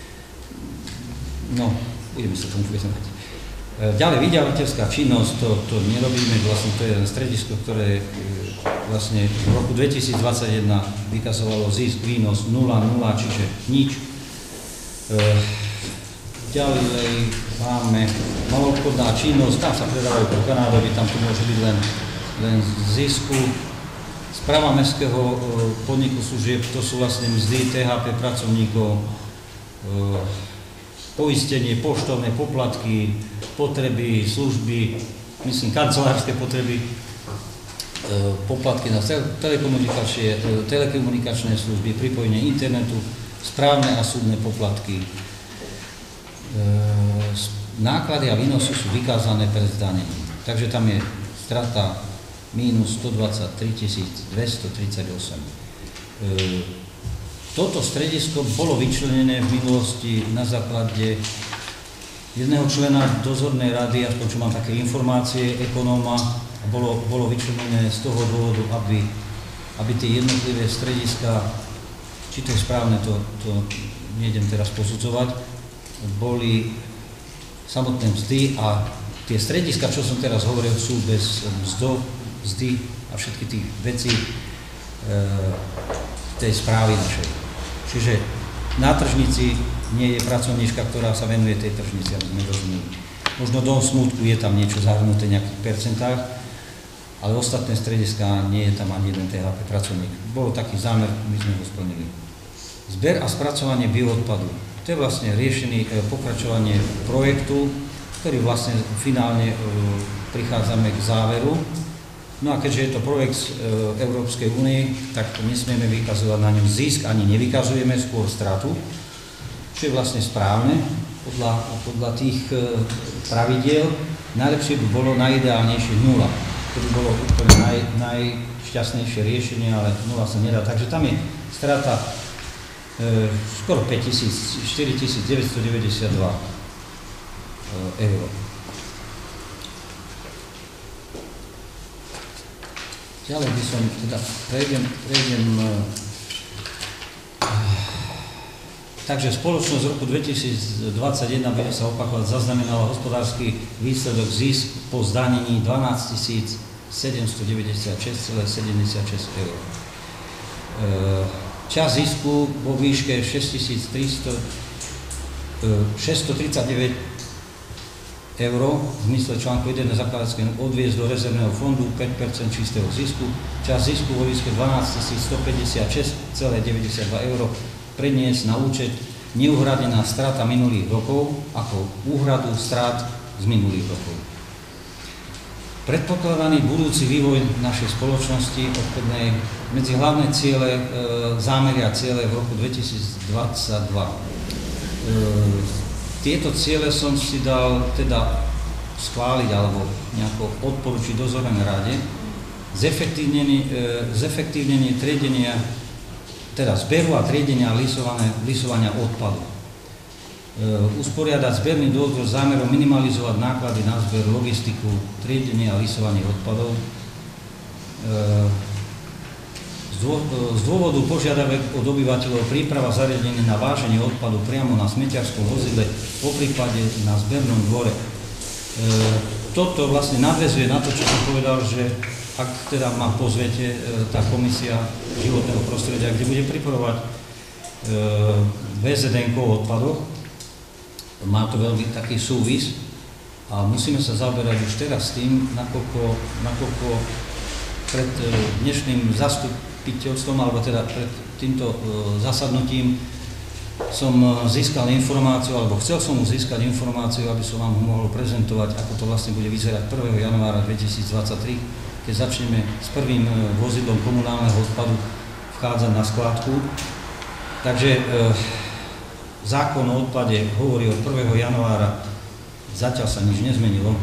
No, budeme sa tomu venovať. Ďalej, vydavateľská činnosť, to, to nerobíme, vlastne to je stredisko, ktoré vlastne v roku dvetisícdvadsaťjeden vykazovalo zisk, výnos nula nula, čiže nič. Ďalej máme maloobchodná činnosť, tam sa predávajú po Kanádovi, tam to môže byť len, len zisku. Správa mestského podniku služieb, to sú vlastne mzdy, té há pé pracovníkov, poistenie, poštovné poplatky, potreby, služby, myslím, kancelárske potreby, poplatky na telekomunikačné, telekomunikačné služby, pripojenie internetu, správne a súdne poplatky. Náklady a výnosy sú vykázané pred zdanením. Takže tam je strata mínus stodvadsaťtri tisíc dvestotridsaťosem. Toto stredisko bolo vyčlenené v minulosti na základe jedného člena dozornej rady, aspoň čo mám také informácie, ekonóma, a bolo, bolo vyčlenené z toho dôvodu, aby, aby tie jednotlivé strediska, či to je správne, to, to nejdem teraz posudzovať, boli samotné mzdy a tie strediska, čo som teraz hovoril, sú bez mzdo, mzdy a všetky tých vecí e, tej správy našej. Čiže na tržnici nie je pracovníčka, ktorá sa venuje tej tržnici, aby sme rozumeli. Možno do smútku je tam niečo zahrnuté v nejakých percentách, ale ostatné strediská nie je tam ani jeden té há pé pracovník. Bolo taký zámer, my sme ho splnili. Zber a spracovanie bioodpadu. To je vlastne riešený pokračovanie projektu, ktorý vlastne finálne prichádzame k záveru. No a keďže je to projekt z Európskej únie, tak nesmieme vykazovať na ňom zisk, ani nevykazujeme, skôr stratu, čo je vlastne správne podľa, podľa tých pravidiel. Najlepšie by bolo najideálnejšie nula. To by bolo úplne naj, najšťastnejšie riešenie, ale nula sa nedá. Takže tam je strata e, skoro päť tisíc, štyri tisíc deväťstodeväťdesiatdva eur. ďalej by som teda prejdem, prejdem takže spoločnosť z roku dvetisícdvadsaťjeden, bude sa opakovať, zaznamenala hospodársky výsledok zisk po zdanení dvanásťtisíc sedemstodeväťdesiatšesť celá sedemdesiatšesť eur. Časť zisku vo výške šesťstotridsaťdeväť eur v zmysle článku jeden zakladateľského odviesť do rezervného fondu päť percent čistého zisku. Časť zisku vo výške dvanásťtisíc stopäťdesiatšesť celá deväťdesiatdva eur preniesť na účet neuhradená strata minulých rokov ako úhradu strát z minulých rokov. Predpokladaný budúci vývoj našej spoločnosti obchodnej medzi hlavné ciele, e, zámery a ciele v roku dvetisícdvadsaťdva. E, tieto ciele som si dal teda schváliť alebo nejako odporučiť dozornej rade zefektívnenie, e, zefektívnenie triedenia teda zberu a triedenia a lisovania odpadu. E, usporiadať zberný dozor s zámerom minimalizovať náklady na zber, logistiku, triedenie a lisovanie odpadov. E, z, dô, z dôvodu požiadavek od obyvateľov príprava zariadenia na váženie odpadu priamo na smetiarskom vozidle, poprípade na zbernom dvore. E, toto vlastne nadväzuje na to, čo som povedal, že ak teda ma pozviete, tá komisia životného prostredia, kde bude pripravovať vé zet en ko o odpadoch, má to veľmi taký súvis a musíme sa zaoberať už teraz tým, nakoľko, nakoľko pred dnešným zastupiteľstvom, alebo teda pred týmto zasadnutím som získal informáciu, alebo chcel som mu získať informáciu, aby som vám ho mohol prezentovať, ako to vlastne bude vyzerať prvého januára dvetisícdvadsaťtri, keď začneme s prvým vozidlom komunálneho odpadu vchádzať na skládku. Takže e, zákon o odpade hovorí od prvého januára, zatiaľ sa nič nezmenilo. E,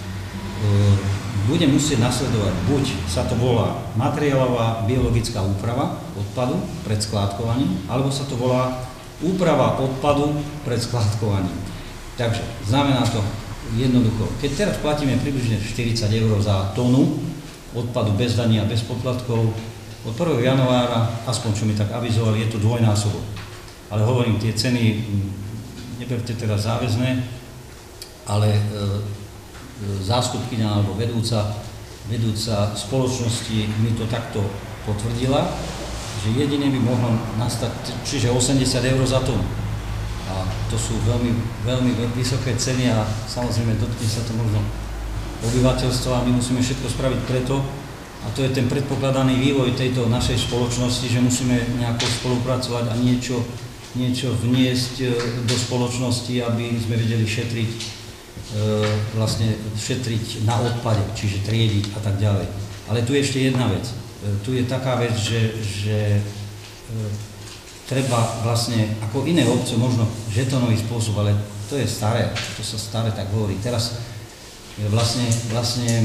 bude musieť nasledovať, buď sa to volá materiálová biologická úprava odpadu pred skládkovaním, alebo sa to volá úprava odpadu pred skládkovaním. Takže znamená to jednoducho, keď teraz platíme približne štyridsať eur za tónu odpadu bez dania, bez poplatkov, od prvého januára, aspoň čo mi tak avizovali, je to dvojnásobok. Ale hovorím, tie ceny neberte teraz záväzné, ale e, zástupkyňa alebo vedúca, vedúca spoločnosti mi to takto potvrdila, že jedine by mohlo nastať, čiže osemdesiat eur za tónu. A to sú veľmi, veľmi vysoké ceny a samozrejme dotkne sa to možno obyvateľstva a my musíme všetko spraviť preto, a to je ten predpokladaný vývoj tejto našej spoločnosti, že musíme nejako spolupracovať a niečo, niečo vniesť do spoločnosti, aby sme vedeli šetriť, e, vlastne šetriť na odpade, čiže triediť a tak ďalej. Ale tu je ešte jedna vec. E, tu je taká vec, že, že e, treba vlastne, ako iné obce, možno žetonový spôsob, ale to je staré, to sa staré tak hovorí. Teraz vlastne, vlastne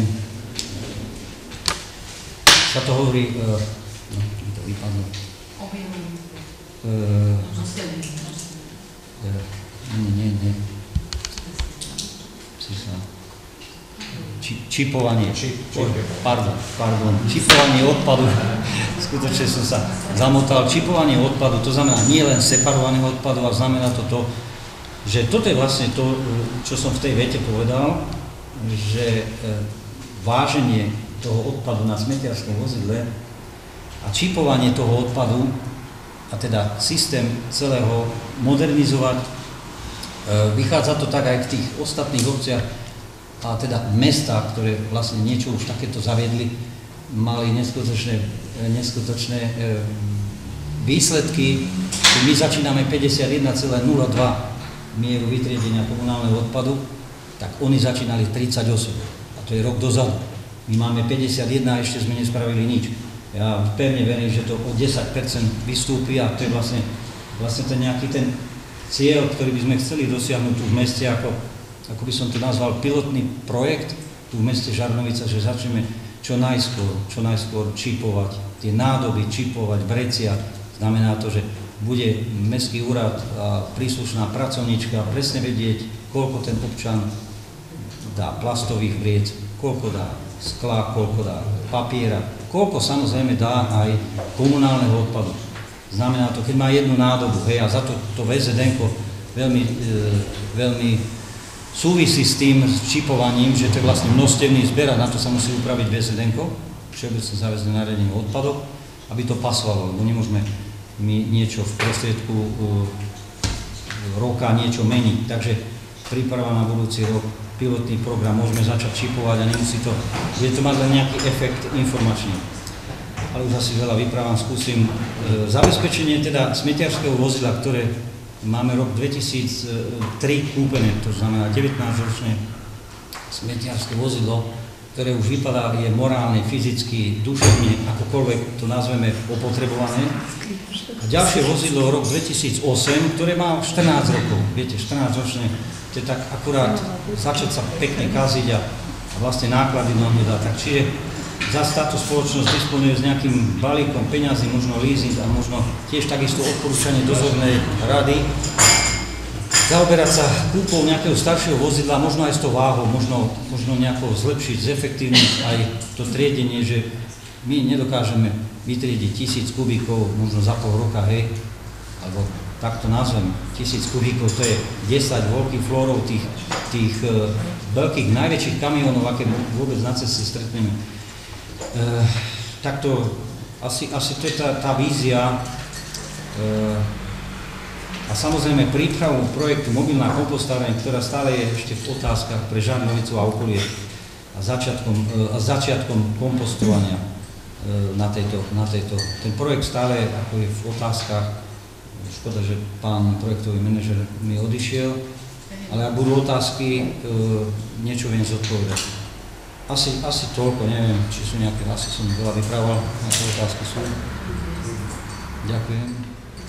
sa to hovorí, uh, no, to vypadlo. Uh, nie, nie, nie. Či, čipovanie, či, či, pardon, pardon, čipovanie odpadu, skutočne som sa zamotal, čipovanie odpadu, to znamená nie len separovaného odpadu, ale znamená to to, že toto je vlastne to, čo som v tej vete povedal, že váženie toho odpadu na smetiarskom vozidle a čipovanie toho odpadu a teda systém celého modernizovať. Vychádza to tak aj v tých ostatných obciach a teda mestách, ktoré vlastne niečo už takéto zaviedli, mali neskutočné, neskutočné výsledky. My začíname päťdesiatjeden celá nula dva mieru vytriedenia komunálneho odpadu, tak oni začínali tridsaťosem a to je rok dozadu. My máme päťdesiatjeden a ešte sme nespravili nič. Ja pevne verím, že to o desať percent vystúpi a to je vlastne, vlastne ten nejaký ten cieľ, ktorý by sme chceli dosiahnuť tu v meste, ako, ako by som to nazval pilotný projekt tu v meste Žarnovica, že začneme čo najskôr, čo najskôr čipovať, tie nádoby čipovať, vrecia. Znamená to, že bude mestský úrad a príslušná pracovníčka presne vedieť, koľko ten občan dá plastových vriec, koľko dá skla, koľko dá papiera, koľko samozrejme dá aj komunálneho odpadu. Znamená to, keď má jednu nádobu, hej, a za to, to vé zet enko veľmi, e, veľmi súvisí s tým s čipovaním, že to je vlastne množstevný zber a na to sa musí upraviť vé zet enko, všeobecne záväzné nariadenie o odpadoch, aby to pasovalo, lebo nemôžeme my niečo v prostriedku e, roka niečo meniť. Takže príprava na budúci rok, pilotný program, môžeme začať čipovať a nemusí to, bude to mať len nejaký efekt informačný. Ale už asi veľa vyprávam, skúsim. E, zabezpečenie teda smetiarského vozidla, ktoré máme rok dvetisíctri kúpené, to znamená devätnásťročné smetiarské vozidlo, ktoré už vypadá, je morálne, fyzicky, duševne, akokoľvek to nazveme, opotrebované. A ďalšie vozidlo rok dvetisícosem, ktoré má štrnásť rokov, viete, štrnásťročné, to je tak akurát začať sa pekne kaziť a, a vlastne náklady nám nedá. Tak čiže zase táto spoločnosť disponuje s nejakým balíkom peňazí, možno leasing a možno tiež takisto odporúčanie dozornej rady. Zaoberať sa kúpou nejakého staršieho vozidla, možno aj s tou váhou, možno, možno nejako zlepšiť, zefektívniť aj to triedenie, že my nedokážeme vytriediť tisíc kubíkov, možno za pol roka, hej, alebo tak to nazvem, tisíc kubíkov, to je desať veľkých florov tých, tých uh, veľkých, najväčších kamionov, aké vôbec na ceste stretneme. Uh, takto, asi, asi to je tá, tá vízia uh, a samozrejme prípravu projektu Mobilná kompostáreň, ktorá stále je ešte v otázkach pre Žarnovicu a okolie a začiatkom, uh, a začiatkom kompostovania uh, na tejto, na tejto. Ten projekt stále ako je v otázkach. Škoda, že pán projektový manažer mi odišiel, ale ak budú otázky, niečo viem zodpovedať. Asi, asi toľko, neviem, či sú nejaké, asi som veľa vyprával, nejaké otázky sú. Ďakujem.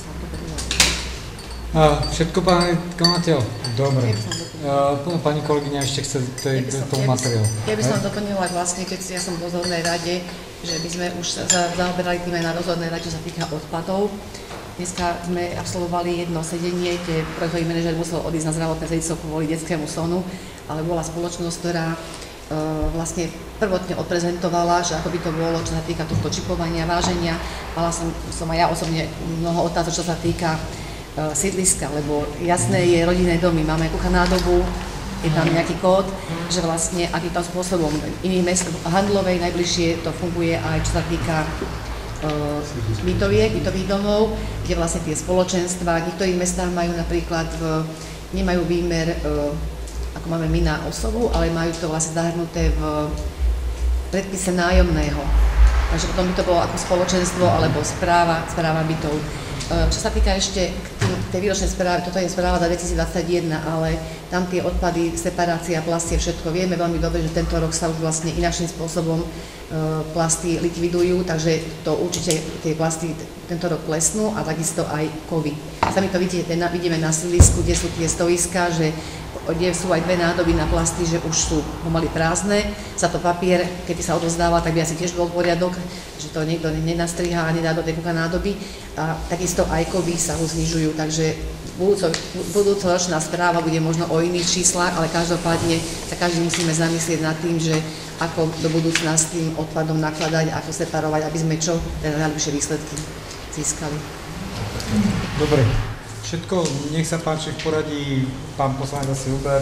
A všetko, pán konateľ? Dobre. Uh, pani kolegyňa ešte chce k tomu materiálu. Ja by som doplnila vlastne, keď ja som v dozornej rade, že by sme už sa zaoberali tým aj na dozornej rade, čo sa týka odpadov. Dneska sme absolvovali jedno sedenie, kde projektový manažer musel odísť na zdravotné hľadisko kvôli detskému sonu, ale bola spoločnosť, ktorá e, vlastne prvotne odprezentovala, že ako by to bolo, čo sa týka tohto čipovania, váženia. Mala som, som aj ja osobne mnoho otázok, čo sa týka e, sídliska, lebo jasné je rodinné domy, máme kucha nádobu, je tam nejaký kód, že vlastne akým tam spôsobom iných mest handlovej najbližšie to funguje aj čo sa týka bytoviek, bytových domov, kde vlastne tie spoločenstva, v niektorých mestách majú napríklad, v, nemajú výmer, ako máme my na osobu, ale majú to vlastne zahrnuté v predpise nájomného. Takže potom by to bolo ako spoločenstvo alebo správa, správa bytov. Čo sa týka ešte k tej výročnej správy, toto je správa za dvetisícdvadsaťjeden, ale tam tie odpady, separácia, plastie, všetko vieme veľmi dobre, že tento rok sa už vlastne inakším spôsobom plasty likvidujú, takže to určite tie plasty tento rok klesnú a takisto aj kovy. Sami to vidíte, vidíme na sídlisku, kde sú tie stoviská, že kde sú aj dve nádoby na plasty, že už sú pomaly prázdne. Za to papier, keď sa odovzdáva, tak by asi tiež bol poriadok, že to niekto nenastrihá a nedá do tej kucha nádoby. A takisto aj kovy sa už znižujú, takže budúco, budúcoročná správa bude možno o iných číslach, ale každopádne sa každý musíme zamyslieť nad tým, že ako do budúcna s tým odpadom nakladať, ako separovať, aby sme čo, teda najlepšie výsledky získali. Dobre. Všetko, nech sa páči v poradí, pán poslanec asi Hubert.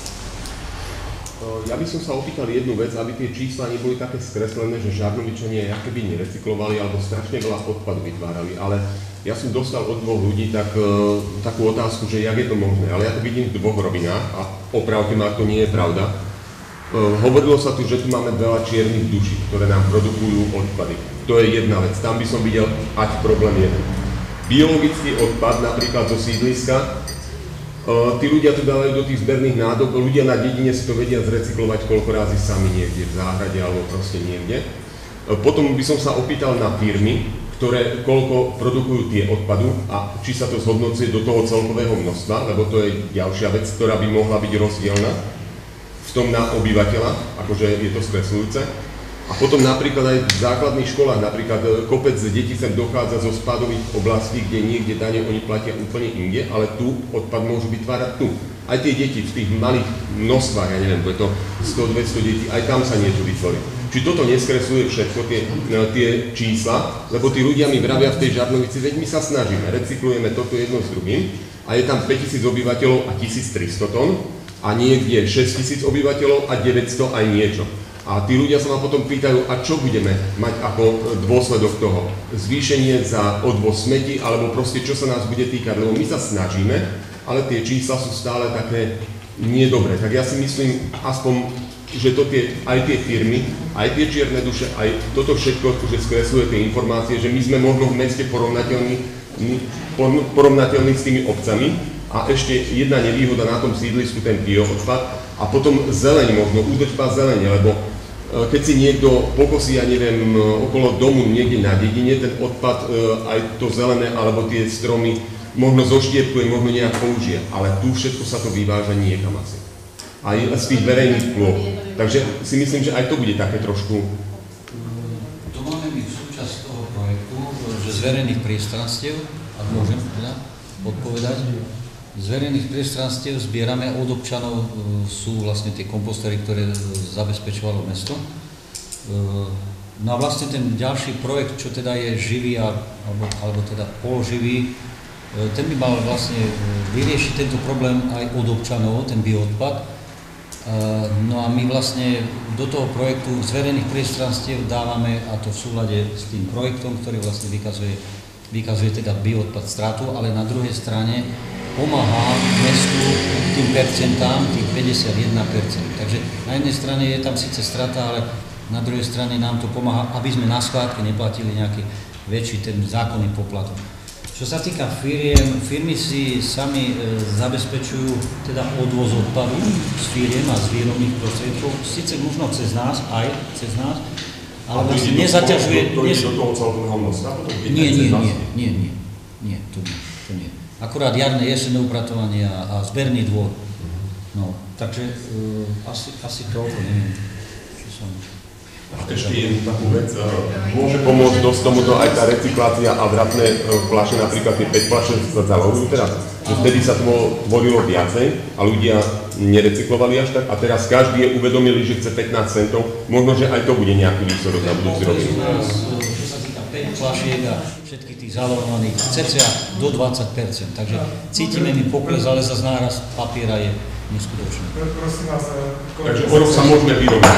Ja by som sa opýtal jednu vec, aby tie čísla neboli také skreslené, že Žarnovičania akoby nerecyklovali alebo strašne veľa odpadu vytvárali, ale ja som dostal od dvoch ľudí tak, takú otázku, že jak je to možné, ale ja to vidím v dvoch rovinách a opravte ma, ak to nie je pravda. Hovorilo sa tu, že tu máme veľa čiernych duší, ktoré nám produkujú odpady. To je jedna vec, tam by som videl, ať problém je. Biologický odpad, napríklad zo sídliska, uh, tí ľudia to dávajú do tých zberných nádob, ľudia na dedine si to vedia zrecyklovať koľko razy sami niekde, v záhrade alebo proste niekde. Uh, potom by som sa opýtal na firmy, ktoré koľko produkujú tie odpadu a či sa to zhodnocuje do toho celkového množstva, lebo to je ďalšia vec, ktorá by mohla byť rozdielna v tom na obyvateľa, akože je to skresľujúce. A potom napríklad aj v základných školách, napríklad kopec detí sem dochádza zo spádových oblastí, kde niekde dane oni platia úplne inde, ale tu odpad môžu vytvárať tu. Aj tie deti v tých malých množstvách, ja neviem, bude to sto dvesto detí, aj tam sa niečo vytvorí. či toto neskresuje všetko tie, tie čísla, lebo tí ľudia mi vravia v tej Žarnovici, veď my sa snažíme, recyklujeme toto jedno s druhým a je tam päťtisíc obyvateľov a tisíctristo tón a niekde šesťtisíc obyvateľov a deväťsto aj niečo. A tí ľudia sa ma potom pýtajú, a čo budeme mať ako dôsledok toho? Zvýšenie za odvoz smeti, alebo proste čo sa nás bude týkať, lebo my sa snažíme, ale tie čísla sú stále také nedobré. Tak ja si myslím, aspoň že to tie, aj tie firmy, aj tie čierne duše, aj toto všetko, že skresľuje tie informácie, že my sme možno v meste porovnateľní, porovnateľní s tými obcami a ešte jedna nevýhoda na tom sídlisku, ten bioodpad a potom zeleň možno, údržba zelene, lebo keď si niekto pokosí, ja neviem, okolo domu niekde na dedine, ten odpad, aj to zelené alebo tie stromy možno zoštiepkuje, možno nejak použije, ale tu všetko sa to vyváža niekam asi. Aj z tých verejných plôch. Takže si myslím, že aj to bude také trošku... To máme byť súčasť toho projektu, že z verejných priestranstiev, ak môžem teda odpovedať, z verejných priestranstiev zbierame od občanov, sú vlastne tie kompostery, ktoré zabezpečovalo mesto. No a vlastne ten ďalší projekt, čo teda je živý, alebo, alebo teda položivý, ten by mal vlastne vyriešiť tento problém aj od občanov, ten bioodpad. No a my vlastne do toho projektu z verejných priestranstiev dávame, a to v súlade s tým projektom, ktorý vlastne vykazuje, vykazuje teda bioodpad stratu, ale na druhej strane pomáha mestu tým percentám, tých päťdesiatjeden percent. Takže na jednej strane je tam síce strata, ale na druhej strane nám to pomáha, aby sme na skládke neplatili nejaký väčší ten zákonný poplatok. Čo sa týka firiem, firmy si sami e, zabezpečujú teda odvoz odpadu z firiem a z výrobných prostriedkov, síce možno cez nás, aj cez nás, ale vlastne nezaťažuje... To ide do toho celkového množstva? Nie, nie, nie, nie, nie, nie, to nie, to nie. Akurát jarné, jesenné upratovanie a, a zberný dvor. No, takže e, asi, asi toľko, neviem, čo som... Ešte jednu takú vec, môže pomôcť dosť tomuto aj tá recyklácia a vratné fľaše, napríklad tie päť fľaše sa zalohujú teraz, že vtedy sa tvorilo viacej a ľudia nerecyklovali až tak a teraz každý je uvedomili, že chce pätnásť centov, možno, že aj to bude nejaký výsledok na budúci rok. Čo sa týka päť fľašiek a všetkých tých zalohovaných, cca do dvadsať percent, takže cítime mi pokles, ale zase náraz papiera je neskutočné. Prosím vás, takže o rok sa môžeme vyrovnať.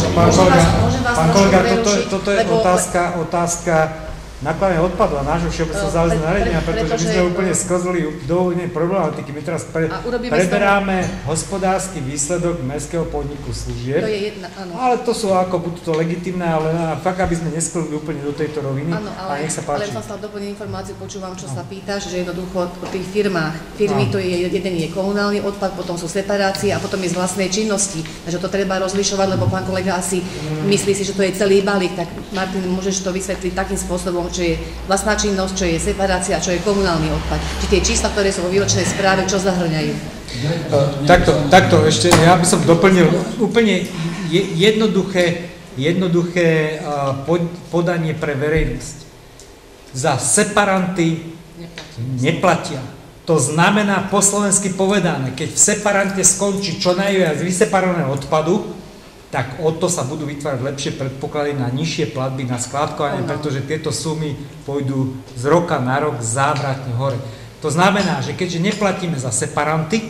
Pán kolega, toto je otázka, otázka nakladania odpadu a nášho všeobecného záväzného nariadenia, pretože my sme úplne sklzli do inej problematiky. My teraz pre, preberáme hospodársky výsledok mestského podniku služieb, to je jedna, áno. Ale to sú ako buď to legitimné, ale fakt, aby sme nesklzli úplne do tejto roviny. Áno, ale, a nech sa páči. Ale som sa doplniť informáciu, počúvam, čo sa pýtaš, že jednoducho o tých firmách. Firmy to je, jeden je komunálny odpad, potom sú separácie a potom je z vlastnej činnosti. Takže to treba rozlišovať, lebo pán kolega asi myslí si, že to je celý balík. Tak Martin, môžeš to vysvetliť takým spôsobom, čo je vlastná činnosť, čo je separácia, čo je komunálny odpad. Či tie čísla, ktoré sú vo výročnej správe, čo zahrňajú? Takto, takto ešte, ja by som doplnil úplne jednoduché, jednoduché podanie pre verejnosť. Za separanty neplatia. To znamená po slovensky povedané, keď v separante skončí čo najviac vyseparovaného odpadu, tak o to sa budú vytvárať lepšie predpoklady na nižšie platby na skládkovanie, pretože tieto sumy pôjdu z roka na rok závratne hore. To znamená, že keďže neplatíme za separanty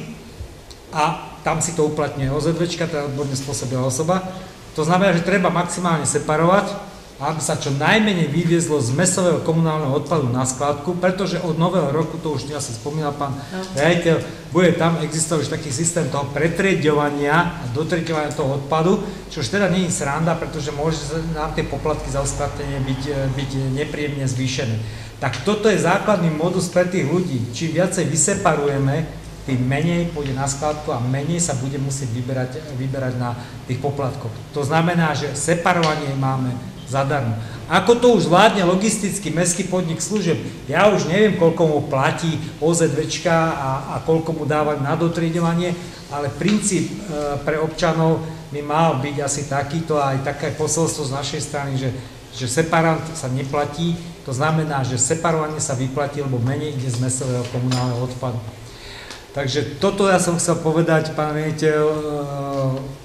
a tam si to uplatňuje OZVčka, teda odborne spôsobila osoba, to znamená, že treba maximálne separovať, aby sa čo najmenej vyviezlo z mäsového komunálneho odpadu na skládku, pretože od nového roku, to už asi spomínal pán riaditeľ, bude tam existovať už taký systém toho pretrieďovania a dotrieďovania toho odpadu, čo už teda nie je sranda, pretože môže nám tie poplatky za uskladnenie byť, byť nepríjemne zvýšené. Tak toto je základný modus pre tých ľudí. Čím viacej vyseparujeme, tým menej pôjde na skládku a menej sa bude musieť vyberať, vyberať na tých poplatkoch. To znamená, že separovanie máme zadarmo. Ako to už zvládne logistický mestský podnik služieb, ja už neviem, koľko mu platí OZVčka a, a koľko mu dáva na dotriedovanie, ale princíp e, pre občanov by mal byť asi takýto a aj také posolstvo z našej strany, že, že separant sa neplatí, to znamená, že separovanie sa vyplatí, lebo menej ide z mäsového komunálneho odpadu. Takže toto ja som chcel povedať, pán riaditeľ,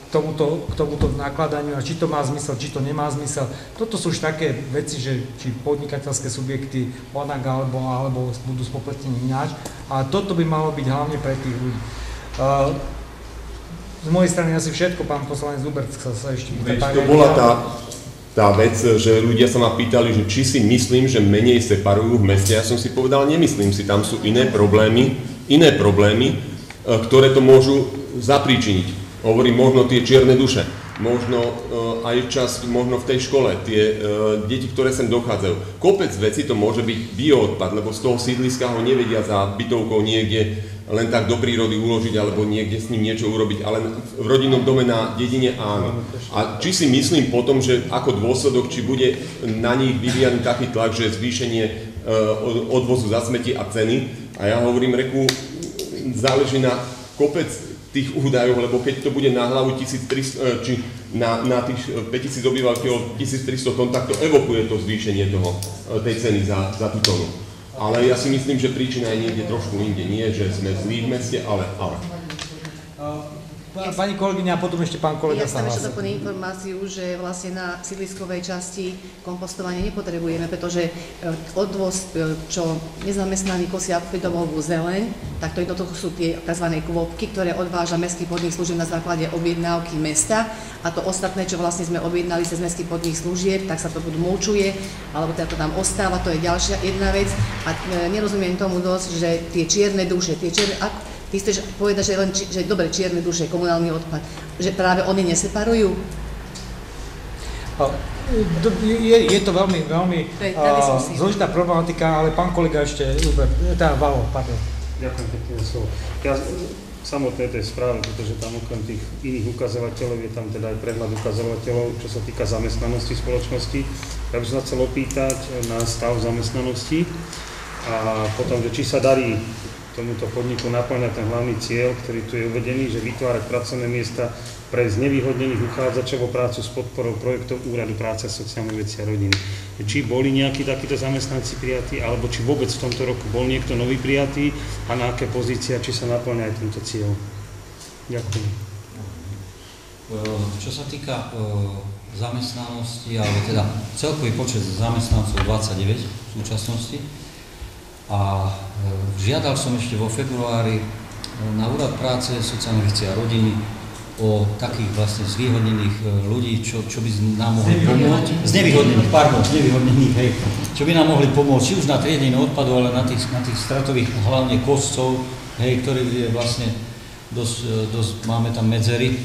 k tomuto, k tomuto nakladaniu a či to má zmysel, či to nemá zmysel. Toto sú už také veci, že či podnikateľské subjekty onak alebo, alebo budú spoplatnení ináč. A toto by malo byť hlavne pre tých ľudí. Uh, z mojej strany asi všetko, pán poslanec Zubert sa, sa ešte... Veď to bola tá, tá vec, že ľudia sa ma pýtali, že či si myslím, že menej separujú v meste. Ja som si povedal, nemyslím si, tam sú iné problémy, iné problémy, ktoré to môžu zapríčiniť. Hovorím, možno tie čierne duše, možno uh, aj čas, možno v tej škole, tie uh, deti, ktoré sem dochádzajú. Kopec vecí to môže byť bioodpad, lebo z toho sídliska ho nevedia za bytovkou niekde len tak do prírody uložiť, alebo niekde s ním niečo urobiť, ale v rodinnom dome na dedine áno. A či si myslím potom, že ako dôsledok, či bude na nich vyvíjaný taký tlak, že zvýšenie uh, odvozu za smeti a ceny, a ja hovorím, reku, záleží na kopec tých údajov, lebo keď to bude na hlavu tisíctristo, či na, na tých päťtisíc obyvateľov tisíctristo tón, tak to evokuje to zvýšenie toho, tej ceny za, za tú tónu. Ale ja si myslím, že príčina je niekde trošku inde. Nie, že sme zlí v meste, ale... ale. Pani kolegyňa a potom ešte pán kolega sa hlási. Ja chcem ešte doplniť informáciu, že vlastne na sídliskovej časti kompostovanie nepotrebujeme, pretože odvoz, čo nezamestnaní kosia domovú zeleň, tak to jednoducho sú tie tzv. Kvótky, ktoré odváža Mestský podnik služieb na základe objednávky mesta, a to ostatné, čo vlastne sme objednali cez Mestský podnik služieb, tak sa to buď mulčuje, alebo teda to tam ostáva, to je ďalšia jedna vec. A nerozumiem tomu dosť, že tie čierne duše, tie čierne... Ty chceš povedať, že, len, že dobre, čierne duše, komunálny odpad, že práve oni neseparujú? Je, je to veľmi, veľmi uh, zložitá problematika, ale pán kolega ešte, teda Valo, pardon. Ďakujem pekne za slovo. Ja samotné tej správe, pretože tam okrem tých iných ukazovateľov je tam teda aj prehľad ukazovateľov, čo sa týka zamestnanosti spoločnosti. Ja by som sa chcel opýtať na stav zamestnanosti a potom, že či sa darí tomuto podniku naplňať ten hlavný cieľ, ktorý tu je uvedený, že vytvárať pracovné miesta pre znevýhodnených uchádzačov o prácu s podporou projektov Úradu práce a sociálnych vecí a rodiny. Či boli nejakí takíto zamestnanci prijatí, alebo či vôbec v tomto roku bol niekto nový prijatý a na aké pozície, či sa naplňa aj tento cieľ. Ďakujem. Čo sa týka zamestnanosti, alebo teda celkový počet zamestnancov dvadsaťdeväť v súčasnosti, a žiadal som ešte vo februári na Úrad práce, sociálnych vecí a rodiny o takých vlastne zvýhodnených ľudí, čo, čo by nám mohli pomôcť. Znevýhodnených, pardon, znevýhodnených, hej. Čo by nám mohli pomôcť, či už na triedenie odpadu, ale na tých, na tých stratových, hlavne koscov, hej, ktorý je vlastne dosť, dosť, máme tam medzery. E,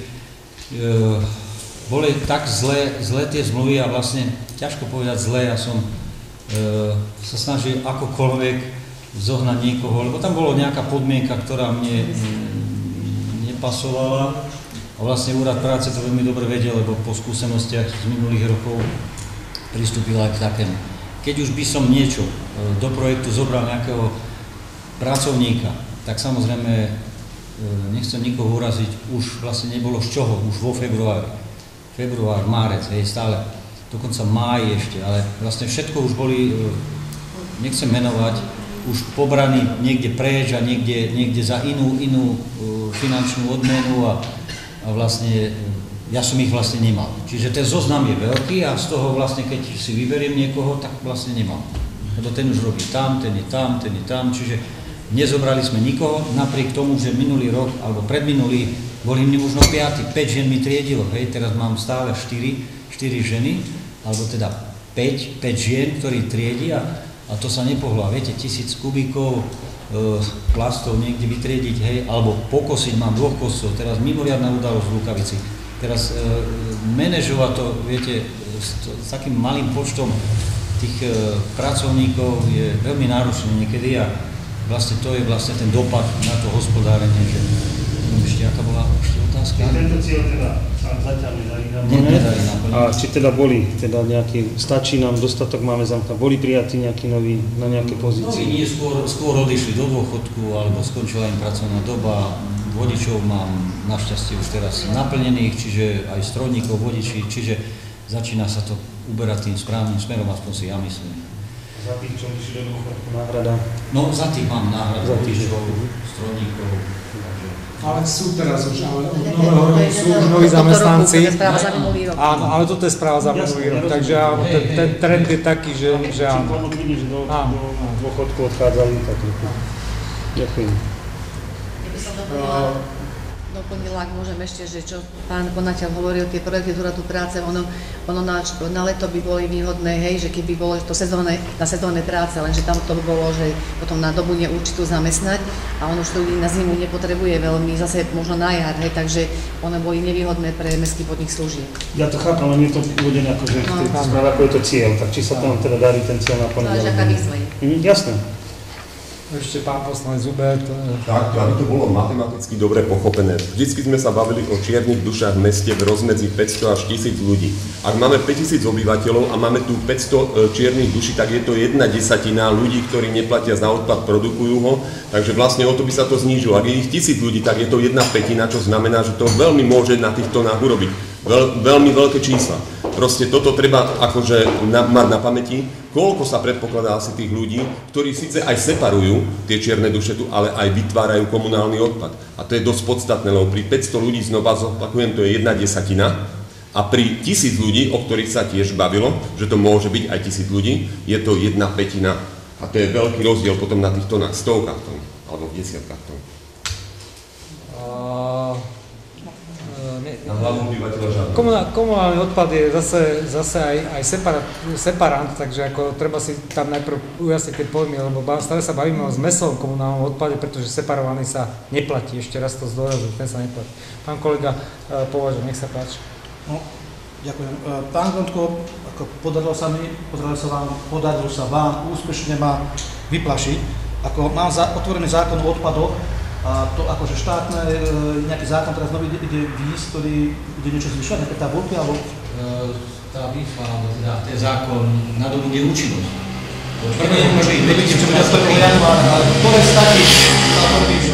boli tak zlé, zlé tie zmluvy a vlastne ťažko povedať zlé, ja som sa snažil akokoľvek zohnať niekoho, lebo tam bolo nejaká podmienka, ktorá mne nepasovala a vlastne Úrad práce to veľmi dobre vedel, lebo po skúsenostiach z minulých rokov pristúpil aj k takému. Keď už by som niečo do projektu zobral nejakého pracovníka, tak samozrejme nechcem nikoho uraziť, už vlastne nebolo z čoho, už vo februári, február, márec, hej, stále. Dokonca máj ešte, ale vlastne všetko už boli, nechcem menovať, už pobraní niekde preč a niekde, niekde za inú, inú finančnú odmenu a, a vlastne ja som ich vlastne nemal. Čiže ten zoznam je veľký a z toho vlastne, keď si vyberiem niekoho, tak vlastne nemám. Lebo ten už robí tam, ten je tam, ten je tam, čiže nezobrali sme nikoho, napriek tomu, že minulý rok, alebo predminulý, boli mne možno piaty, päť žien mi triedilo, hej, teraz mám stále štyri, štyri ženy, alebo teda päť, päť žien, ktorí triedia a to sa nepohlo. Viete, tisíc kubíkov e, plastov niekde vytriediť, hej, alebo pokosiť, mám dvoch koscov, teraz mimoriadna udalosť v Lukavici. Teraz e, manažovať to, viete, s, to, s takým malým počtom tých e, pracovníkov je veľmi náročné niekedy a vlastne to je vlastne ten dopad na to hospodárenie, že ešte aká bola ešte otázka? Tento cieľ teda zatiaľ nedarí naplniť. A či teda boli, teda nejaký, stačí nám dostatok, máme zamknúť, boli prijatí nejakí noví na nejaké pozície? Noví nie, skôr, skôr odišli do dôchodku, alebo skončila im pracovná doba. Vodičov mám našťastie už teraz naplnených, čiže aj strojníkov, vodiči, čiže začína sa to uberať tým správnym smerom, aspoň si ja myslím. Za tých, čo išli do dôchodku, náhrada? No, za tých mám náhradu, rodičov, strojníkov. Ale sú teraz už, ale od nového roku sú už noví zamestnanci. Áno, ale toto je správa za minulý rok, takže áno, ten, ten trend je taký, že, že áno. Či pomoc ľudí, že do, do dôchodku odchádzali, tak ďakujem. Ja by som doplnila, doplnila, ak môžem ešte, že čo pán konateľ hovoril, tie projekty tu práce, ono, ono na, na leto by boli výhodné, hej, že keby bolo to sezónne, na sezónne práce, lenže tam to by bolo, že potom na dobu neurčitú zamestnať a ono už to ľudí na zimu nepotrebuje veľmi, zase možno na jar, hej, takže ono boli nevýhodné pre mestský podnik služieb. Ja to chápem, ale nie je to uvedené ako, že v tej správe, ako je to cieľ, tak či sa tam teda darí ten cieľ naplniť. To je aká výzva je. Mhm, jasné. Ešte pán poslanec Zuber. To... Tak, aby to bolo matematicky dobre pochopené. Vždycky sme sa bavili o čiernych dušách v meste v rozmedzi päťsto až tisíc ľudí. Ak máme päťtisíc obyvateľov a máme tu päťsto čiernych duší, tak je to jedna desatina ľudí, ktorí neplatia za odpad, produkujú ho. Takže vlastne o to by sa to znížilo. Ak je ich tisíc ľudí, tak je to jedna pätina, čo znamená, že to veľmi môže na týchto tonách urobiť. Veľ, veľmi veľké čísla. Proste toto treba akože na, mať na pamäti, koľko sa predpokladá asi tých ľudí, ktorí síce aj separujú tie čierne duše tu, ale aj vytvárajú komunálny odpad. A to je dosť podstatné, lebo pri päťsto ľudí, znova zopakujem, to je jedna desatina. A pri tisíc ľudí, o ktorých sa tiež bavilo, že to môže byť aj tisíc ľudí, je to jedna pätina. A to je veľký rozdiel potom na tých tonách, stovkách tón, alebo v desiatkách tón. Uh... Na hlavu obyvateľa žiadne. Komunálny odpad je zase, zase aj, aj separát, separant, takže ako treba si tam najprv ujasniť tie pojmy, lebo stále sa bavíme o zmesovom komunálnom odpade, pretože separovaný sa neplatí, ešte raz to zdôrazňujem, ten sa neplatí. Pán kolega Považa, nech sa páči. No, ďakujem. Pán Grondko, ako podarilo sa mi, podarilo sa vám, podarilo sa vám úspešne ma vyplašiť. Ako mám za, otvorený zákon o odpadoch, a to akože štátne, e, nejaký zákon teraz nový ide, ide výjsť, ktorý ide niečo zvyšovať, nejaké tabulky, alebo... E, tá výzva, alebo teda ten zákon nadobudne účinnosť. Prvý prvý, nevidím, čo bude prvý január, ale povedz taký, na prvý, že...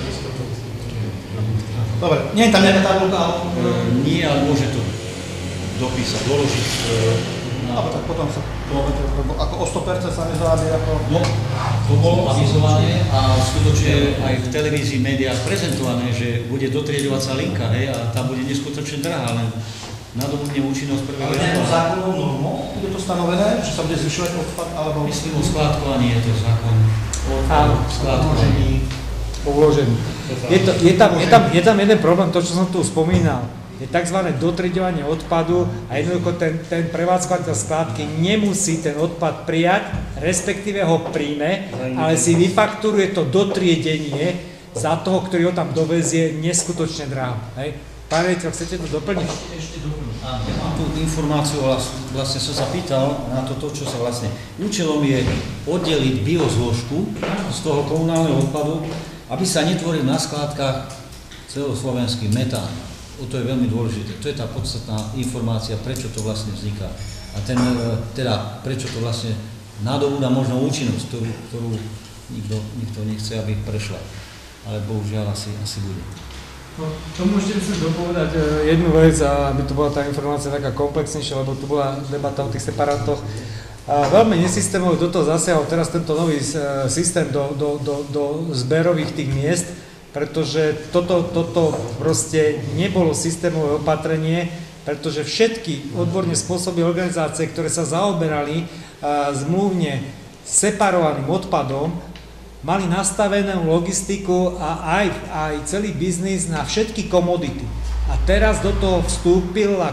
Dobre, nie je tam nejaká tabulka, ale... E, nie, ale môže to dopísať, doložiť... E, alebo tak potom sa... Ako o sto percent sa nezávajú ako... No, to bolo avizované a skutočne aj v televízii, médiách prezentované, že bude dotrieďovacia linka, hej, a tá bude neskutočne drahá, len nadobudne účinnosť prvého januára. Ale je to zákonnou normou, je to stanovené, že sa bude zvyšovať odpad, alebo... Myslím o skládkovaní, je to zákon o skládkovaní. O uložení. Je, to, je, tam, je, tam, je tam jeden problém, to, čo som tu spomínal. Je tzv. Dotriedovanie odpadu a jednoducho ten, ten prevádzkovateľ skládky nemusí ten odpad prijať, respektíve ho príjme, ale si vyfakturuje to dotriedenie za toho, ktorý ho tam dovezie neskutočne draho. Hej. Pán riaditeľ, chcete to doplniť? Ešte doplniť. Áno, ja mám tú informáciu, vlastne som sa pýtal na toto, čo sa vlastne... Účelom je oddeliť biozložku z toho komunálneho odpadu, aby sa netvoril na skládkach celoslovenský metán. O to je veľmi dôležité. To je tá podstatná informácia, prečo to vlastne vzniká. A ten, teda, prečo to vlastne nadobúda možno účinnosť, ktorú, ktorú nikto, nikto nechce, aby prešla. Ale bohužiaľ asi, asi bude. No, tomu ešte chcem dopovedať jednu vec, aby to bola tá informácia taká komplexnejšia, lebo tu bola debata o tých separátoch. A veľmi nesystémovo do toho zasiahol teraz tento nový systém do, do, do, do zberových tých miest, pretože toto, toto proste nebolo systémové opatrenie, pretože všetky odborne spôsoby organizácie, ktoré sa zaoberali uh, zmluvne separovaným odpadom, mali nastavenú logistiku a aj, aj celý biznis na všetky komodity. A teraz do toho vstúpila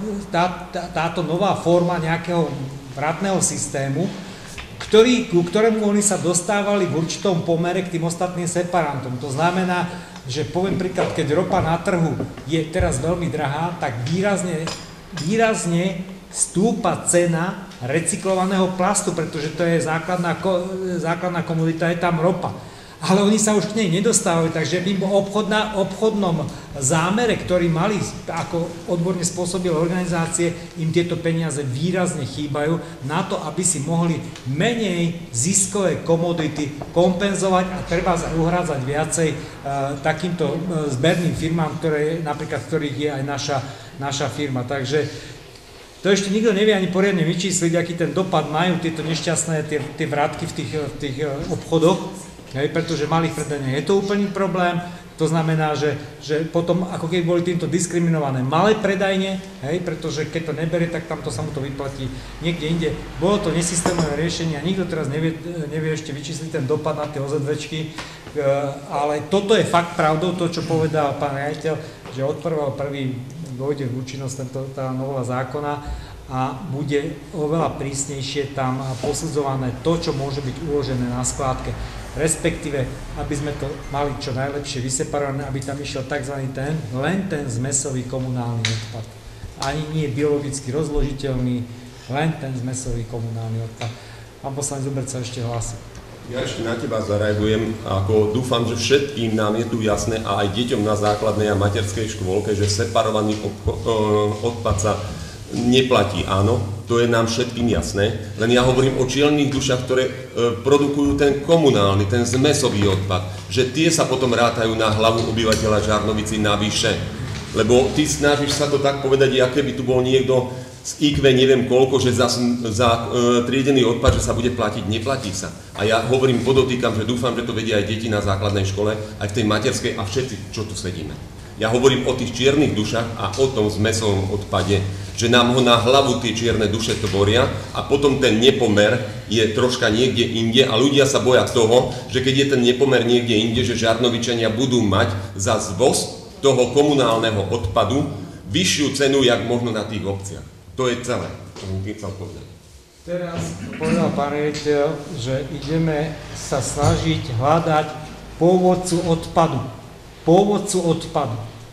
tá, tá, táto nová forma nejakého vratného systému, Ktorý, ku ktorému oni sa dostávali v určitom pomere k tým ostatným separantom. To znamená, že poviem príklad, keď ropa na trhu je teraz veľmi drahá, tak výrazne, výrazne stúpa cena recyklovaného plastu, pretože to je základná, základná komodita, je tam ropa. Ale oni sa už k nej nedostávajú, takže v obchodná, obchodnom zámere, ktorý mali ako odborne spôsobili organizácie, im tieto peniaze výrazne chýbajú na to, aby si mohli menej ziskové komodity kompenzovať a treba uhrádzať viacej uh, takýmto uh, zberným firmám, ktoré, napríklad v ktorých je aj naša, naša firma. Takže To ešte nikto nevie ani poriadne vyčísliť, aký ten dopad majú tieto nešťastné tie, tie vrátky v tých, v tých obchodoch, hej, pretože malých predajniach je to úplný problém. To znamená, že, že potom ako keby boli týmto diskriminované malé predajne, hej, pretože keď to neberie, tak tamto sa mu to vyplatí niekde inde. Bolo to nesystémové riešenie a nikto teraz nevie, nevie ešte vyčísliť ten dopad na tie ozedvečky, ale toto je fakt pravdou, to čo povedal pán riaditeľ, že od prvého prvý dôjde v účinnosť tento, tá novela zákona a bude oveľa prísnejšie tam posudzované to, čo môže byť uložené na skládke. Respektíve, aby sme to mali čo najlepšie vyseparované, aby tam išiel tzv. ten, len ten zmesový komunálny odpad. Ani nie biologicky rozložiteľný, len ten zmesový komunálny odpad. Pán poslanec Zubert sa ešte hlási. Ja ešte na teba zareagujem, ako dúfam, že všetkým nám je tu jasné a aj deťom na základnej a materskej škôlke, že separovaný odpad sa neplatí. Áno, to je nám všetkým jasné, len ja hovorím o čielnych dušách, ktoré e, produkujú ten komunálny, ten zmesový odpad, že tie sa potom rátajú na hlavu obyvateľa Žarnovici navyše. Lebo ty snažíš sa to tak povedať, aké by tu bol niekto z í kvé neviem koľko, že za, za e, triedený odpad, že sa bude platiť, neplatí sa. A ja hovorím, podotýkam, že dúfam, že to vedia aj deti na základnej škole, aj v tej materskej a všetci, čo tu sedíme. Ja hovorím o tých čiernych dušách a o tom zmesovom odpade, že nám ho na hlavu tie čierne duše tvoria a potom ten nepomer je troška niekde inde a ľudia sa boja toho, že keď je ten nepomer niekde inde, že Žarnovičania budú mať za zvoz toho komunálneho odpadu vyššiu cenu, jak možno na tých obciach. To je celé, čo som chcel povedať. Teraz povedal pán riaditeľ, že ideme sa snažiť hľadať pôvodcu odpadu. Pôvodcu odpadu.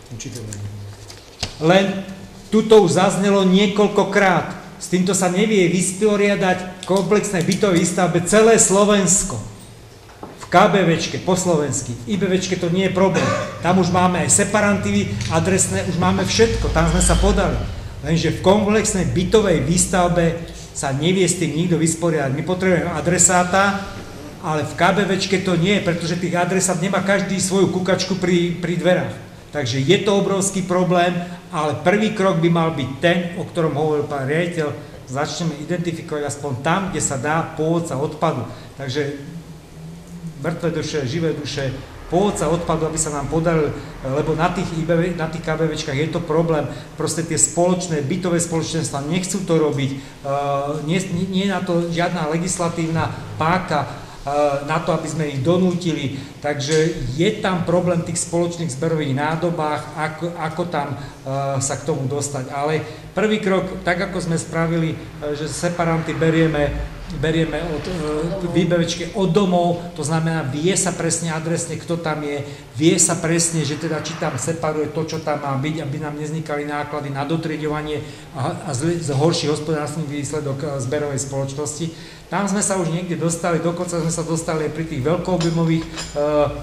Len tuto už zaznelo niekoľkokrát. S týmto sa nevie vysporiadať komplexnej bytovej výstavbe celé Slovensko. V ká bé véčke, po slovensky, v í bé véčke to nie je problém. Tam už máme aj separantívy, adresné, už máme všetko, tam sme sa podali. Lenže v komplexnej bytovej výstavbe sa nevie s tým nikto vysporiadať. My potrebujeme adresáta, ale v ká bé véčke to nie, pretože tých adresát nemá každý svoju kukačku pri, pri dverách. Takže je to obrovský problém, ale prvý krok by mal byť ten, o ktorom hovoril pán riaditeľ, začneme identifikovať aspoň tam, kde sa dá pôvodca odpadu. Takže mŕtve duše, živé duše, pôvodca odpadu, aby sa nám podaril, lebo na tých, í bé, na tých ká bé véčkách je to problém, proste tie spoločné, bytové spoločenstva nechcú to robiť, uh, nie, nie je na to žiadna legislatívna páka, na to, aby sme ich donútili. Takže je tam problém v tých spoločných zberových nádobách, ako, ako tam uh, sa k tomu dostať. Ale prvý krok, tak ako sme spravili, uh, že separanty berieme, berieme od uh, výbevečky od domov, to znamená, vie sa presne adresne, kto tam je, vie sa presne, že teda či tam separuje to, čo tam má byť, aby nám nevznikali náklady na dotriedovanie a, a zl- horší hospodársky výsledok uh, zberovej spoločnosti. Tam sme sa už niekde dostali, dokonca sme sa dostali aj pri tých veľkoobjemových e, e,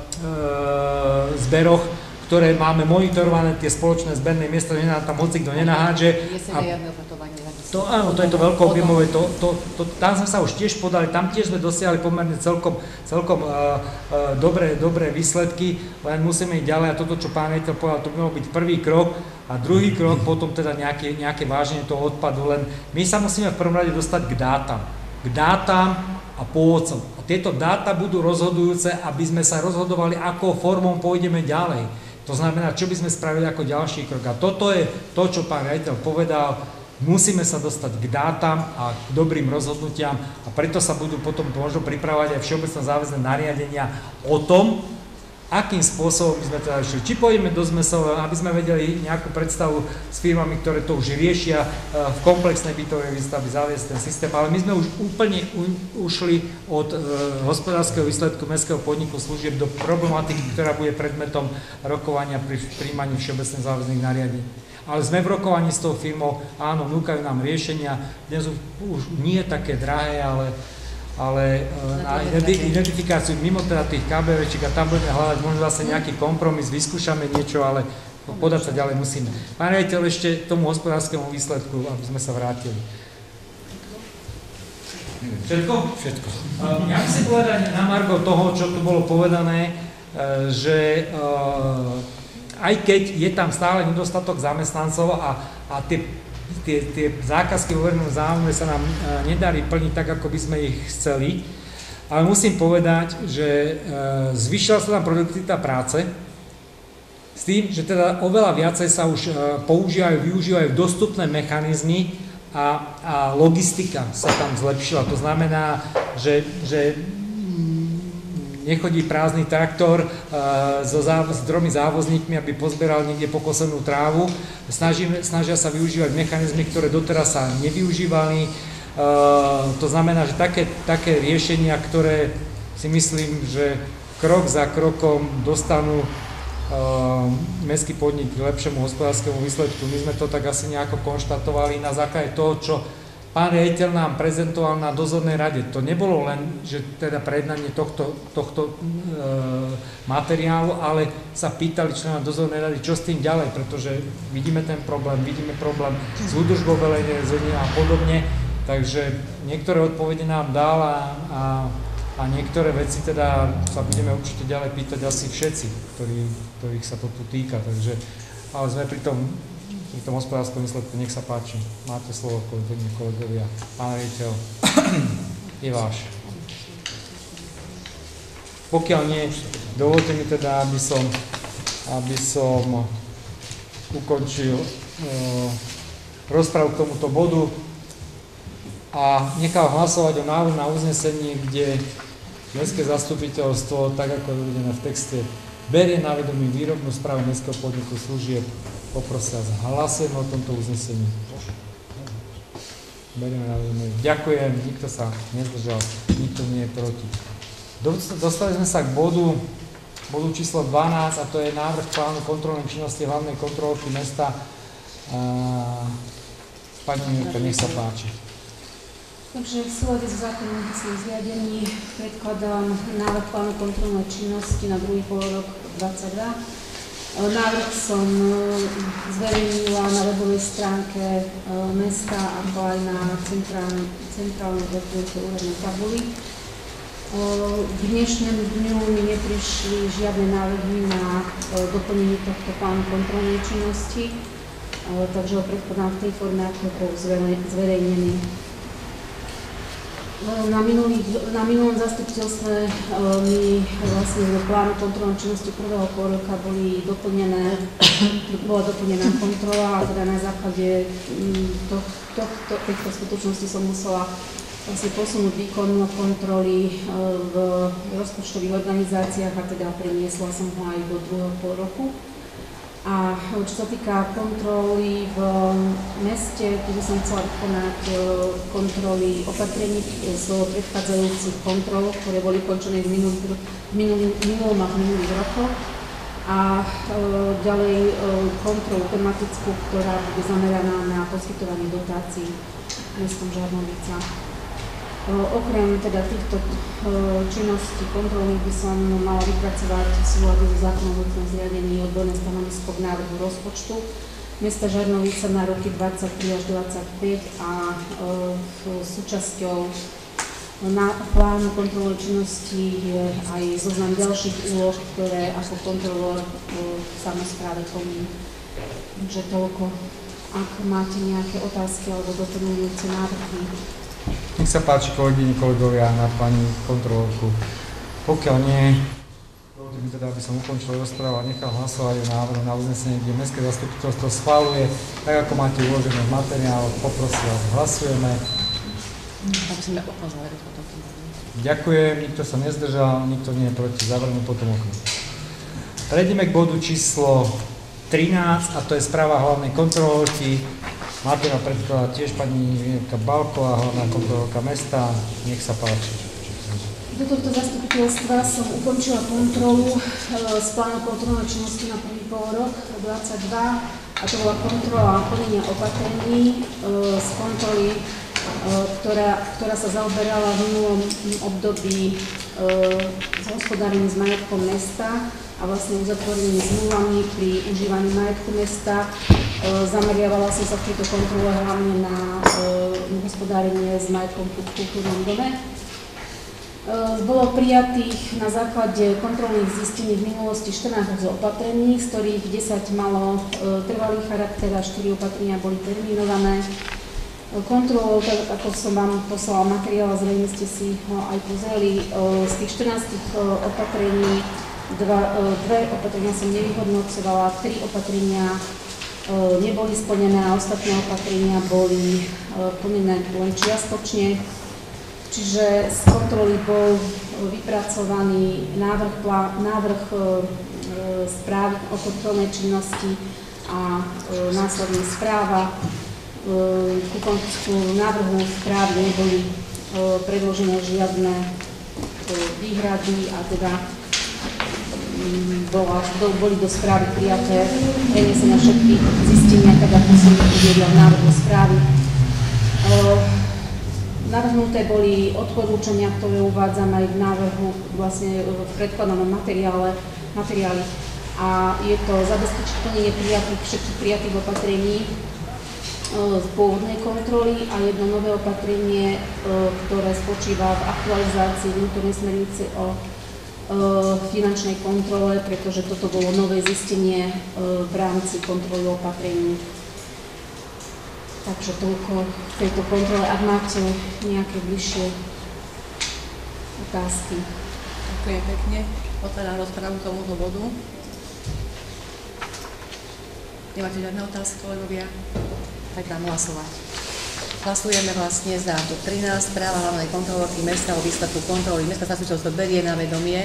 zberoch, ktoré máme monitorované, tie spoločné zberné miesta, že nám tam hocikto nenahádže. To, áno, to je to veľkoobjemové, to, to, to, tam sme sa už tiež podali, tam tiež sme dosiahli pomerne celkom, celkom e, e, dobré, dobré výsledky, len musíme ísť ďalej a toto, čo pán riaditeľ povedal, to by mal byť prvý krok a druhý krok potom teda nejaké, nejaké váženie toho odpadu, len my sa musíme v prvom rade dostať k dátam. k dátam a pôvodcom. A tieto dáta budú rozhodujúce, aby sme sa rozhodovali, akou formou pôjdeme ďalej. To znamená, čo by sme spravili ako ďalší krok. A toto je to, čo pán riaditeľ povedal, musíme sa dostať k dátam a k dobrým rozhodnutiam a preto sa budú potom možno pripravovať aj všeobecné záväzné nariadenia o tom, akým spôsobom by sme teda išli. Či pôjdeme do zmesového, aby sme vedeli nejakú predstavu s firmami, ktoré to už riešia v komplexnej bytovej výstavbe, zaviesť ten systém, ale my sme už úplne u, ušli od e, hospodárskeho výsledku mestského podniku služieb do problematiky, ktorá bude predmetom rokovania pri prijímaní všeobecných záväzných nariadení. Ale sme v rokovaní s tou firmou, áno, núkajú nám riešenia, dnes už, už nie je také drahé, ale ale na identifikáciu mimo teda tých ká bé véčiek a tam budeme hľadať možno zase nejaký kompromis, vyskúšame niečo, ale podať sa ďalej musíme. Pán riaditeľ, ešte tomu hospodárskemu výsledku, aby sme sa vrátili. Všetko? Všetko. Ja musím povedať na margo toho, čo tu bolo povedané, že aj keď je tam stále nedostatok zamestnancov a, a tie tie, tie zákazky vo verejnom záujme sa nám nedarí plniť tak, ako by sme ich chceli. Ale musím povedať, že zvýšila sa tam produktivita práce s tým, že teda oveľa viacej sa už používajú, využívajú dostupné mechanizmy a, a logistika sa tam zlepšila. To znamená, že, že nechodí prázdny traktor uh, so, záv- s tromi závozníkmi, aby pozberal niekde pokosenú trávu. Snažíme, snažia sa využívať mechanizmy, ktoré doteraz sa nevyužívali. Uh, to znamená, že také, také riešenia, ktoré si myslím, že krok za krokom dostanú uh, mestský podnik k lepšiemu hospodárskemu výsledku. My sme to tak asi nejako konštatovali na základe toho, čo pán riaditeľ nám prezentoval na dozornej rade. To nebolo len, že teda prejednanie tohto, tohto e, materiálu, ale sa pýtali člena dozornej rady, čo s tým ďalej, pretože vidíme ten problém, vidíme problém s údržbou verejného zriadenia a podobne. Takže niektoré odpovede nám dal a, a, a niektoré veci teda sa budeme určite ďalej pýtať asi všetci, ktorí, ktorých sa to tu týka. Takže, ale sme pri tom pri tom hospodárskom výsledku, nech sa páči. Máte slovo, kolegyne, kolegovia. Pán riaditeľ, je váš. Pokiaľ nie, dovolte mi teda, aby som, aby som ukončil e, rozpravu k tomuto bodu a nechal hlasovať o návrhu na uznesení, kde mestské zastupiteľstvo, tak ako je uvedené v texte, berie na vedomie výrobnú správu mestského podniku služieb. Poprosia vás, hlasujeme o tomto uznesení. Berieme na vedomie. Ďakujem, nikto sa nezdržal, nikto nie je proti. Dostali sme sa k bodu, bodu číslo dvanásť a to je návrh plánu kontrolnej činnosti hlavnej kontrolky mesta. Pani Mirka, nech sa páči. Takže v súlade s zákonom o obecnom zriadení predkladám návrh plánu kontrolnej činnosti na druhý polorok dvadsaťdva. Návrh som zverejnila na webovej stránke mesta ako aj na centrálnej webovej úradnej tabuli. K dnešnému dňu mi neprišli žiadne návrhy na doplnenie tohto plánu kontrolnej činnosti, takže ho predkladám v tej forme, ako bol zverejnený. Na, minulý, na minulom zastupiteľstve mi vlastne do plánu kontrolnej činnosti prvého polroka boli doplnené, bola doplnená kontrola a teda na základe to, to, to, týchto skutočností som musela vlastne posunúť výkon kontroly v rozpočtových organizáciách a teda priniesla som ho aj do druhého polroku. A čo sa týka kontroly v meste, tu by som chcela vykonať kontroly opatrení z predchádzajúcich kontrol, ktoré boli končené v minulých, minulých, minulom a minulých rokoch. A ďalej kontrolu tematickú, ktorá bude zameraná na poskytovanie dotácií mestom Žarnovica. Okrem teda týchto činností kontrolných by som mala vypracovať v súlade so zákonom o obecnom zriadení odborné stanovisko k návrhu rozpočtu mesta Žarnovica na roky dvadsaťtri až dvadsaťpäť a súčasťou na plánu kontrolnej činnosti je aj zoznam ďalších úloh, ktoré ako kontrolór v samospráve plní. Takže toľko. Ak máte nejaké otázky alebo doplňujúce návrhy. Nech sa páči, kolegyne, kolegovia, na pani kontrolórku. Pokiaľ nie, dovolte mi teda, aby som ukončil rozprávu a nechal hlasovať o návrhu na uznesenie, kde mestské zastupiteľstvo schvaľuje, tak ako máte uložené v materiáloch, poprosím vás, hlasujeme. Ďakujem, nikto sa nezdržal, nikto nie je proti, zavrhnúť potom okno. Prejdeme k bodu číslo trinásť a to je správa hlavnej kontrolórky. Materiál predkladá tiež pani Mirka Balková, hlavná kontrolórka mesta. Nech sa páči. Do tohto zastupiteľstva som ukončila kontrolu z plánu kontrolnej činnosti na prvý polrok dvadsaťdva a to bola kontrola plnenia opatrení z kontroly, ktorá, ktorá sa zaoberala v minulom období s hospodárením s majetkom mesta a vlastne uzatvorenými zmluvami pri užívaní majetku mesta. Zameriavala som sa v tejto kontrole hlavne na hospodárenie s majetkom v kultúrnom dome. Bolo prijatých na základe kontrolných zistení v minulosti štrnásť opatrení, z ktorých desať malo trvalý charakter a štyri opatrenia boli termínované. Kontrolou, tak ako som vám poslala materiál, zrejme ste si ho aj pozreli, z tých štrnástich opatrení dva, dve opatrenia som nevyhodnocovala, tri opatrenia neboli splnené a ostatné opatrenia boli plnené len čiastočne. Čiže z kontroly bol vypracovaný návrh, návrh správy o kontrolnej činnosti a následne správa. Ku koncu návrhu správy neboli predložené žiadne výhrady a teda bola, boli do správy prijaté prenesené všetky zistenia, tak ako som uviedla v návrhu správy. Navrhnuté boli odporúčania, ktoré uvádzam aj v návrhu, vlastne v predkladanom materiále, materiáli. A je to zabezpečiť plnenie prijatých, všetkých prijatých opatrení z pôvodnej kontroly a jedno nové opatrenie, ktoré spočíva v aktualizácii vnútornej smernice o finančnej kontrole, pretože toto bolo nové zistenie v rámci kontroly opatrení. Takže toľko v tejto kontrole, ak máte nejaké bližšie otázky. Ďakujem pekne. Otváram rozpravu k tomuto bodu. Nemáte žiadne otázky, kolegovia? Tak dám hlasovať. Hlasujeme vlastne za bod trinásť, správa hlavnej kontrolórky mesta o výsledku kontroly. Mestská zastupiteľstvo berie na vedomie.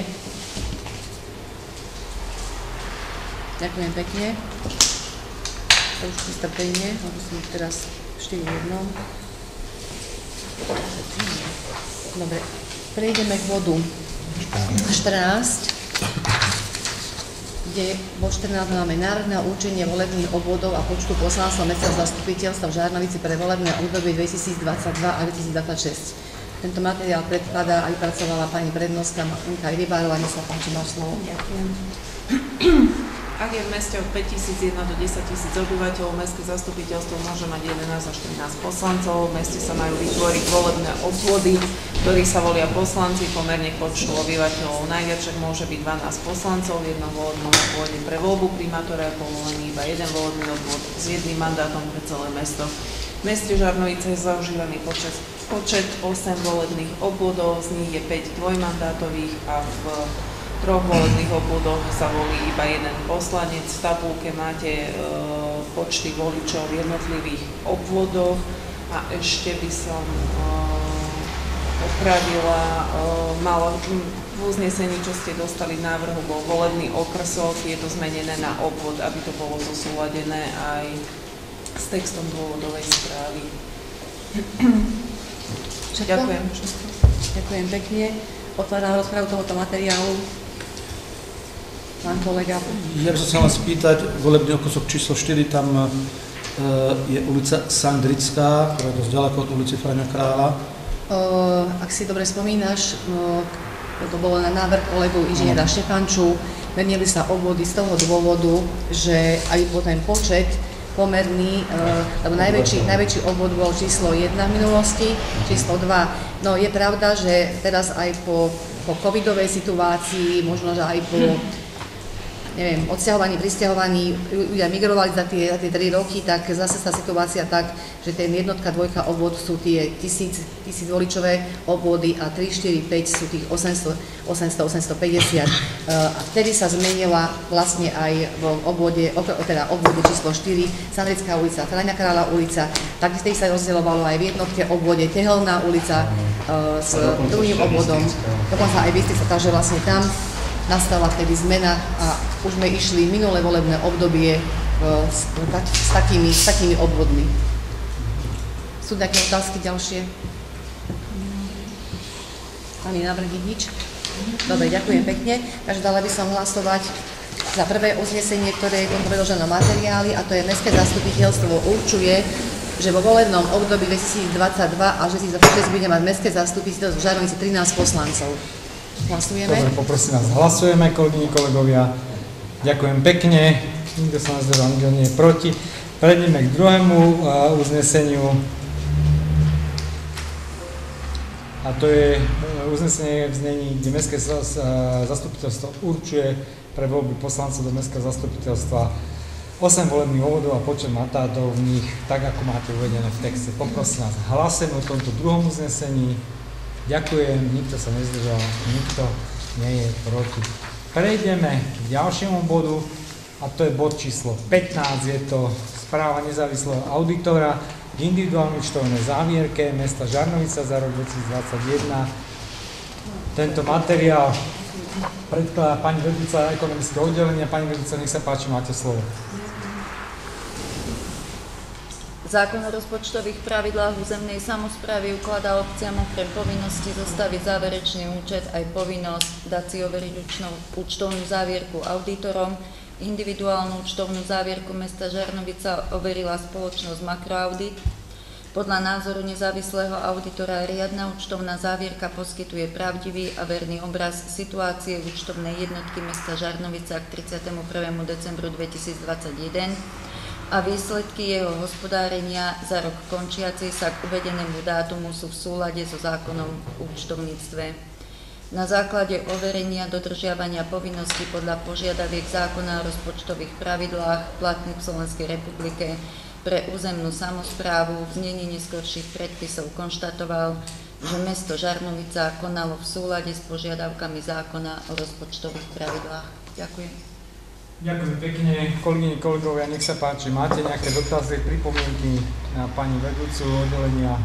Ďakujem pekne. Už strpenie, lebo som teraz štyri v jednom. Dobre, prejdeme k bodu štrnásť, kde vo štrnásť máme návrh na určenie volebných obvodov a počtu poslancov mestského zastupiteľstva v Žarnovici pre volebné obdobie dvetisícdvadsaťdva a dvetisícdvadsaťšesť. Tento materiál predkladá a vypracovala pani prednostka Monika Rybárová. Nech sa páči, máš slovo. Ďakujem. Ak je v meste od päťtisícjeden do desaťtisíc obyvateľov, mestské zastupiteľstvo môže mať jedenásť až štrnásť poslancov. V meste sa majú vytvoriť volebné obvody, v ktorých sa volia poslanci pomerne k počtu obyvateľov. Najviac však môže byť dvanásť poslancov v jednom volebnom obvode. Pre voľbu primátora je povolený iba jeden volebný obvod s jedným mandátom pre celé mesto. V meste Žarnovice je zaužívaný počet, počet osem volebných obvodov, z nich je päť dvojmandátových a v troch volebných obvodoch sa volí iba jeden poslanec. V tabulke máte e, počty voličov v jednotlivých obvodoch a ešte by som e, opravila, e, mala v uznesení, čo ste dostali v návrhu, bol volebný okrsok, je to zmenené na obvod, aby to bolo zosúladené aj s textom dôvodovej správy. Ďakujem. Ďakujem pekne. Otváram rozpravu tohoto materiálu. Pán kolega. Ja by som sa len spýtať, volebný okrsok číslo štyri, tam e, je ulica Sandrická, ktorá je dosť ďaleko od ulici Franjo Krála. Uh, ak si dobre spomínaš, no, to bolo na návrh kolegu inžiniera no. Štefanču, menili sa obvody z toho dôvodu, že aj po ten počet pomerný, uh, lebo najväčší, najväčší obvod bol číslo jeden v minulosti, číslo dva. No je pravda, že teraz aj po, po covidovej situácii, možno že aj po neviem, odsťahovaní, prisťahovaní, ľudia migrovali za tie, za tie tri roky, tak zase tá situácia tak, že ten jednotka, dvojka obvod sú tie tisíc, tisíc voličové obvody a tri, štyri, päť sú tých osemsto, osemsto, osemstopäťdesiat. A vtedy sa zmenila vlastne aj v obvode, teda obvode číslo štyri, Sandrická ulica, Franja Krála ulica, tak vtedy sa rozdielovalo aj v jednotke obvode Tehelná ulica s druhým obvodom, dokonca aj Bystrica, takže vlastne tam nastala vtedy zmena a už sme išli minulé volebné obdobie s, s, takými, s takými obvodmi. Sú nejaké otázky ďalšie? Ani návrh nič? Dobre, ďakujem pekne. Takže dala by som hlasovať za prvé uznesenie, ktoré je v predloženom materiáli, a to je Mestské zastupiteľstvo určuje, že vo volebnom období dvetisícdvadsaťdva až dvetisícdvadsaťšesť bude mať Mestské zastupiteľstvo v Žarnovici trinásť poslancov. Hlasujeme. Dobre, poprosím vás, hlasujeme, kolegyni, kolegovia. Ďakujem pekne. Nikto sa nezdržal, nikto nie je proti. Prejdeme k druhému uh, uzneseniu. A a to je uznesenie v znení, kde Mestské zastupiteľstvo určuje pre voľby poslancov do Mestského zastupiteľstva osem volebných obvodov a počet mandátov v nich, tak ako máte uvedené v texte. Poprosím vás, hlasujeme o tomto druhom uznesení. Ďakujem, nikto sa nezdržal, nikto nie je proti. Prejdeme k ďalšiemu bodu, a to je bod číslo pätnásť, je to správa nezávislého auditora k individuálnej účtovnej závierke mesta Žarnovica za rok dvetisícdvadsaťjeden. Tento materiál predkladá pani vedúca ekonomického oddelenia. Pani vedúca, nech sa páči, máte slovo. Zákon o rozpočtových pravidlách územnej samosprávy ukladá obciam okrem povinnosti zostaviť záverečný účet aj povinnosť dať si overiť účtovnú závierku auditorom. Individuálnu účtovnú závierku mesta Žarnovica overila spoločnosť Makroaudit. Podľa názoru nezávislého auditora riadna účtovná závierka poskytuje pravdivý a verný obraz situácie účtovnej jednotky mesta Žarnovica k tridsiatemu prvému decembru dvetisícdvadsaťjeden a výsledky jeho hospodárenia za rok končiaci sa k uvedenému dátumu sú v súlade so zákonom o účtovníctve. Na základe overenia dodržiavania povinností podľa požiadaviek zákona o rozpočtových pravidlách platných v Slovenskej republike pre územnú samosprávu v znení neskorších predpisov konštatoval, že mesto Žarnovica konalo v súlade s požiadavkami zákona o rozpočtových pravidlách. Ďakujem. Ďakujem pekne, kolegyne, kolegovia, nech sa páči. Máte nejaké dotazy, pripomienky na pani vedúcu oddelenia?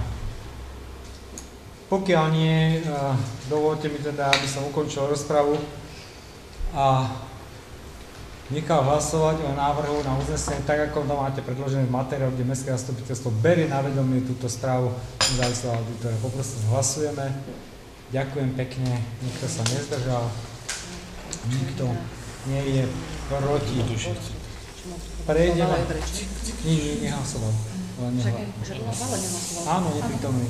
Pokiaľ nie, dovolte mi teda, aby som ukončil rozpravu a nechal hlasovať o návrhu na uznesenie, tak ako to máte predložené v materiálu, kde Mestské zastupiteľstvo berie na vedomie túto správu nezávislého auditora. Poprosím, hlasujeme. Ďakujem pekne, nikto sa nezdržal, nikto nie je proti. Prejdeme. Nie, nie, nehlasoval. Áno, neprítomný.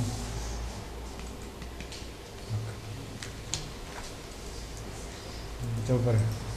Dobre.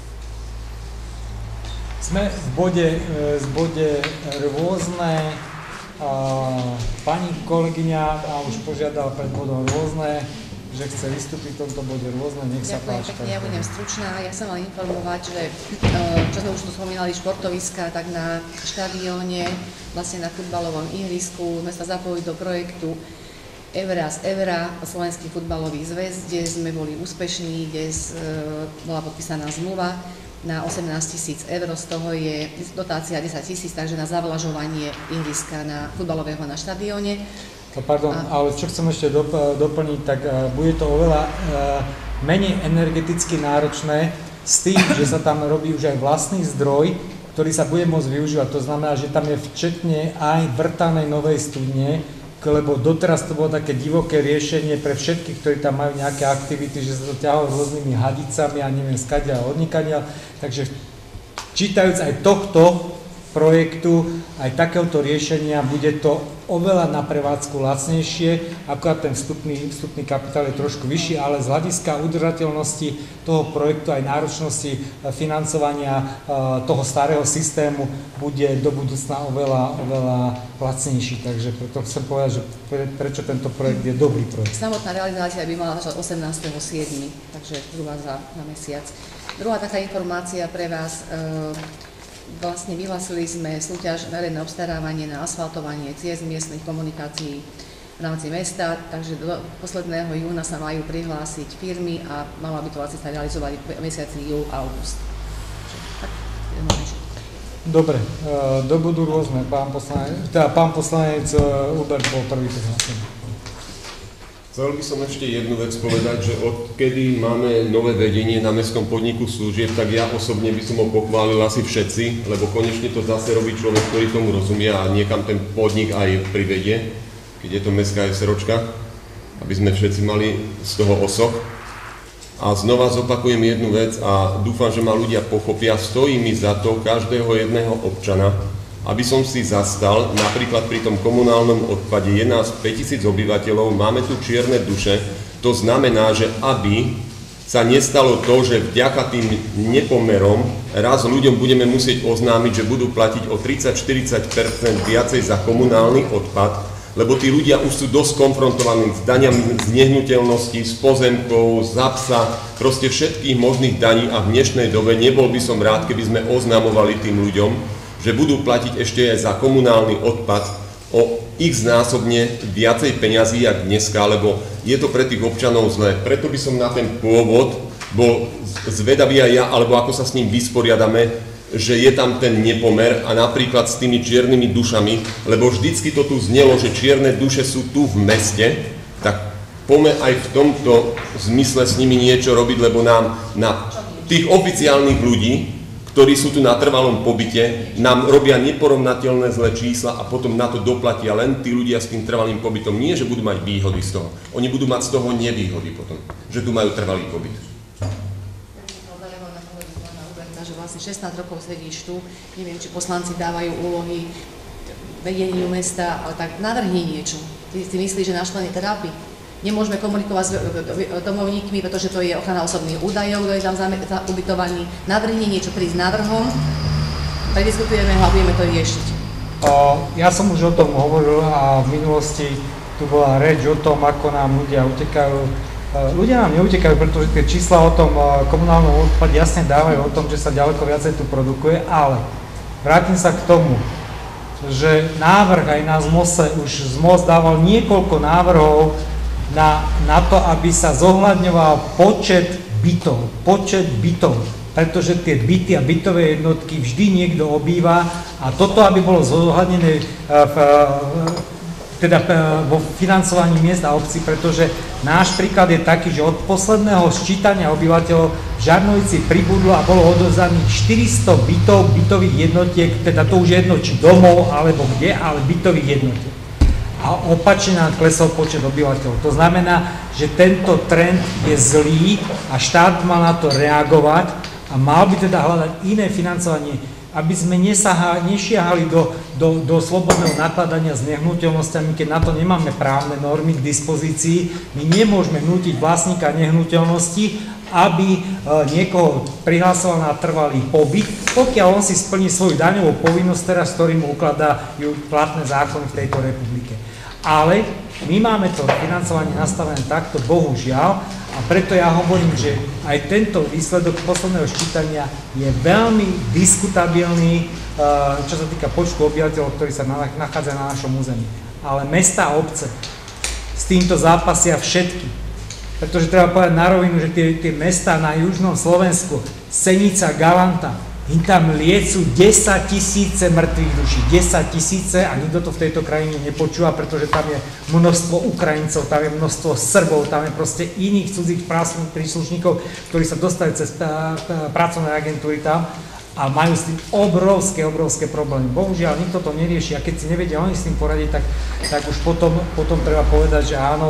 Sme v bode, v bode rôzne. Pani kolegyňa už požiadala pred bodom rôzne, že chce vystúpiť v tomto bode rôzne, nech sa páči. Ďakujem pekne, ja budem stručná. Ja som mal informovať, že čo sme už tu spomínali, športoviska, tak na štadióne, vlastne na futbalovom ihrisku sme sa zapojili do projektu Evra z Evra, Slovenský futbalový zväz, kde sme boli úspešní, kde bola podpísaná zmluva na osemnásť tisíc eur, z toho je dotácia desať tisíc, takže na zavlažovanie ihriska na futbalového na štadióne. Pardon, ale čo chcem ešte doplniť, tak bude to oveľa menej energeticky náročné s tým, že sa tam robí už aj vlastný zdroj, ktorý sa bude môcť využívať. To znamená, že tam je včetne aj vrtanej novej studne, lebo doteraz to bolo také divoké riešenie pre všetkých, ktorí tam majú nejaké aktivity, že sa to ťahalo rôznymi hadicami a neviem skadia a odnikania. Takže čítajúc aj tohto projektu, aj takéhoto riešenia, bude to oveľa na prevádzku lacnejšie, ako ten vstupný, vstupný kapitál je trošku vyšší, ale z hľadiska udržateľnosti toho projektu aj náročnosti financovania toho starého systému bude do budúcna oveľa, oveľa lacnejší. Takže preto chcem povedať, že pre, prečo tento projekt je dobrý projekt. Samotná realizácia by mala začať osemnásteho siedmeho takže zhruba za na mesiac. Druhá taká informácia pre vás. Vlastne vyhlásili sme súťaž verejné obstarávanie na asfaltovanie ciest miestnych komunikácií v rámci mesta, takže do posledného júna sa majú prihlásiť firmy a mala by to vlastne sa realizovať v mesiaci júl a august. Dobre, do budú rôzne. Pán poslanec, teda pán poslanec Hubert bol prvý prihlásený. Chcel by som ešte jednu vec povedať, že odkedy máme nové vedenie na mestskom podniku služieb, tak ja osobne by som ho pochválil asi všetci, lebo konečne to zase robí človek, ktorý tomu rozumie a niekam ten podnik aj privedie, keď je to mestská SROčka, aby sme všetci mali z toho osoch. A znova zopakujem jednu vec a dúfam, že ma ľudia pochopia, stojí mi za to každého jedného občana, aby som si zastal, napríklad pri tom komunálnom odpade je nás päťtisíc obyvateľov, máme tu čierne duše, to znamená, že aby sa nestalo to, že vďaka tým nepomerom raz ľuďom budeme musieť oznámiť, že budú platiť o tridsať až štyridsať percent viacej za komunálny odpad, lebo tí ľudia už sú dosť konfrontovaní s daňami z nehnuteľnosti, z pozemkov, z apsa, proste všetkých možných daní a v dnešnej dobe nebol by som rád, keby sme oznamovali tým ľuďom, že budú platiť ešte aj za komunálny odpad o x násobne viacej peňazí, jak dneska, lebo je to pre tých občanov zlé. Preto by som na ten pôvod bol zvedavý aj ja, alebo ako sa s ním vysporiadame, že je tam ten nepomer a napríklad s tými čiernymi dušami, lebo vždycky to tu znelo, že čierne duše sú tu v meste, tak poďme aj v tomto zmysle s nimi niečo robiť, lebo nám na tých oficiálnych ľudí, ktorí sú tu na trvalom pobyte, nám robia neporovnateľné zlé čísla a potom na to doplatia len tí ľudia s tým trvalým pobytom. Nie, že budú mať výhody z toho, oni budú mať z toho nevýhody potom, že tu majú trvalý pobyt. Vlastne šestnásť rokov sedíš tu, neviem, či poslanci dávajú úlohy vedeniu mesta, ale tak navrhni niečo. Ty si myslíš, že náš plán je trápi? Nemôžeme komunikovať s domovníkmi, pretože to je ochrana osobných údajov, kto je tam ubytovaný. Navrhni niečo, prísť návrhom, prediskutujeme ho a budeme to riešiť. Ja som už o tom hovoril a v minulosti tu bola reč o tom, ako nám ľudia utekajú. Ľudia nám neutekajú, pretože tie čísla o tom komunálnom odpade jasne dávajú o tom, že sa ďaleko viacej tu produkuje, ale vrátim sa k tomu, že návrh aj na zmose, už zmos dával niekoľko návrhov na, na to, aby sa zohľadňoval počet bytov, počet bytov, pretože tie byty a bytové jednotky vždy niekto obýva a toto, aby bolo zohľadnené v teda vo financovaní miest a obcí, pretože náš príklad je taký, že od posledného sčítania obyvateľov v Žarnovici pribudlo a bolo odovzdaných štyristo bytov, bytových jednotiek, teda to už jedno, či domov, alebo kde, ale bytových jednotiek. A opačne nám klesol počet obyvateľov. To znamená, že tento trend je zlý a štát mal na to reagovať a mal by teda hľadať iné financovanie, aby sme nesahali, nešiahali do, do, do slobodného nakladania s nehnuteľnosťami, keď na to nemáme právne normy k dispozícii. My nemôžeme nútiť vlastníka nehnuteľnosti, aby e, niekoho prihlasoval na trvalý pobyt, pokiaľ on si splní svoju daňovú povinnosť, teraz, ktorým ukladajú platné zákony v tejto republike. Ale my máme to financovanie nastavené takto, bohužiaľ, a preto ja hovorím, že aj tento výsledok posledného ščítania je veľmi diskutabilný, čo sa týka počtu obyvateľov, ktorí sa nachádzajú na našom území. Ale mestá a obce s týmto zápasia všetky. Pretože treba povedať na rovinu, že tie, tie mestá na južnom Slovensku, Senica, Galanta, im tam liecú desať tisíce mŕtvych duší, desať tisíce a nikto to v tejto krajine nepočúva, pretože tam je množstvo Ukrajincov, tam je množstvo Srbov, tam je proste iných cudzích príslušníkov, ktorí sa dostali cez pracovné agentúry tam a majú s tým obrovské, obrovské problémy. Bohužiaľ, nikto to nerieši a keď si nevedia oni s tým poradiť, tak, tak už potom, potom treba povedať, že áno,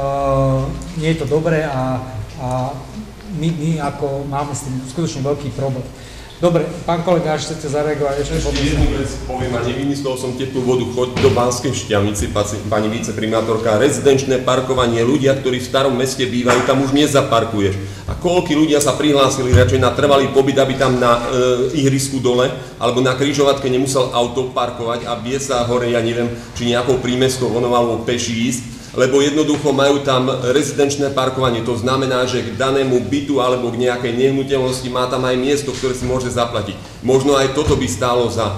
uh, nie je to dobré a, a my, my ako máme s tým skutočne veľký problém. Dobre, pán kolega, až chcete zareagovať ešte? Ešte jednu vec poviem a nevymyslel som teplú vodu, choď do Banskej Štiavnici, pani viceprimátorka, rezidenčné parkovanie, ľudia, ktorí v starom meste bývajú, tam už nezaparkuješ. A koľkí ľudia sa prihlásili radšej na trvalý pobyt, aby tam na e, ihrisku dole, alebo na križovatke nemusel auto parkovať a vie sa hore, ja neviem, či nejakou prímestou vonou alebo peši ísť, lebo jednoducho majú tam rezidenčné parkovanie. To znamená, že k danému bytu alebo k nejakej nehnuteľnosti má tam aj miesto, ktoré si môže zaplatiť. Možno aj toto by stálo za,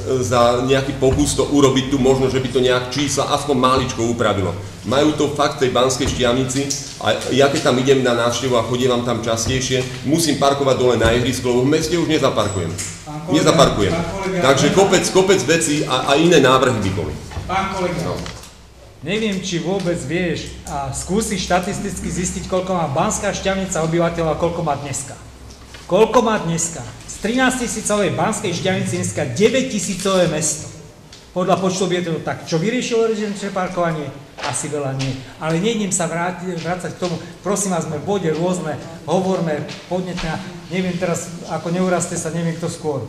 za nejaký pokus to urobiť tu, možno, že by to nejak čísla aspoň máličko upravilo. Majú to fakt v tej Banskej Štiavnici a ja keď tam idem na návštevu a chodievam tam častejšie, musím parkovať dole na ihrisku, lebo v meste už nezaparkujem. Kolega, nezaparkujem. Kolega, Takže kopec, kopec vecí a, a iné návrhy by boli. Pán kolega. No. Neviem, či vôbec vieš a skúsi štatisticky zistiť, koľko má Banská Štiavnica obyvateľov a koľko má dneska. Koľko má dneska? Z trinásťtisícovej Banskej Štiavnici dneska deväťtisícové mesto. Podľa počtu obyvateľov. Tak čo vyriešilo rezidenčné parkovanie? Asi veľa nie. Ale nejdem sa vrátiť, vrácať k tomu. Prosím vás, sme v bode rôzne, hovorme podnetne. Neviem teraz, ako neuraste sa, neviem kto skôr.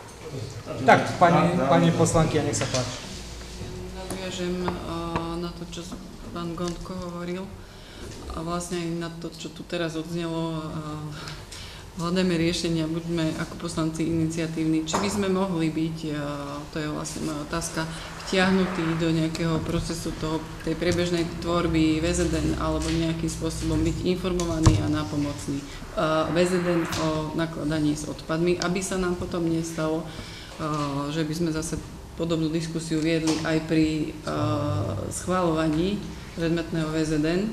Tak, pani, pani poslankyňa, nech sa páči. Nadviažem na to, čo pán Gondko hovoril a vlastne aj na to, čo tu teraz odznelo hľadajme riešenia, buďme ako poslanci iniciatívni. Či by sme mohli byť, to je vlastne moja otázka, vtiahnutí do nejakého procesu toho, tej priebežnej tvorby vé zet en alebo nejakým spôsobom byť informovaní a nápomocní vé zet en o nakladaní s odpadmi, aby sa nám potom nestalo, že by sme zase podobnú diskusiu viedli aj pri schvaľovaní predmetného vé zet en,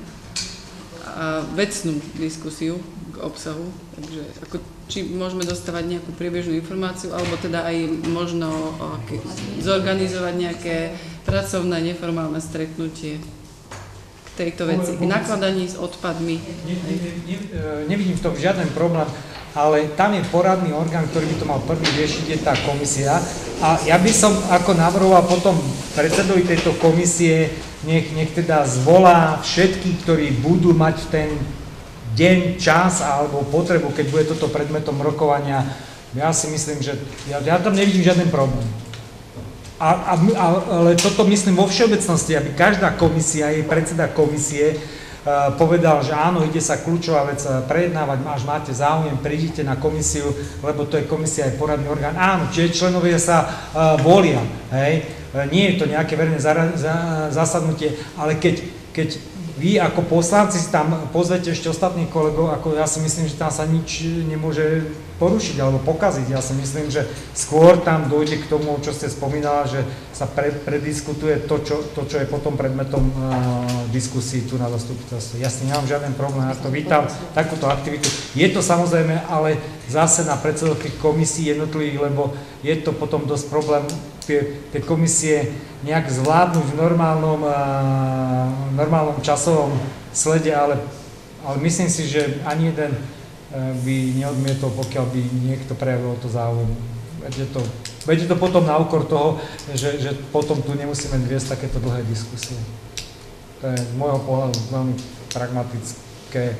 a vecnú diskusiu k obsahu, takže ako, či môžeme dostávať nejakú priebežnú informáciu, alebo teda aj možno okay, zorganizovať nejaké pracovné neformálne stretnutie k tejto veci, k nakladaní s odpadmi. Ne, ne, ne, nevidím v tom žiaden problém, ale tam je poradný orgán, ktorý by to mal prvý riešiť, je tá komisia. A ja by som ako navrhoval potom predsedovi tejto komisie, nech, nech teda zvolá všetkých, ktorí budú mať ten deň, čas alebo potrebu, keď bude toto predmetom rokovania. Ja si myslím, že ja, ja tam nevidím žiaden problém. A, a, ale toto myslím vo všeobecnosti, aby každá komisia, jej predseda komisie uh, povedal, že áno, ide sa kľúčová vec prejednávať, až máte záujem, prídite na komisiu, lebo to je komisia aj poradný orgán. Áno, čiže členovia sa uh, volia, hej. Nie je to nejaké verejné za, za, zasadnutie, ale keď, keď vy ako poslanci si tam pozvete ešte ostatných kolegov, ako ja si myslím, že tam sa nič nemôže porušiť alebo pokaziť. Ja si myslím, že skôr tam dojde k tomu, čo ste spomínala, že sa pre, prediskutuje to čo, to, čo je potom predmetom uh, diskusí tu na zastupiteľstve. Jasne, nemám žiaden problém, ja to vítam, takúto aktivitu. Je to samozrejme, ale zase na predsedov tých komisí jednotlivých, lebo je to potom dosť problém tie, tie komisie nejak zvládnuť v normálnom, uh, normálnom časovom slede, ale, ale myslím si, že ani jeden uh, by neodmietol, pokiaľ by niekto prejavil to záujem. Veď to, veď to potom na úkor toho, že, že potom tu nemusíme viesť takéto dlhé diskusie. To je z môjho pohľadu veľmi pragmatické.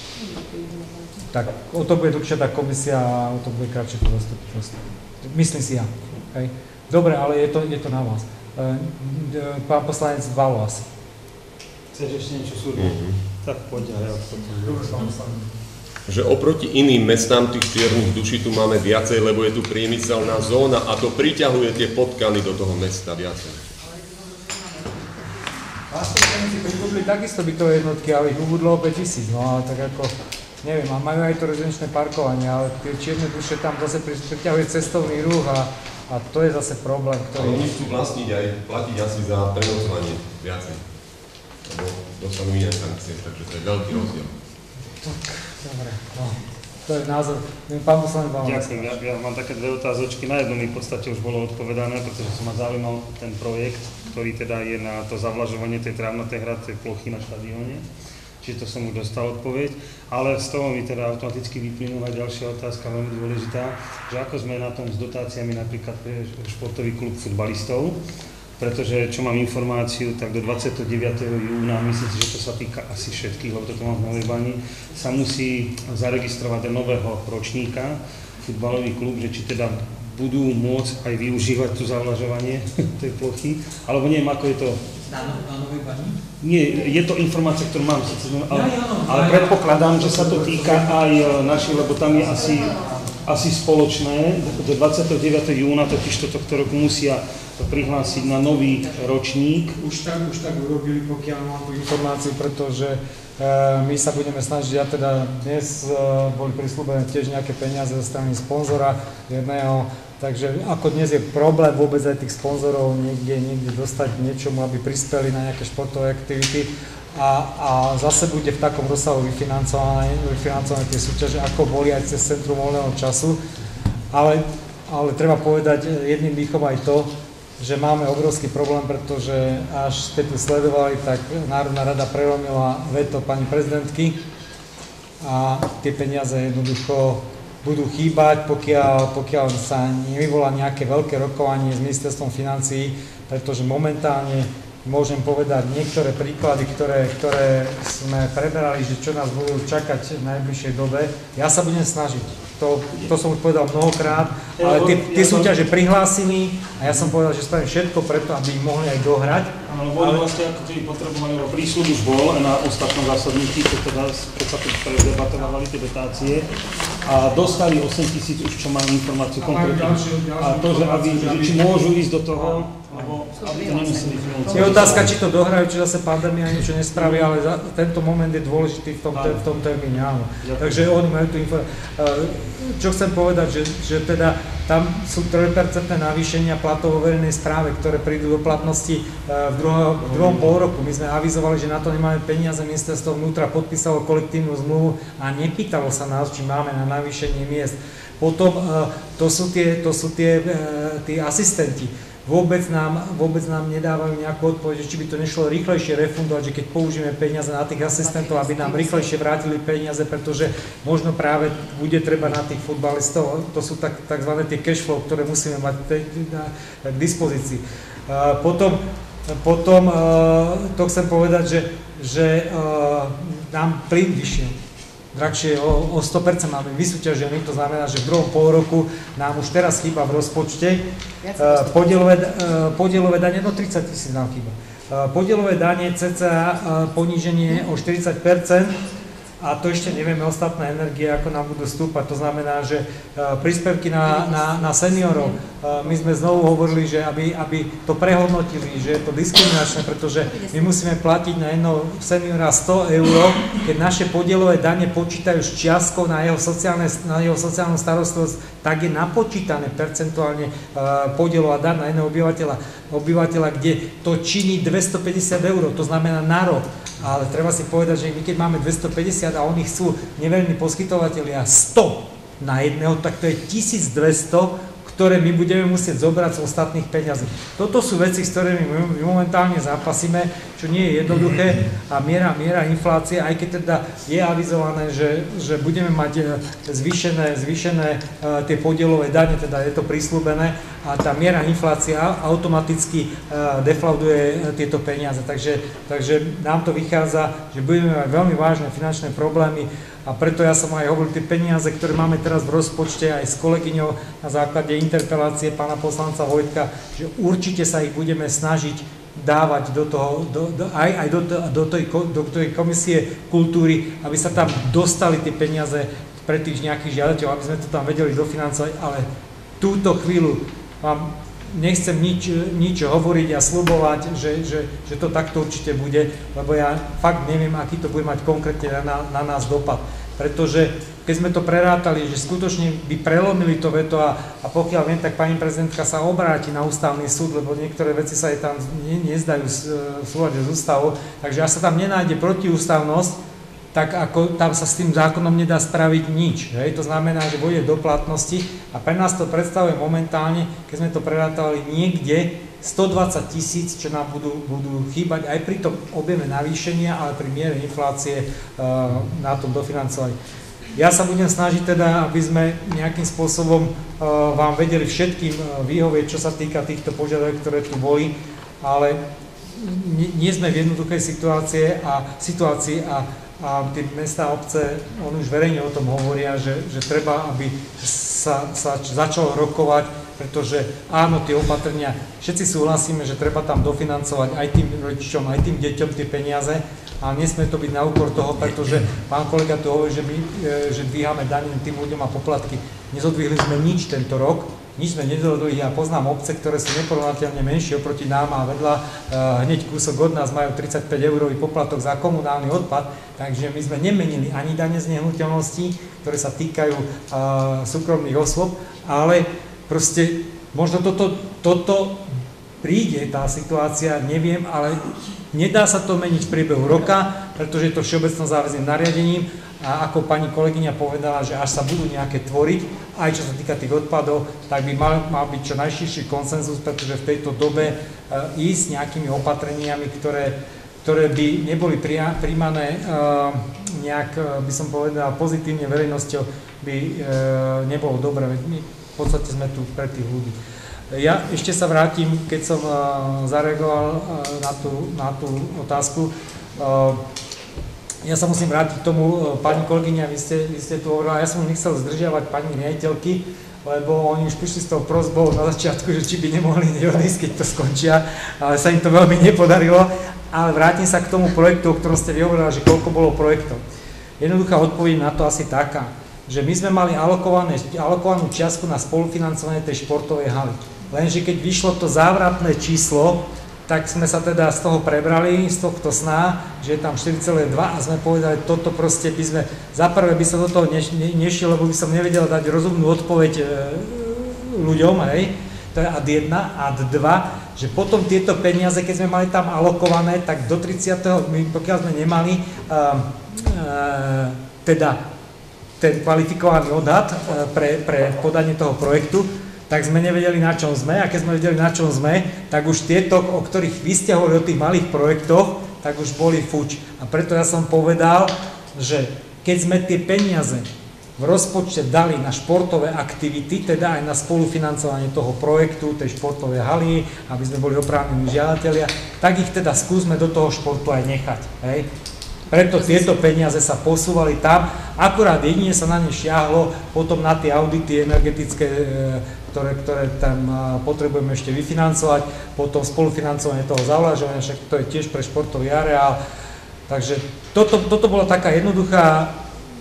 Tak o to bude dlhšia tá komisia a o to bude kratšie to zastupiteľstvo. Myslím si ja. Hej. Dobre, ale je to, je to na vás. Pán poslanec Valo asi. Chceš ešte niečo súdiť? Mm-hmm. Tak poď, ja potom. Že oproti iným mestám tých čiernych duší tu máme viacej, lebo je tu priemyselná zóna a to priťahuje tie potkany do toho mesta viacej. Vlastne pribudli takisto bytové jednotky, ale ich ubudlo o päť tisíc, no ale tak ako, neviem, a majú aj to rezidenčné parkovanie, ale tie čierne duše tam zase priťahuje cestovný ruch a A to je zase problém, ktorý... Ale oni chcú vlastniť aj, platiť asi za prenocovanie viacej. Lebo dostanú iné sankcie, takže to je veľký rozdiel. Tak, dobre, no. To je názor. Pán poslanec Balán. Ďakujem, ja, ja mám také dve otázočky. Na jednu mi v podstate už bolo odpovedané, pretože som ma zaujímal ten projekt, ktorý teda je na to zavlažovanie tej trávnatej hradcej plochy na štadióne. Čiže to som už dostal odpoveď, ale z toho mi teda automaticky vyplynula ďalšia otázka, veľmi dôležitá, že ako sme na tom s dotáciami napríklad pre športový klub futbalistov, pretože čo mám informáciu, tak do dvadsiateho deviateho júna, myslím si, že to sa týka asi všetkých, lebo toto mám v Novej Bani, sa musí zaregistrovať do nového ročníka futbalový klub, že či teda budú môcť aj využívať tu zavlažovanie tej plochy, alebo neviem, ako je to. Na, na Novej Bani? Nie, je to informácia, ktorú mám, ale, ale predpokladám, že sa to týka aj našich, lebo tam je asi, asi spoločné. Do dvadsiateho deviateho júna totiž tohto roku musia prihlásiť na nový ročník. Už tak, už tak urobili, pokiaľ mám tú informáciu, pretože my sa budeme snažiť, ja teda dnes boli prislúbené tiež nejaké peniaze zo strany sponzora jedného, takže ako dnes je problém vôbec aj tých sponzorov niekde, niekde dostať niečomu, aby prispeli na nejaké športové aktivity a, a zase bude v takom rozsahu vyfinancované, vyfinancované tie súťaže, ako boli aj cez Centrum voľného času, ale, ale treba povedať jedným dýchom aj to, že máme obrovský problém, pretože až ste tu sledovali, tak Národná rada prelomila veto pani prezidentky a tie peniaze jednoducho budú chýbať, pokiaľ, pokiaľ sa nevyvolá nejaké veľké rokovanie s ministerstvom financií, pretože momentálne môžem povedať niektoré príklady, ktoré, ktoré sme preberali, že čo nás budú čakať v najbližšej dobe. Ja sa budem snažiť. To, to som už povedal mnohokrát, ale tie, tie súťaže prihlásili a ja som povedal, že spravím všetko preto, aby ich mohli aj dohrať. Áno, boli ale... vlastne ako keby potrebovali, lebo prísľub už bol na ostatnom zásadnutí, keď, teda, keď sa tu predebatovali tie dotácie. a dostali osem tisíc už, čo mám informáciu konkrétne. A to, že, aby, že či môžu ísť do toho, alebo aby to nemuseli financovať. Je otázka, či to dohrajú, či zase pandémia niečo nespraví, ale za, tento moment je dôležitý v tom, v tom termíne, áno. Takže oni majú tu informáciu. Čo chcem povedať, že, že teda tam sú tri percentné navýšenia platov vo verejnej správe, ktoré prídu do platnosti v, druho, v druhom pol roku. My sme avizovali, že na to nemáme peniaze, ministerstvo vnútra podpísalo kolektívnu zmluvu a nepýtalo sa nás, či máme na navýšenie miest. Potom to sú tie, to sú tie, tí asistenti. Vôbec nám, vôbec nám nedávajú nejakú odpoveď, či by to nešlo rýchlejšie refundovať, že keď použijeme peniaze na tých asistentov, aby nám rýchlejšie vrátili peniaze, pretože možno práve bude treba na tých futbalistov, to sú tak, takzvané tie cash flow, ktoré musíme mať k dispozícii. Potom, potom to chcem povedať, že, že nám plyn vyšiel. Drahšie o, o sto percent máme vysúťažený, to znamená, že v druhom pol roku nám už teraz chýba v rozpočte uh, podielové, uh, podielové dane, no tridsať tisíc nám chýba. Uh, podielové dane cca uh, poníženie o štyridsať percent a to ešte nevieme ostatné energie, ako nám budú stúpať. To znamená, že uh, príspevky na, na, na seniorov, uh, my sme znovu hovorili, že aby, aby to prehodnotili, že je to diskriminačné, pretože my musíme platiť na jedného seniora sto eur, keď naše podielové dane počítajú s čiastkou na jeho, sociálne, na jeho sociálnu starostlivosť, tak je napočítané percentuálne uh, podielová daň na jedného obyvateľa, obyvateľa, kde to činí dvestopäťdesiat eur, to znamená na rok. Ale treba si povedať, že my keď máme dvestopäťdesiat a oni chcú neverejní poskytovatelia sto na jedného, tak to je tisícdvesto, ktoré my budeme musieť zobrať z ostatných peňazí. Toto sú veci, s ktorými my momentálne zápasíme, čo nie je jednoduché a miera, miera inflácie, aj keď teda je avizované, že, že budeme mať zvýšené, zvýšené uh, tie podielové dane, teda je to prislúbené a tá miera inflácie automaticky uh, deflauduje tieto peniaze. Takže, takže nám to vychádza, že budeme mať veľmi vážne finančné problémy. A preto ja som aj hovoril, tie peniaze, ktoré máme teraz v rozpočte aj s kolegyňou na základe interpelácie pána poslanca Vojtka, že určite sa ich budeme snažiť dávať do toho, do, do, aj, aj do, do, tej, do tej komisie kultúry, aby sa tam dostali tie peniaze pre tých nejakých žiadateľov, aby sme to tam vedeli dofinancovať, ale túto chvíľu vám nechcem nič, nič hovoriť a sľubovať, že, že, že to takto určite bude, lebo ja fakt neviem, aký to bude mať konkrétne na, na nás dopad. Pretože keď sme to prerátali, že skutočne by prelomili to veto a, a pokiaľ viem, tak pani prezidentka sa obráti na ústavný súd, lebo niektoré veci sa jej tam ne, nezdajú v súlade s ústavou, takže ak sa tam nenájde protiústavnosť, tak ako tam sa s tým zákonom nedá spraviť nič. Hej? To znamená, že bude do platnosti a pre nás to predstavuje momentálne, keď sme to prerátali niekde stodvadsať tisíc, čo nám budú, budú chýbať aj pri tom objeme navýšenia, ale pri miere inflácie uh, na tom dofinancovať. Ja sa budem snažiť teda, aby sme nejakým spôsobom uh, vám vedeli všetkým uh, vyhovieť, čo sa týka týchto požiadaviek, ktoré tu boli, ale nie, nie sme v jednoduchej situácii a, situácii a a tie mestá a obce, oni už verejne o tom hovoria, že, že treba, aby sa, sa začalo rokovať, pretože áno, tie opatrenia, všetci súhlasíme, že treba tam dofinancovať aj tým rodičom, aj tým deťom tie peniaze, ale nesmie to byť na úkor toho, pretože pán kolega tu hovorí, že my že dvíhame dane tým ľuďom a poplatky. Nezodvihli sme nič tento rok, nič sme nedodali, ja poznám obce, ktoré sú neporovnateľne menšie oproti nám a vedľa uh, hneď kúsok od nás majú tridsaťpäť eurový poplatok za komunálny odpad, takže my sme nemenili ani dane z nehnuteľností, ktoré sa týkajú uh, súkromných osôb, ale proste možno toto, toto príde, tá situácia, neviem, ale nedá sa to meniť v priebehu roka, pretože je to všeobecno záväzným nariadením a ako pani kolegyňa povedala, že až sa budú nejaké tvoriť, aj čo sa týka tých odpadov, tak by mal, mal byť čo najširší konsenzus, pretože v tejto dobe uh, ísť nejakými opatreniami, ktoré, ktoré by neboli príjmané uh, nejak, uh, by som povedal, pozitívne verejnosťou, by uh, nebolo dobré. My v podstate sme tu pre tých ľudí. Ja ešte sa vrátim, keď som uh, zareagoval uh, na, tú, na tú otázku. Uh, Ja sa musím vrátiť k tomu, pani kolegyňa, vy ste, vy ste tu hovorila, ja som nechcel zdržiavať pani riaditeľky, lebo oni už prišli s tou prosbou na začiatku, že či by nemohli neodísť, keď to skončia, ale sa im to veľmi nepodarilo. Ale vrátim sa k tomu projektu, o ktorom ste vyhovorila, že koľko bolo projektov. Jednoduchá odpoveď na to asi taká, že my sme mali alokovanú čiastku na spolufinancovanie tej športovej haly. Lenže keď vyšlo to závratné číslo, tak sme sa teda z toho prebrali, z tohto sna, že je tam štyri celé dva a sme povedali, toto proste by sme, za prvé by som do toho neš, ne, nešiel, lebo by som nevedel dať rozumnú odpoveď e, ľuďom, hej, to je ad jedna, ad dva, že potom tieto peniaze, keď sme mali tam alokované, tak do tridsiateho my, pokiaľ sme nemali e, e, teda ten kvalifikovaný odhad pre, pre podanie toho projektu, tak sme nevedeli, na čom sme, a keď sme vedeli, na čom sme, tak už tieto, o ktorých vy ste hovorili, o tých malých projektoch, tak už boli fuč. A preto ja som povedal, že keď sme tie peniaze v rozpočte dali na športové aktivity, teda aj na spolufinancovanie toho projektu, tej športovej haly, aby sme boli oprávnení žiadatelia, tak ich teda skúsme do toho športu aj nechať. Hej? Preto tieto peniaze sa posúvali tam, akurát jedine sa na ne šiahlo potom na tie audity energetické, ktoré, ktoré tam potrebujeme ešte vyfinancovať, potom spolufinancovanie toho zavlažovania, však to je tiež pre športový areál. Takže toto, toto bola taká jednoduchá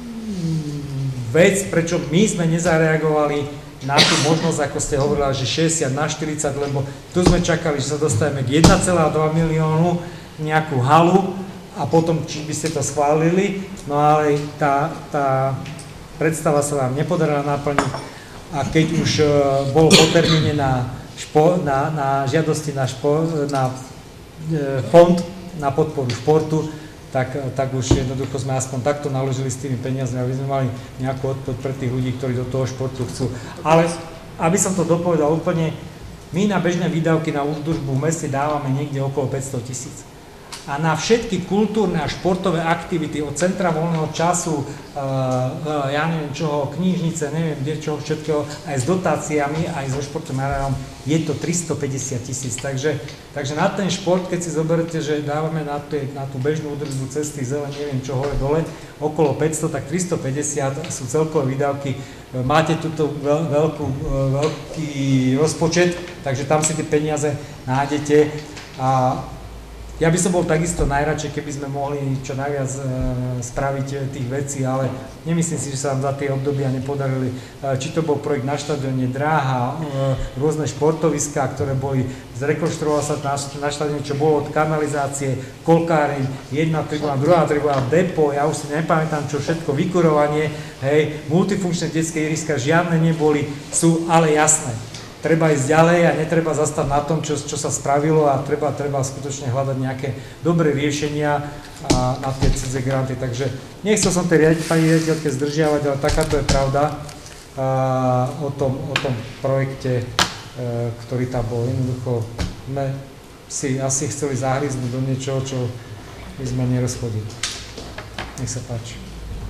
vec, prečo my sme nezareagovali na tú možnosť, ako ste hovorila, že šesťdesiat na štyridsať, lebo tu sme čakali, že sa dostaneme k jeden celá dva miliónu nejakú halu, a potom, či by ste to schválili, no ale tá, tá predstava sa vám nepodarila naplniť a keď už uh, bolo po termíne na, špo, na, na žiadosti na, špo, na e, fond na podporu športu, tak, tak už jednoducho sme aspoň takto naložili s tými peniazmi, aby sme mali nejakú odpoveď pre tých ľudí, ktorí do toho športu chcú. Ale aby som to dopovedal úplne, my na bežné výdavky na údržbu v meste dávame niekde okolo päťsto tisíc. A na všetky kultúrne a športové aktivity od centra voľného času, uh, ja neviem čoho, knižnice, neviem kde čoho všetkého, aj s dotáciami, aj so športovým areálom, je to tristopäťdesiat tisíc. Takže, takže na ten šport, keď si zoberete, že dávame na, tie, na tú bežnú údržbu cesty, zelen, neviem čo, hore dole, okolo päťsto, tak tristopäťdesiat sú celkové výdavky. Máte túto veľ, veľkú, veľký rozpočet, takže tam si tie peniaze nájdete. A ja by som bol takisto najradšej, keby sme mohli čo najviac e, spraviť tých vecí, ale nemyslím si, že sa nám za tie obdobia nepodarili. E, či to bol projekt na štadióne, dráha, e, rôzne športoviská, ktoré boli, zrekonštruoval sa na, na štadióne, čo bolo od kanalizácie, kolkáreň, jedna tribúna, druhá tribúna, depo, ja už si nepamätám, čo všetko, vykurovanie, hej, multifunkčné detské ihriska, žiadne neboli, sú ale jasné. Treba ísť ďalej a netreba zastať na tom, čo, čo sa spravilo a treba, treba skutočne hľadať nejaké dobré riešenia a, na tie cudzie granty. Takže nechcel som tej pani riaditeľke zdržiavať, ale takáto je pravda a, o, tom, o tom projekte, e, ktorý tam bol. Jednoducho sme si asi chceli zahryznúť do niečoho, čo my sme nerozchodili. Nech sa páči.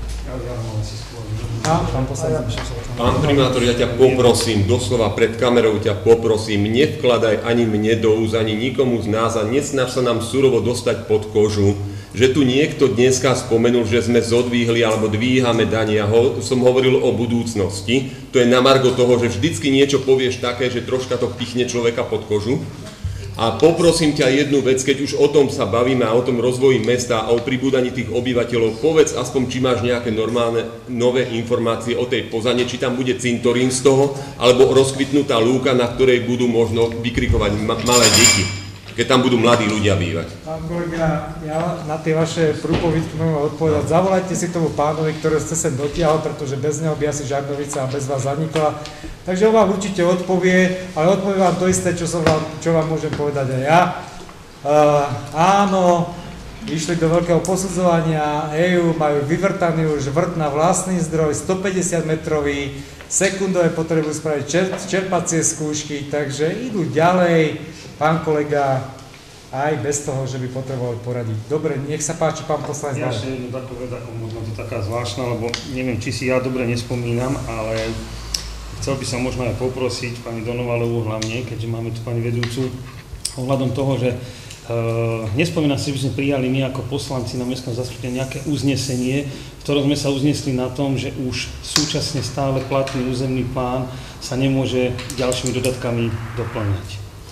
Pán primátor, ja ťa poprosím, doslova pred kamerou ťa poprosím, nevkladaj ani mne do úst, ani nikomu z nás a nesnaž sa nám surovo dostať pod kožu, že tu niekto dneska spomenul, že sme zodvíhli alebo dvíhame dania. Ho, som hovoril o budúcnosti, to je na margo toho, že vždycky niečo povieš také, že troška to pichne človeka pod kožu. A poprosím ťa jednu vec, keď už o tom sa bavíme a o tom rozvoji mesta a o pribúdaní tých obyvateľov, povedz aspoň, či máš nejaké normálne nové informácie o tej Pozane, či tam bude cintorín z toho, alebo rozkvitnutá lúka, na ktorej budú možno vykrikovať ma- malé deti, keď tam budú mladí ľudia bývať. Pán kolega, ja na tie vaše prúpovidky môžem odpovedať. Zavolajte si tomu pánovi, ktorého ste sem dotiahol, pretože bez neho by asi Žarnovica a bez vás zanikla. Takže on vám určite odpovie, ale odpovie vám to isté, čo, som vám, čo vám môžem povedať aj ja. Uh, áno, išli do veľkého posudzovania é ú, majú vyvrtaný už vrt na vlastný zdroj, stopäťdesiat metrový, sekundové potrebujú spraviť čer, čerpacie skúšky, takže idú ďalej. Pán kolega, aj bez toho, že by potrebovali poradiť. Dobre, nech sa páči, pán poslanec. Ja ešte jednu takú vec, ako možno to taká zvláštna, lebo neviem, či si ja dobre nespomínam, ale chcel by som možno aj poprosiť pani Donovalovú hlavne, keďže máme tu pani vedúcu, ohľadom toho, že uh, nespomínam si, že by sme prijali my ako poslanci na mestskom zastupení nejaké uznesenie, v ktorom sme sa uznesli na tom, že už súčasne stále platný územný plán sa nemôže ďalšími dodatkami doplňať.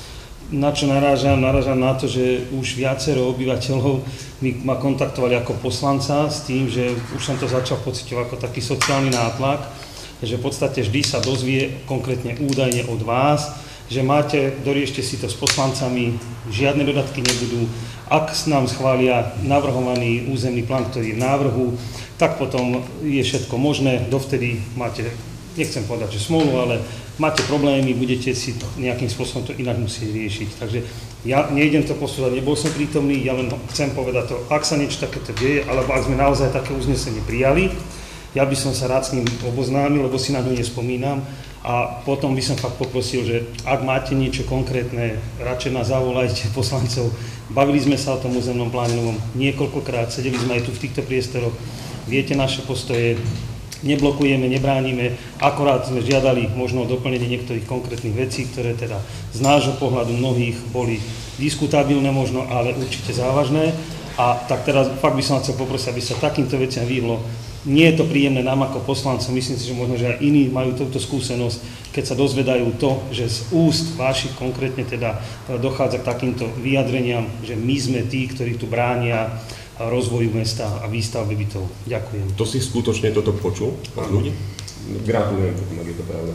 na čo narážam? Narážam na to, že už viacero obyvateľov ma kontaktovali ako poslanca s tým, že už som to začal pociťovať ako taký sociálny nátlak, že v podstate vždy sa dozvie konkrétne údajne od vás, že máte, doriešte si to s poslancami, žiadne dodatky nebudú. Ak nám schvália navrhovaný územný plán, ktorý je v návrhu, tak potom je všetko možné. Dovtedy máte, nechcem povedať, že smolu, ale máte problémy, budete si to nejakým spôsobom to inak musieť riešiť. Takže ja nejdem to posúvať, nebol som prítomný, ja len chcem povedať to, ak sa niečo takéto deje, alebo ak sme naozaj také uznesenie prijali, ja by som sa rád s ním oboznámil, lebo si na ňu nespomínam. A potom by som fakt poprosil, že ak máte niečo konkrétne, radšej nás zavolajte poslancov. Bavili sme sa o tom územnom pláne novom niekoľkokrát, sedeli sme aj tu v týchto priestoroch, viete naše postoje, neblokujeme, nebránime, akorát sme žiadali možno doplnenie niektorých konkrétnych vecí, ktoré teda z nášho pohľadu mnohých boli diskutabilné možno, ale určite závažné. A tak teraz fakt by som chcel poprosiť, aby sa takýmto veciam vyhlo. Nie je to príjemné nám ako poslancom, myslím si, že možno, že aj iní majú túto skúsenosť, keď sa dozvedajú to, že z úst vašich konkrétne teda dochádza k takýmto vyjadreniam, že my sme tí, ktorí tu bránia rozvoju mesta a výstavbe bytov. Ďakujem. To si skutočne toto počul od ľudí? Gratulujem, ak je to pravda.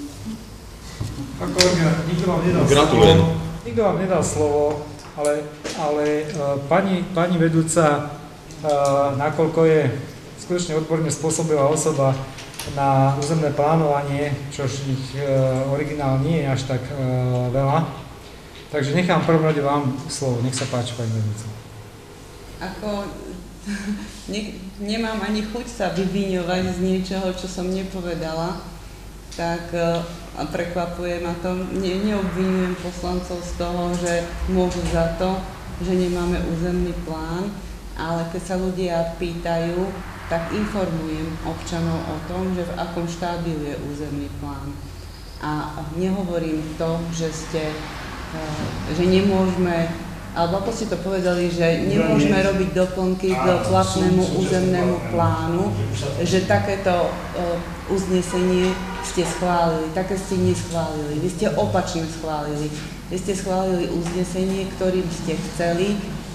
Pán kolega, nikto vám nedal Gratulujem. slovo. Nikto vám nedal slovo, ale, ale uh, pani, pani vedúca, uh, nakoľko je skutočne odborne spôsobila osoba na územné plánovanie, čož ich e, originál nie je až tak e, veľa. Takže nechám prvom rade vám slovo. Nech sa páči, pani vedúca. Ako ne, nemám ani chuť sa vyviňovať z niečoho, čo som nepovedala, tak e, a prekvapuje ma to. Ne, neobvinujem poslancov z toho, že môžu za to, že nemáme územný plán, ale keď sa ľudia pýtajú, tak informujem občanov o tom, že v akom štádiu je územný plán. A nehovorím to, že ste, že nemôžeme, alebo ako ste to povedali, že nemôžeme robiť doplnky k platnému územnému plánu, že takéto uznesenie ste schválili, také ste neschválili, vy ste opačne schválili. Vy ste schválili uznesenie, ktorým ste chceli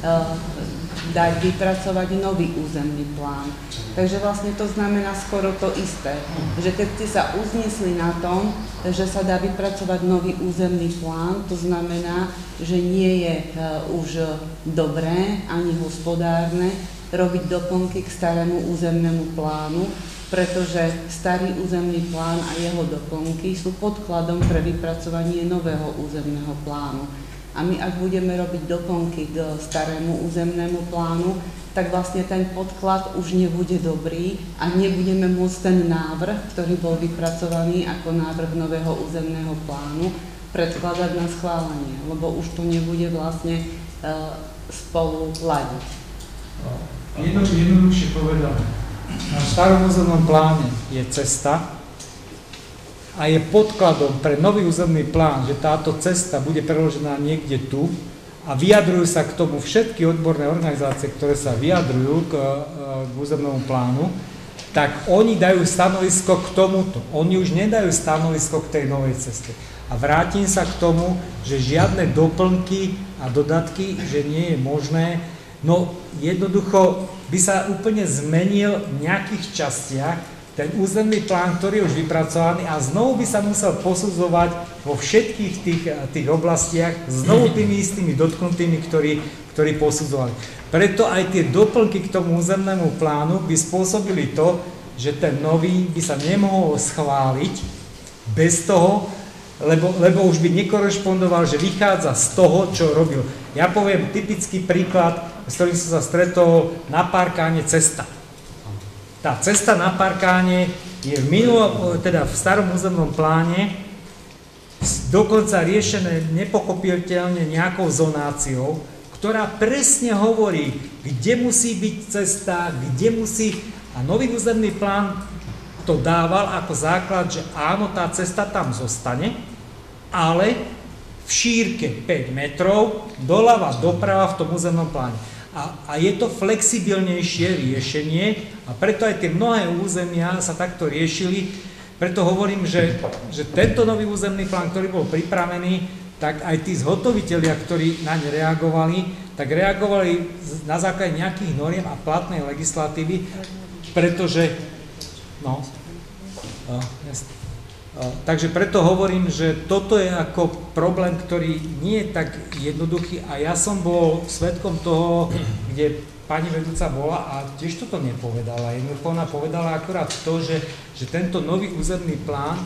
dať vypracovať nový územný plán. Takže vlastne to znamená skoro to isté, že keď ste sa uznesli na tom, že sa dá vypracovať nový územný plán, to znamená, že nie je už dobré ani hospodárne robiť doplnky k starému územnému plánu, pretože starý územný plán a jeho doplnky sú podkladom pre vypracovanie nového územného plánu. A my, ak budeme robiť doplnky k starému územnému plánu, tak vlastne ten podklad už nebude dobrý a nebudeme môcť ten návrh, ktorý bol vypracovaný ako návrh nového územného plánu, predkladať na schválenie, lebo už to nebude vlastne uh, spolu ladiť. Jedno, jednoduchšie povedané, na starom územnom pláne je cesta, a je podkladom pre nový územný plán, že táto cesta bude preložená niekde tu a vyjadrujú sa k tomu všetky odborné organizácie, ktoré sa vyjadrujú k, k územnému plánu, tak oni dajú stanovisko k tomuto. Oni už nedajú stanovisko k tej novej ceste. A vrátim sa k tomu, že žiadne doplnky a dodatky, že nie je možné. No jednoducho by sa úplne zmenil v nejakých častiach ten územný plán, ktorý je už vypracovaný a znovu by sa musel posudzovať vo všetkých tých, tých oblastiach znovu tými istými dotknutými, ktorí, ktorí posudzovali. Preto aj tie doplnky k tomu územnému plánu by spôsobili to, že ten nový by sa nemohol schváliť bez toho, lebo, lebo už by nekorešpondoval, že vychádza z toho, čo robil. Ja poviem typický príklad, s ktorým som sa stretol na parkáne cesta. Tá cesta na parkáne je v minulom, teda v starom územnom pláne dokonca riešené nepochopiteľne nejakou zonáciou, ktorá presne hovorí, kde musí byť cesta, kde musí... A nový územný plán to dával ako základ, že áno, tá cesta tam zostane, ale v šírke päť metrov, doľava, doprava v tom územnom pláne. A, a je to flexibilnejšie riešenie a preto aj tie mnohé územia sa takto riešili. Preto hovorím, že, že tento nový územný plán, ktorý bol pripravený, tak aj tí zhotovitelia, ktorí na ne reagovali, tak reagovali na základe nejakých noriem a platnej legislatívy, pretože, no, no jasne. Takže preto hovorím, že toto je ako problém, ktorý nie je tak jednoduchý a ja som bol svedkom toho, kde pani vedúca bola a tiež toto nepovedala. Jednoducho ona povedala akurát to, že, že tento nový územný plán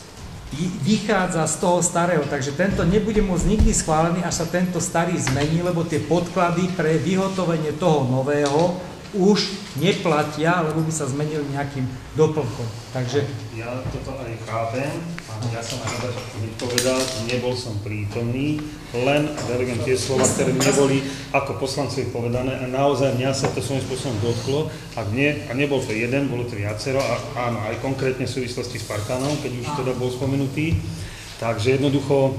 vychádza z toho starého, takže tento nebude môcť nikdy schválený, až sa tento starý zmení, lebo tie podklady pre vyhotovenie toho nového už neplatia, lebo by sa zmenili nejakým doplnkom. Takže... Ja toto aj chápem a ja som aj povedal, nebol som prítomný, len delegujem tie slova, ktoré neboli ako poslancovi povedané a naozaj mňa sa to svojím spôsobom dotklo a, nie, a nebol to jeden, bolo to viacero a áno, aj konkrétne v súvislosti s Parkanom, keď už teda bol spomenutý. Takže jednoducho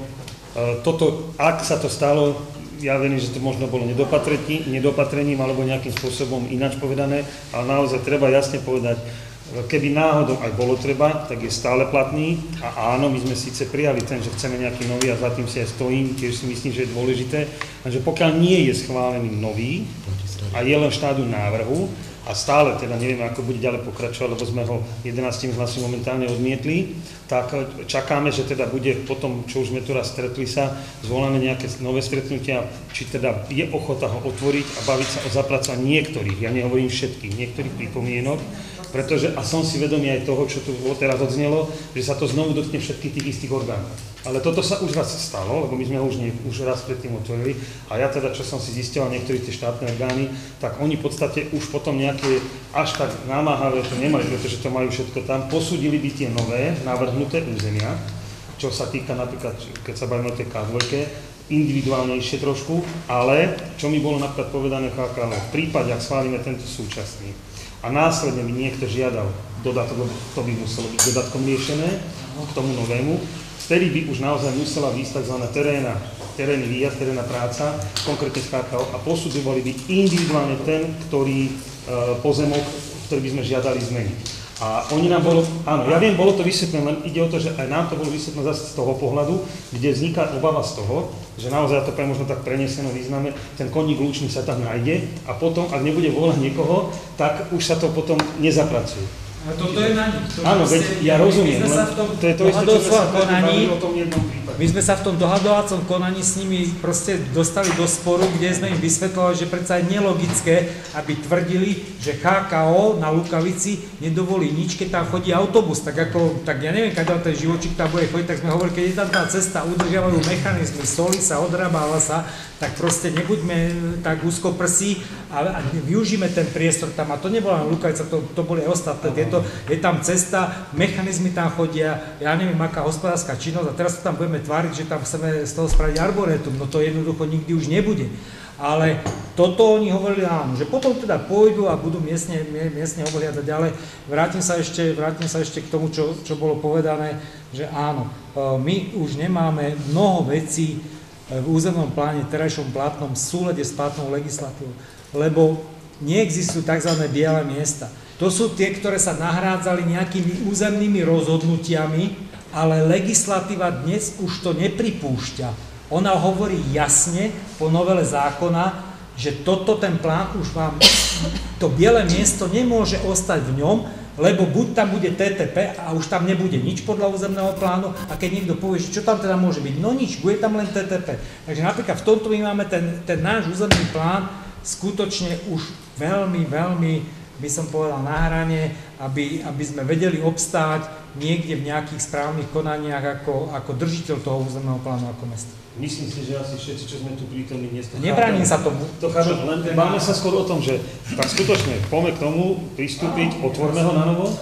toto, ak sa to stalo, ja verím, že to možno bolo nedopatrením alebo nejakým spôsobom ináč povedané, ale naozaj treba jasne povedať, keby náhodou aj bolo treba, tak je stále platný a áno, my sme síce prijali ten, že chceme nejaký nový a za tým si aj stojím, tiež si myslím, že je dôležité, že pokiaľ nie je schválený nový a je len v štádiu návrhu a stále teda nevieme, ako bude ďalej pokračovať, lebo sme ho jedenástimi hlasmi momentálne odmietli, tak čakáme, že teda bude potom, čo už sme tu raz stretli sa, zvolané nejaké nové stretnutia, či teda je ochota ho otvoriť a baviť sa o zapracovaní niektorých, ja nehovorím všetkých, niektorých pripomienok, pretože, a som si vedomý aj toho, čo tu teraz odznelo, že sa to znovu dotkne všetkých tých istých orgánov. Ale toto sa už raz stalo, lebo my sme ho už, nie, už raz predtým otvorili a ja teda, čo som si zistil, niektorí tie štátne orgány, tak oni v podstate už potom nejaké až tak námahavé to nemali, pretože to majú všetko tam, posúdili by tie nové, navrhnuté územia, čo sa týka napríklad, keď sa bavíme o tej ká dva, individuálnejšie trošku, ale čo mi bolo napríklad povedané ká ká el, v prípade, ak schválime tento súčasný, a následne by niekto žiadal dodatok, to by muselo byť dodatkom riešené k tomu novému, vtedy by už naozaj musela výjsť tzv. teréna, terénny výjazd, terénna práca, konkrétne z ká ká ó a posudovali by individuálne ten, ktorý e, pozemok, ktorý by sme žiadali zmeniť. A oni nám bolo, áno, ja viem, bolo to vysvetlené, len ide o to, že aj nám to bolo vysvetlené zase z toho pohľadu, kde vzniká obava z toho, že naozaj to pre možno tak prenesené význame, ten koník lúčny sa tam nájde a potom, ak nebude vôľa niekoho, tak už sa to potom nezapracuje. Ale toto je na nich. Áno, veď ja rozumiem, my sme sa v tom to je to isté, čo sme sa konaní, o tom jednom prípade. My sme sa v tom dohadovacom konaní s nimi proste dostali do sporu, kde sme im vysvetľovali, že predsa je nelogické, aby tvrdili, že ká ká ó na Lukavici nedovolí nič, keď tam chodí autobus. Tak ako, tak ja neviem, keď ten živočík tam bude chodiť, tak sme hovorili, keď je tam tá cesta, udržiavajú mechanizmy, solí sa, odrábáva sa, tak proste nebuďme tak úzkoprsí a, a využíme ten priestor tam. A to nebola len Lukavica, to, to boli aj ostatné. Tieto, je tam cesta, mechanizmy tam chodia, ja neviem, aká hospodárska činnosť a teraz to tam budeme tváriť, že tam chceme z toho spraviť arboretum. No to jednoducho nikdy už nebude. Ale toto oni hovorili áno, že potom teda pôjdu a budú miestne, miestne obhliadať ďalej. Vrátim sa ešte, vrátim sa ešte k tomu, čo, čo bolo povedané, že áno, my už nemáme mnoho vecí v územnom pláne, terajšom platnom, v súlade s platnou legislatívou, lebo neexistujú tzv. Biele miesta. To sú tie, ktoré sa nahrádzali nejakými územnými rozhodnutiami, ale legislatíva dnes už to nepripúšťa. Ona hovorí jasne po novele zákona, že toto ten plán už vám, to biele miesto nemôže ostať v ňom, lebo buď tam bude té té pé a už tam nebude nič podľa územného plánu a keď niekto povie, že čo tam teda môže byť, no nič, bude tam len té té pé. Takže napríklad v tomto my máme ten, ten náš územný plán skutočne už veľmi, veľmi, by som povedal, na hrane, aby, aby sme vedeli obstáť niekde v nejakých správnych konaniach ako, ako držiteľ toho územného plánu ako mesto. Myslím si, že asi všetci, čo sme tu prítomní dnes, to nebránim sa tomu. To chápem, len máme sa skôr o tom, že tak skutočne poďme k tomu pristúpiť, otvorme ho na novo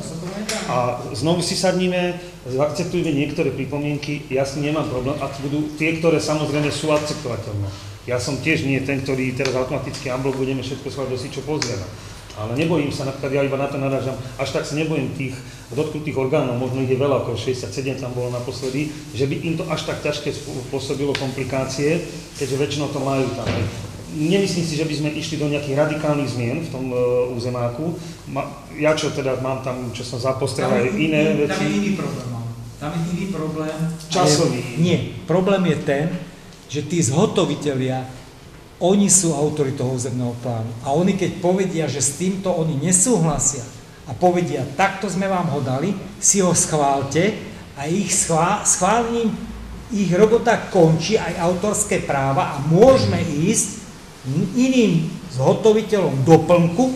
a znovu si sadníme, akceptujeme niektoré pripomienky, ja s tým nemám problém, ak budú tie, ktoré samozrejme sú akceptovateľné. Ja som tiež nie ten, ktorý teraz automaticky amblok budeme všetko schváľať, si čo pozrieme. Ale nebojím sa, napríklad ja iba na to narážam, až tak sa nebojím tých dotknutých orgánov, možno ich je veľa, okolo šesťdesiatsedem tam bolo naposledy, že by im to až tak ťažké spôsobilo komplikácie, keďže väčšinou to majú tam. Nemyslím si, že by sme išli do nejakých radikálnych zmien v tom uh, územáku. Ma, ja čo teda mám tam, čo som zapostrel aj iné veci. Tam je iný problém. Tam je iný problém. Časový. Nie, problém je ten, že tí zhotovitelia, oni sú autori toho územného plánu. A oni keď povedia, že s týmto oni nesúhlasia a povedia, takto sme vám ho dali, si ho schválte a ich schvá, schválením ich robota končí aj autorské práva a môžeme ísť iným zhotoviteľom doplnku,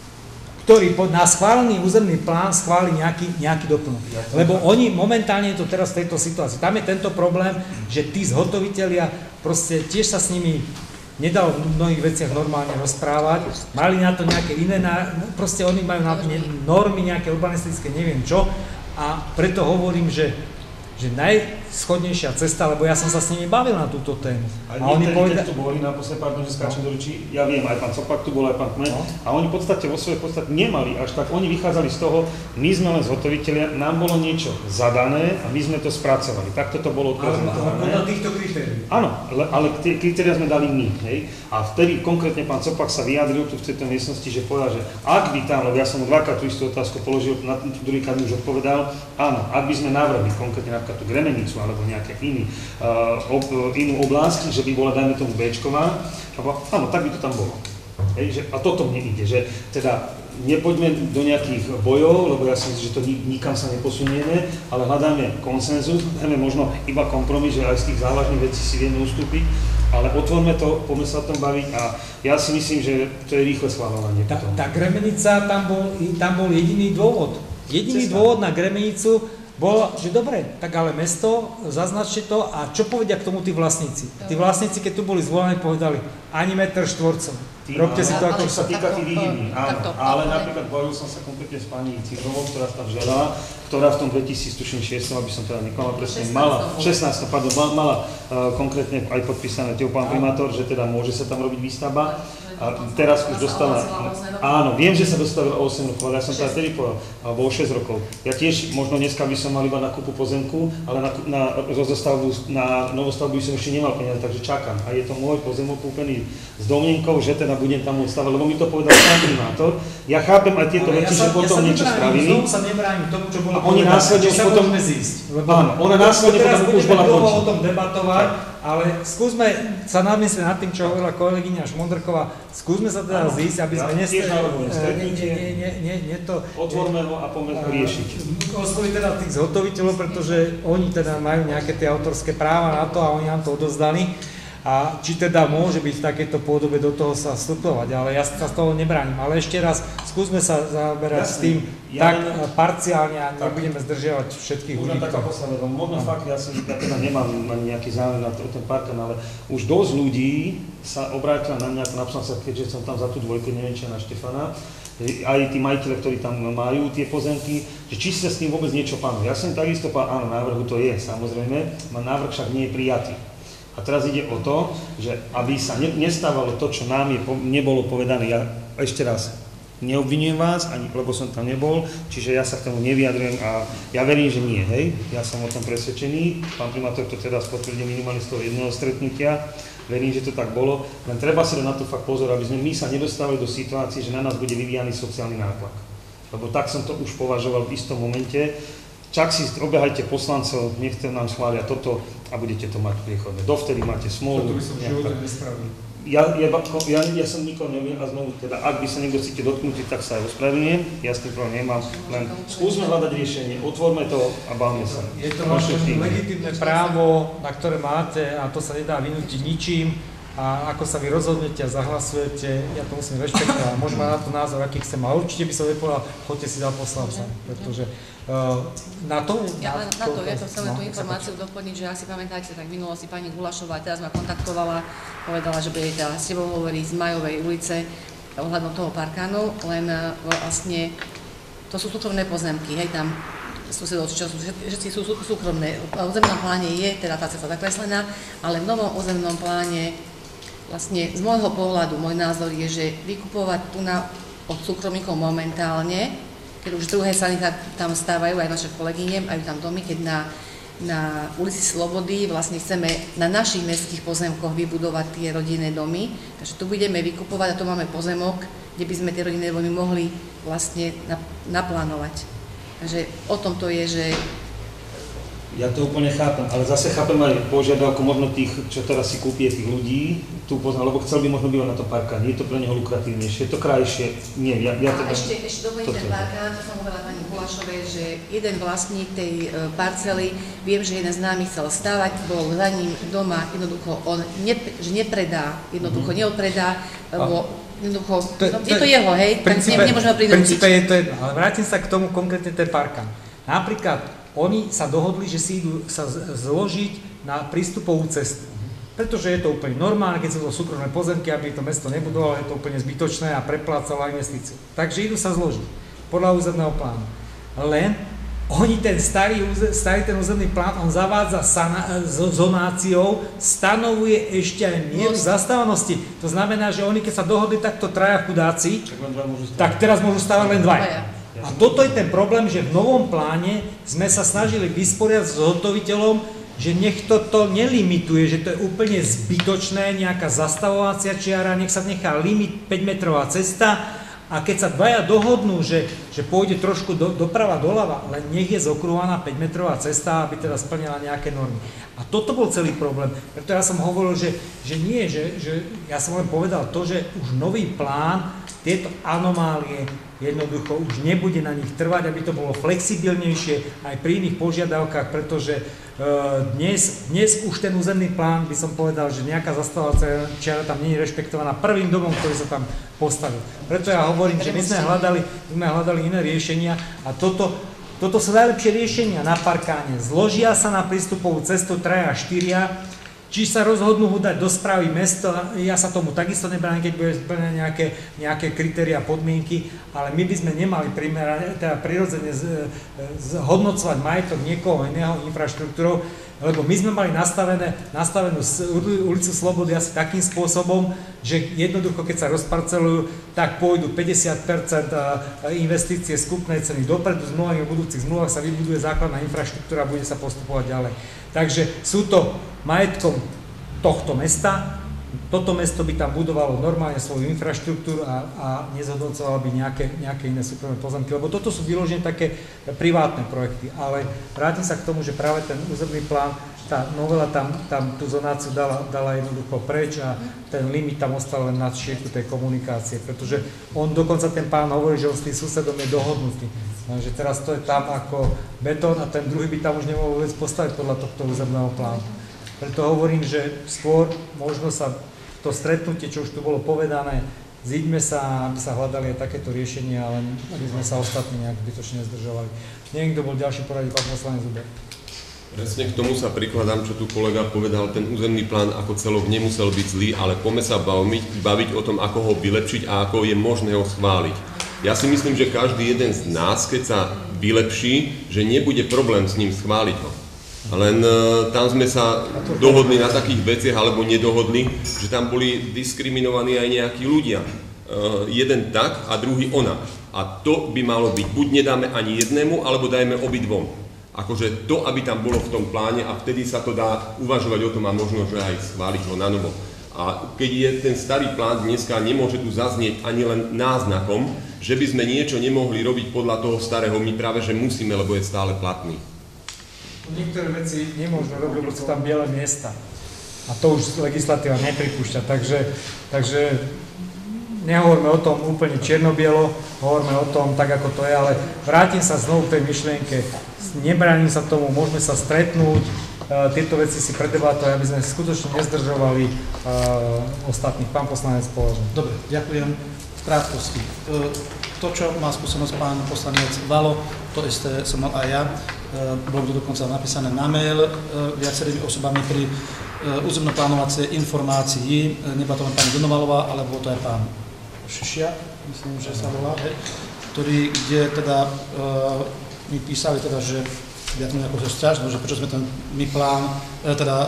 ktorý na schválený územný plán schváli nejaký, nejaký doplnok. Lebo oni momentálne je to teraz v tejto situácii. Tam je tento problém, že tí zhotovitelia proste tiež sa s nimi nedalo v mnohých veciach normálne rozprávať. Mali na to nejaké iné, proste oni majú na normy, nejaké urbanistické, neviem čo. A preto hovorím, že že najschodnejšia cesta, lebo ja som sa s nimi bavil na túto tému. A, a oni povedali, keď tu boli naposledy, pardon, že skáčem do ručí, ja viem, aj pán Copak tu bol, aj pán Kmet, no. A oni v podstate vo svojej podstate nemali až tak, oni vychádzali z toho, my sme len zhotovitelia, nám bolo niečo zadané a my sme to spracovali. Takto to bolo odprezentované. Ale podľa týchto kritérií. Áno, ale, ale tie kritéria sme dali my, hej. A vtedy konkrétne pán Copak sa vyjadril tu v tejto miestnosti, že povedal, že ak by tam, lebo ja som mu dvakrát tú istú otázku položil, na druhýkrát mi už odpovedal, áno, ak by sme navrhli konkrétne napríklad tú Gremenicu alebo nejaké iný, uh, ob, inú oblasť, že by bola, dajme tomu, Béčková, áno, tak by to tam bolo. Hej, že, a toto mne ide, že teda nepoďme do nejakých bojov, lebo ja si myslím, že to nikam sa neposunieme, ale hľadáme konsenzus, hľadáme možno iba kompromis, že aj z tých závažných vecí si vieme ustúpiť, ale otvorme to, poďme sa o tom baviť a ja si myslím, že to je rýchle schvaľovanie. Tá, tá Gremenica, tam bol, tam bol jediný dôvod. Jediný Cesta. dôvod na Gremenicu bolo, že dobre, tak ale mesto, zaznačte to a čo povedia k tomu tí vlastníci? Tí vlastníci, keď tu boli zvolení, povedali ani meter štvorcov. Robte si to ako... To sa týka tých výhybných, áno. Ale napríklad bavil som sa konkrétne s pani Cifrovou, ktorá tam želala, ktorá v tom dvetisícšesť, aby som teda neklamal presne, mala, šestnásť, pardon, mala uh, konkrétne aj podpísané tieho pán primátor, že teda môže sa tam robiť výstavba. A teraz už dostala, áno, viem, že sa dostavila o osem rokov, ale ja som teda tedy povedal, alebo o šesť rokov. Ja tiež, možno dneska by som mal iba na kúpu pozemku, ale na, na rozostavbu, na novostavbu by som ešte nemal peniaze, takže čakám. A je to môj pozemok kúpený s domnienkou, že teda budem tam môcť stavať, lebo mi to povedal pán primátor. Ja chápem aj tieto veci, ja že potom ja niečo spravili. Znovu sa nebránim tomu, čo bolo a oni následne už potom... zísť. Áno, ona následne potom už bola končiť. O tom debatovať, ale skúsme sa namyslieť nad tým, čo hovorila kolegyňa Šmondrková. Skúsme sa teda zísť, aby sme ne to... Otvorme ho a poďme to riešiť. Osloviť teda tých zhotoviteľov, pretože oni teda majú nejaké tie autorské práva na to a oni nám to odozdali. A či teda môže byť v takejto podobe do toho sa vstupovať, ale ja sa z toho nebránim. Ale ešte raz, skúsme sa zaberať s tým ja tak ne, parciálne a nebudeme zdržiavať všetkých ľudí. Už taká posledná, možno fakt, ja, som, ja teda nemám nejaký záujem na ten parkán, ale už dosť ľudí sa obrátila na mňa, napríklad sa, keďže som tam za tú dvojku, neviem či na Štefana, aj tí majiteľe, ktorí tam majú tie pozemky, že či sa s tým vôbec niečo plánuje. Ja som takisto povedal, áno, návrhu to je, samozrejme, má návrh však nie je prijatý. A teraz ide o to, že aby sa ne, nestávalo to, čo nám je, nebolo povedané. Ja ešte raz neobvinujem vás, ani lebo som tam nebol, čiže ja sa k tomu nevyjadrujem a ja verím, že nie, hej. Ja som o tom presvedčený, pán primátor to teraz potvrdil minimálne z toho jedného stretnutia, verím, že to tak bolo, len treba si na to fakt pozor, aby sme my sa nedostávali do situácie, že na nás bude vyvíjaný sociálny nátlak. Lebo tak som to už považoval v istom momente. Čak si obehajte poslancov, nechce nám schvália toto a budete to mať priechodné. Dovtedy máte smolu. Toto by som v živote nespravil. Ja, ja, ja, ja som nikoho neviem a znovu, teda ak by sa niekto cíti dotknutý, tak sa aj ospravedlňujem. Ja s tým problém nemám, len skúsme hľadať riešenie, otvorme to a bavme sa. Je to vaše legitímne právo, na ktoré máte a to sa nedá vynútiť ničím. A ako sa vy rozhodnete a zahlasujete, ja to musím rešpektovať. Môžem mať na to názor, aký chcem, ale určite by som nepovedal, choďte si za poslanca, pretože uh, na to... Ja len na to, ja to chcem tú informáciu doplniť, že ak si pamätáte, tak v minulosti pani Gulašová teraz ma kontaktovala, povedala, že bude teda s tebou hovoriť z Majovej ulice ohľadom toho parkánu, len uh, vlastne to sú súkromné pozemky, hej, tam susedov, čo sú, všetci sú súkromné. V územnom pláne je teda tá cesta zakreslená, ale v novom územnom pláne vlastne z môjho pohľadu, môj názor je, že vykupovať tu na, od súkromníkov momentálne, keď už druhé strany tam stávajú, aj naše kolegyne, majú tam domy, keď na, na ulici Slobody vlastne chceme na našich mestských pozemkoch vybudovať tie rodinné domy, takže tu budeme vykupovať a tu máme pozemok, kde by sme tie rodinné domy mohli vlastne naplánovať. Takže o tom to je, že Ja to úplne chápem, ale zase chápem aj požiadavku možno tých, čo teraz si kúpie tých ľudí, tu poznám, lebo chcel by možno bývať na to parkáne, je to pre neho lukratívnejšie, je to krajšie, nie, ja, ja teda... A ešte, ešte dovolím ten parkán, to som hovorila pani Kulašovej, že jeden vlastník tej uh, parcely, viem, že jeden známy chcel stavať, bol za ním doma, jednoducho on ne, že nepredá, jednoducho mm-hmm. neodpredá, lebo jednoducho, to, no, to, je to jeho, hej, princípe, tak nemôžeme prinútiť. V princípe je to jedno, ale vrátim sa k tomu konkrétne ten parkán. Napríklad, oni sa dohodli, že si idú sa zložiť na prístupovú cestu. Pretože je to úplne normálne, keď sú to súkromné pozemky, aby to mesto nebudovalo, je to úplne zbytočné a preplácalo investíciu. Takže idú sa zložiť podľa územného plánu. Len oni ten starý, starý ten územný plán, on zavádza sana, zonáciou, stanovuje ešte aj mieru zastávanosti. To znamená, že oni keď sa dohodli takto traja chudáci, tak teraz môžu stavať len dvaja. A toto je ten problém, že v novom pláne sme sa snažili vysporiadať s zhotoviteľom, že nech toto nelimituje, že to je úplne zbytočné, nejaká zastavovacia čiara, nech sa nechá limit päťmetrová cesta a keď sa dvaja dohodnú, že, že pôjde trošku do, doprava, doľava, len nech je zokrúvaná päťmetrová cesta, aby teda splnila nejaké normy. A toto bol celý problém. Preto ja som hovoril, že, že nie, že, že ja som len povedal to, že už nový plán tieto anomálie jednoducho už nebude na nich trvať, aby to bolo flexibilnejšie aj pri iných požiadavkách, pretože dnes, dnes už ten územný plán, by som povedal, že nejaká zastávacia čiara tam nie je rešpektovaná prvým domom, ktorý sa tam postavil. Preto ja hovorím, že my sme hľadali, sme hľadali iné riešenia a toto, toto sú najlepšie riešenia na parkáne. Zložia sa na prístupovú cestu traja a štyria, či sa rozhodnú ho dať do správy mesta, ja sa tomu takisto nebránim, keď bude splnené nejaké, nejaké kritériá, podmienky, ale my by sme nemali primerane, teda prirodzene zhodnocovať majetok niekoho iného infraštruktúrou, lebo my sme mali nastavené, nastavenú ulicu Slobody asi takým spôsobom, že jednoducho, keď sa rozparcelujú, tak pôjdu päťdesiat percent investície skupnej ceny dopredu, zmluvami o budúcich zmluvách sa vybuduje základná infraštruktúra a bude sa postupovať ďalej. Takže sú to majetkom tohto mesta, toto mesto by tam budovalo normálne svoju infraštruktúru a, a nezhodnocovalo by nejaké, nejaké iné súkromné pozemky, lebo toto sú vyložené také privátne projekty, ale vrátim sa k tomu, že práve ten územný plán, tá novela tam, tam tú zonáciu dala, dala jednoducho preč a ten limit tam ostal len na šírku tej komunikácie, pretože on dokonca ten pán hovorí, že on s tým susedom je dohodnutý. Takže teraz to je tam ako betón a ten druhý by tam už nemohol vôbec postaviť podľa tohto územného plánu. Preto hovorím, že skôr možno sa to stretnutie, čo už tu bolo povedané, zíďme sa, aby sa hľadali aj takéto riešenia, ale aby sme sa ostatní nejak zbytočne nezdržovali. Neviem, kto bol ďalší poradí, pán poslanec Zuber. Presne k tomu sa prikladám, čo tu kolega povedal, ten územný plán ako celok nemusel byť zlý, ale poďme sa baviť, baviť o tom, ako ho vylepšiť a ako je možné ho schváliť. Ja si myslím, že každý jeden z nás, keď sa vylepší, že nebude problém s ním schváliť ho. Len uh, tam sme sa dohodli na takých veciach, alebo nedohodli, že tam boli diskriminovaní aj nejakí ľudia. Uh, jeden tak a druhý onak. A to by malo byť, buď nedáme ani jednému, alebo dajme obidvom. Akože to, aby tam bolo v tom pláne a vtedy sa to dá uvažovať o tom a možno, že aj schváliť ho na novo. A keď je ten starý plán dneska, nemôže tu zaznieť ani len náznakom, že by sme niečo nemohli robiť podľa toho starého, my práve že musíme, lebo je stále platný. Niektoré veci nemôžno robiť, lebo sú tam biele miesta. A to už legislatíva nepripúšťa, takže, takže nehovorme o tom úplne čierno-bielo, hovorme o tom tak, ako to je, ale vrátim sa znovu k tej myšlienke, nebránim sa tomu, môžeme sa stretnúť, uh, tieto veci si predebatovať, aby sme skutočne nezdržovali uh, ostatných. Pán poslanec povedal. Dobre, ďakujem. V krátkosti. Uh, to, čo má skúsenosť pán poslanec Valo, to isté som mal aj ja. Uh, bolo to dokonca napísané na mail uh, viacerými osobami pri uh, územnoplánovacej informácii. Uh, nebola to len pani Donovalová, ale bol to aj pán Šišia, myslím, že sa volá, hej, ktorý, kde teda uh, mi písali teda, že viac menej ako sťažnosť, že prečo sme ten my plán, teda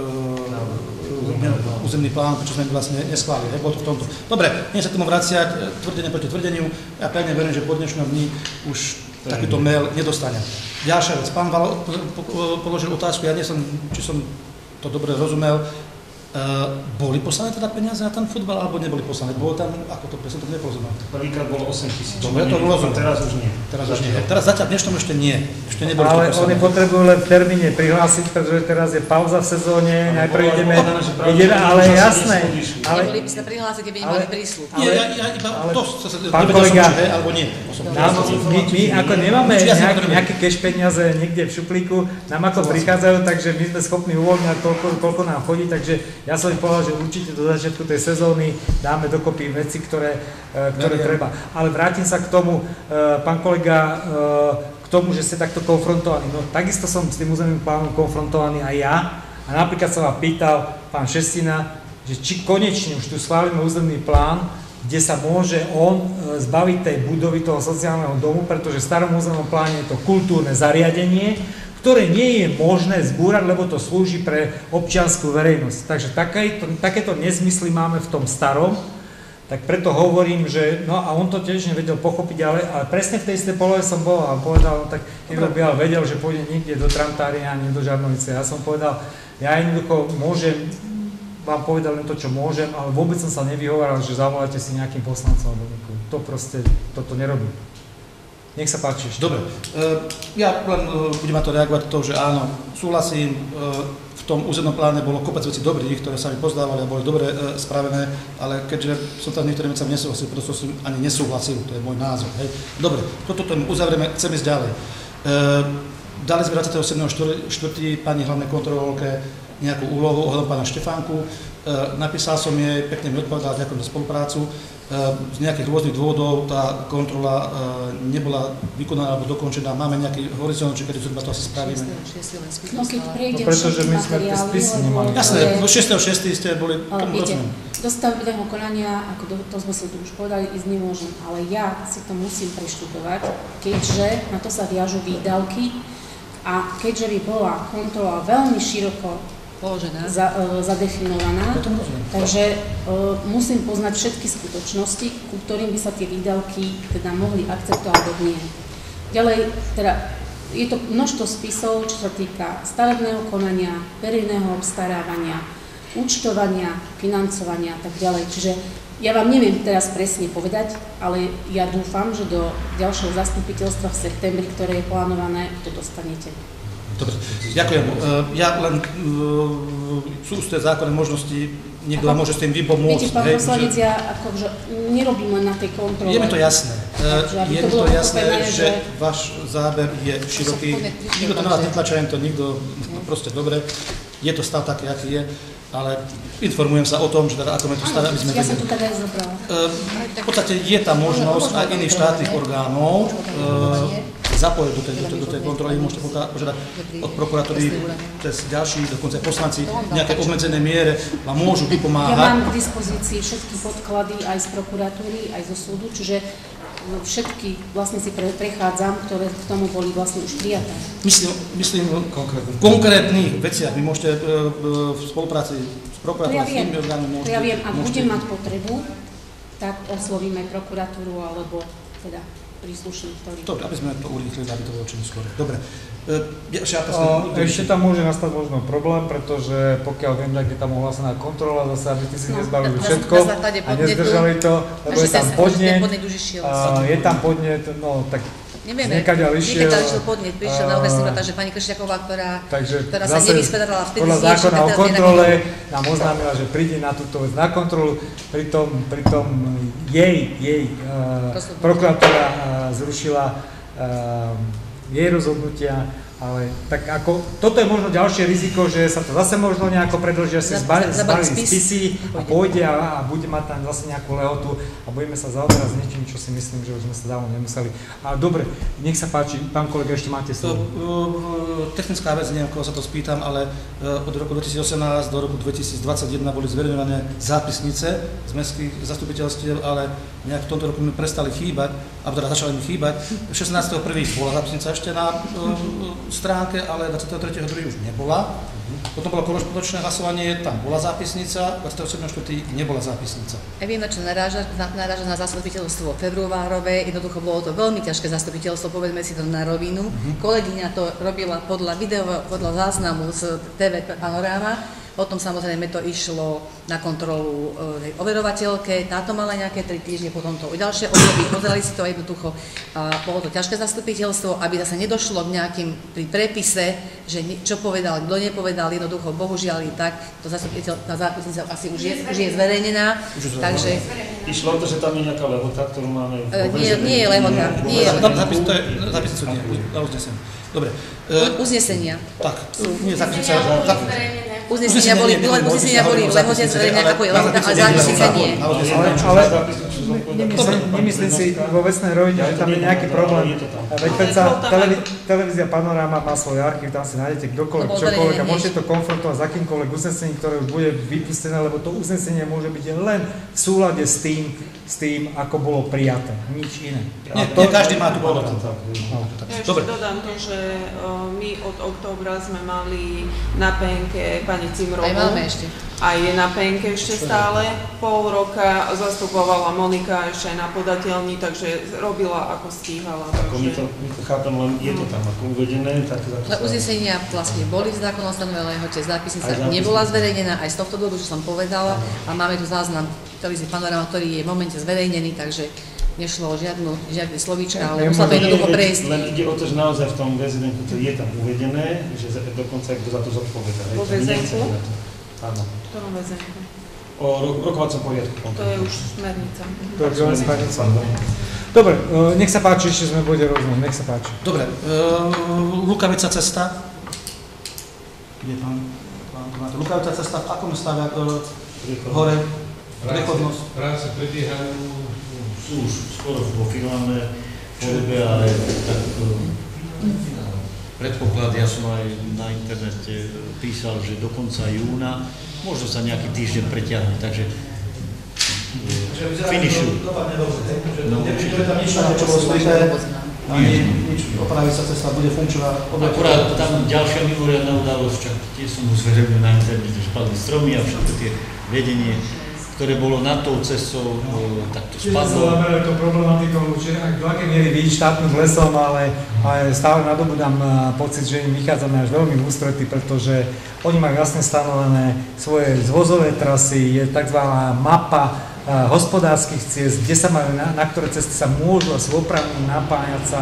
uh, územný plán, prečo sme vlastne neschválili, hej, bolo to v tomto. Dobre, nie sa k tomu vraciať, tvrdenie proti tvrdeniu, ja pevne verím, že po dnešnom dni už takýto mail nedostane. Ďalšia vec, pán Valo položil otázku, ja nie som, či som to dobre rozumel, Uh, boli poslané teda peniaze na ten futbal, alebo neboli poslané? Bolo tam, ako to presne to neporozumiel? Prvýkrát bolo osem tisíc. Dobre, to bolo rozumiem. Teraz už nie. Teraz už nie. Teraz zatiaľ dnešnom ešte nie. Ešte neboli ale poslané. oni potrebujú len v termíne prihlásiť, pretože teraz je pauza v sezóne, ale najprv ideme, ideme, ale jasné. Ale, neboli by sa prihlásiť, keby nemali prísľub. Nie, ja, ja iba ale, to sa pán kolega, som, že, alebo nie. Nám, my, my ako nemáme nejaké, nejaké cash peniaze niekde v šuplíku, nám ako prichádzajú, takže my sme schopní uvoľňať toľko, koľko nám chodí, takže ja som im povedal, že určite do začiatku tej sezóny dáme dokopy veci, ktoré, ktoré treba. Ale vrátim sa k tomu, pán kolega, k tomu, že ste takto konfrontovaní. No takisto som s tým územným plánom konfrontovaný aj ja. A napríklad som vám pýtal, pán Šestina, že či konečne už tu schválime územný plán, kde sa môže on zbaviť tej budovy, toho sociálneho domu, pretože v starom územnom pláne je to kultúrne zariadenie, ktoré nie je možné zbúrať, lebo to slúži pre občiansku verejnosť. Takže takéto, takéto nezmysly máme v tom starom, tak preto hovorím, že no a on to tiež nevedel pochopiť, ale, ale presne v tej istej polohe som bol a povedal, no, tak niekto by ale vedel, že pôjde niekde do Tramtária, nie do Žarnovice. Ja som povedal, ja jednoducho môžem, vám povedal len to, čo môžem, ale vôbec som sa nevyhováral, že zavoláte si nejakým poslancom alebo niekoho. To proste, toto nerobím. Nech sa páči ešte. Dobre, ja len budem na to reagovať to, že áno, súhlasím, v tom územnom pláne bolo kopec vecí dobrých, ktoré sa mi pozdávali a boli dobre spravené, ale keďže som tam niektorými vecami nesúhlasil, preto som ani nesúhlasil, to je môj názor. Hej. Dobre, toto uzavrieme, chcem ísť ďalej. Dali sme dvadsiateho siedmeho štvrtého pani hlavnej kontrolórke nejakú úlohu ohľadom pána Štefánku. E, napísal som jej, pekne mi odpovedala, ďakujem za spoluprácu. E, z nejakých rôznych dôvodov tá kontrola e, nebola vykonaná alebo dokončená. Máme nejaký horizont, či kedy zhruba to asi spravíme. No keď prejdem no, pretože my sme tie spisy nemali. Jasné, do šiesteho šiesteho ste boli, tomu rozumiem. Do stavebného konania, ako do, to sme si tu už povedali, ísť nemôžem, ale ja si to musím preštudovať, keďže na to sa viažu výdavky a keďže by bola kontrola veľmi široko Za, uh, zadefinovaná, takže uh, musím poznať všetky skutočnosti, ku ktorým by sa tie výdavky teda mohli akceptovať alebo nie. Ďalej, teda je to množstvo spisov, čo sa týka stavebného konania, verejného obstarávania, účtovania, financovania a tak ďalej. Čiže ja vám neviem teraz presne povedať, ale ja dúfam, že do ďalšieho zastupiteľstva v septembri, ktoré je plánované, to dostanete. Dobre, ďakujem. Ja len sú z tej zákonné možnosti, niekto vám môže s tým vypomôcť. Viete, pán poslanec, že... ja akože nerobím len na tej kontrole. Je mi to jasné. Takže, je mi to, to jasné, že, že váš záber je široký. Nikto to na vás netlača, to nikto, proste dobre. Je to stav taký, aký je, ale informujem sa o tom, že teda ako sme to stali, aby sme vedeli. Ja som to tak aj zobrala. V podstate je tá možnosť aj iných štátnych orgánov zapojiť do tej, do, tej, do tej kontroly, môžete požiadať od prokuratúry, cez ďalší, dokonca poslanci v nejakej obmedzenej miere vám môžu vypomáhať. Ja mám k dispozícii všetky podklady aj z prokuratúry, aj zo súdu, čiže všetky vlastne si pre, prechádzam, ktoré k tomu boli vlastne už prijaté. Myslím, myslím v konkrétnych veciach, vy môžete v spolupráci s prokuratúrou, s tými orgánmi môžete... Ja viem, ak budem mať potrebu, tak oslovíme prokuratúru alebo teda príslušných, ktorí... Dobre, aby sme to urýchlili, aby to bolo čím skôr. Dobre. E, o, ešte tam môže nastať možno problém, pretože pokiaľ viem, tak je tam ohlásená kontrola, zase aby tí si no, nezbavili všetko a nezdržali to, lebo je tam podnet, je tam podnet, no tak Nevieme, nekaďal išiel. Nekaďal išiel podnet, prišiel na okresný úrad, takže pani Kršiaková, ktorá, takže ktorá sa nevyspredala vtedy podľa zákona o kontrole nám oznámila, že príde na túto vec na kontrolu, pritom, pritom jej, jej uh, prokuratúra uh, zrušila uh, jej rozhodnutia, ale tak ako, toto je možno ďalšie riziko, že sa to zase možno nejako predĺžia, si zbali spisy a pôjde a, a bude mať tam zase nejakú lehotu a budeme sa zaoberať s niečím, čo si myslím, že už sme sa dávno nemuseli. Ale dobre, nech sa páči, pán kolega, ešte máte slovo. Technická vec, neviem, koho sa to spýtam, ale od roku dvetisícosemnásť do roku dvetisícdvadsaťjeden boli zverejňované zápisnice z mestských zastupiteľstiev, ale nejak v tomto roku mi prestali chýbať, alebo teda začali mi chýbať. šestnásteho prvého bola zápisnica ešte na stránke, ale dvadsiateho tretieho druhého už nebola. Potom bolo korespondenčné hlasovanie, tam bola zápisnica, dvadsiateho siedmeho štvrtého nebola zápisnica. Ja viem, na čo naráža, naráža na zastupiteľstvo februárové, jednoducho bolo to veľmi ťažké zastupiteľstvo, povedme si to na rovinu. Uh-huh. Kolegyňa to robila podľa video, podľa záznamu z té vé Panoráma. Potom samozrejme to išlo na kontrolu e, overovateľke, táto mala nejaké tri týždne, potom to u ďalšie období, pozerali si to jednoducho, a bolo to ťažké zastupiteľstvo, aby zase nedošlo k nejakým pri prepise, že čo povedal, kto nepovedal, jednoducho, bohužiaľ i tak, to zastupiteľ, tá zápisnica asi už je, už je zverejnená, takže... Išlo o to, že tam je nejaká lehota, ktorú máme... E, nie, nie je lehota, nie je lehota. Zápisnicu nie, na uznesenie. Dobre. Uznesenia. Tak, nie zápisnica. Uznesenia boli, uznesenia boli v lehote zverejnené, ako je lehota, ale zápisnica nie. Ale nemyslím si vo vecnej rovine, že tam je nejaký problém. Veď predsa televízia Panoráma má svoj archív, tam si nájdete kdokoľvek, čokoľvek a môžete to konfrontovať s akýmkoľvek uznesením, ktoré už bude vypustené, lebo to uznesenie môže byť len v súlade s tým, s tým, ako bolo prijaté. Nič iné. Nie, to, každý má tu bolo to tak. Ja ešte dodám to, že my od októbra sme mali na penke pani Cimrovú. Aj máme ešte. A je na penke ešte stále. Pol roka zastupovala Monika ešte aj na podateľni, takže robila ako stíhala. Ako my to, my to chápem, len je to tam ako uvedené. Tak ale uznesenia vlastne boli v zákonom stanovenej lehote, zápisnica nebola zverejnená aj z tohto dôvodu, čo som povedala, a máme tu záznam televízie Panoráma, ktorý je v momente zverejnený, takže nešlo o žiadnu, žiadne slovíčka, ale musela to jednoducho prejsť. Len ide o to, že naozaj v tom väzenku to je tam uvedené, že dokonca aj kto za to zodpovedá. Vo väzenku? Áno. V ktorom väzenku? O rokovacom poriadku. To je už smernica. To je už smernica. Dobre, nech sa páči, ešte sme bude rozumieť, nech sa páči. Dobre, Lukavica cesta. Kde pán? Lukavica cesta v akom stave? Hore? Prechodnosť? Práce prebiehajú, sú už skoro vo finálnej podobe, ale tak predpoklad, ja som aj na internete písal, že do konca júna, možno sa nejaký týždeň preťahne, takže finišu. No, určite. Tam nič na čo bolo zlité, nič, opraví sa cesta, bude funkčovať. Akurát tam ďalšia mimoriadna udalosť, čak tie som uzverejnil na internete, že spadli stromy a všetko tie vedenie, ktoré bolo nad tou cestou, takto spadlo. Čiže sa zaberali to problematikou, že ak do akej miery vyjsť štátnym lesom, ale, ale stále na dobu dám pocit, že im vychádzame až veľmi v ústrety, pretože oni majú jasne stanovené svoje zvozové trasy, je tzv. Mapa uh, hospodárskych ciest, kde sa majú, na, na ktoré cesty sa môžu a sú oprávnení napájať sa.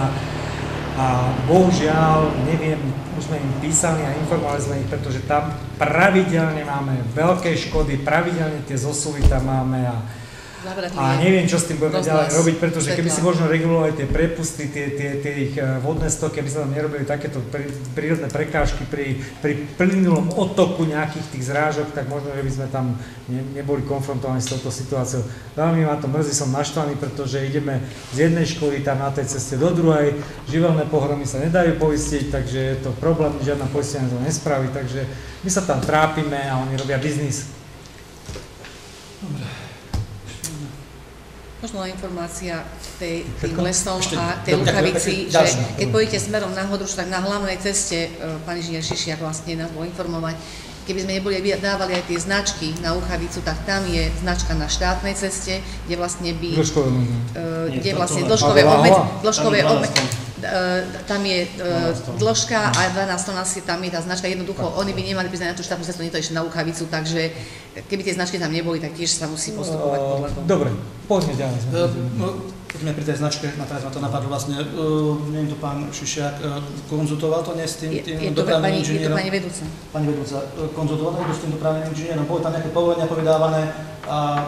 A bohužiaľ, neviem, už sme im písali a informovali sme ich, pretože tam pravidelne máme veľké škody, pravidelne tie zosuvy tam máme a, a neviem, čo s tým budeme ďalej robiť, pretože keby si možno regulovali tie prepusty, tie, tie, tie ich vodné stoky, aby sa tam nerobili takéto prírodné prekážky pri, pri plynulom otoku nejakých tých zrážok, tak možno, že by sme tam ne, neboli konfrontovaní s touto situáciou. Veľmi ma to mrzí, som naštvaný, pretože ideme z jednej školy tam na tej ceste do druhej, živelné pohromy sa nedajú poistiť, takže je to problém, žiadna poistenia to nespraví, takže my sa tam trápime a oni robia biznis. Dobre. Možno informácia tej, tým lesom a tej Lukavici, že keď pôjdete smerom na Hodruš, tak na hlavnej ceste, pán inžinier Šišiak vlastne nás bol informovať, keby sme neboli dávali aj tie značky na Lukavicu, tak tam je značka na štátnej ceste, kde vlastne by... Dĺžkové kde vlastne dĺžkové obmedzenie, tam je dĺžka a dvanásť tonásť tam je tá značka, jednoducho oni by nemali priznať na tú štátnu cestu, nie to ešte na Lukavicu, takže keby tie značky tam neboli, tak tiež sa musí postupovať podľa toho. Dobre, poďme ďalej. Poďme pri tej značke, na teraz ma to napadlo vlastne, neviem to pán Šišiak, konzultoval to nie s tým dopravným inžinierom? Je to pani vedúca. Pani vedúca, konzultoval to s tým dopravným inžinierom, boli tam nejaké povolenia povydávané a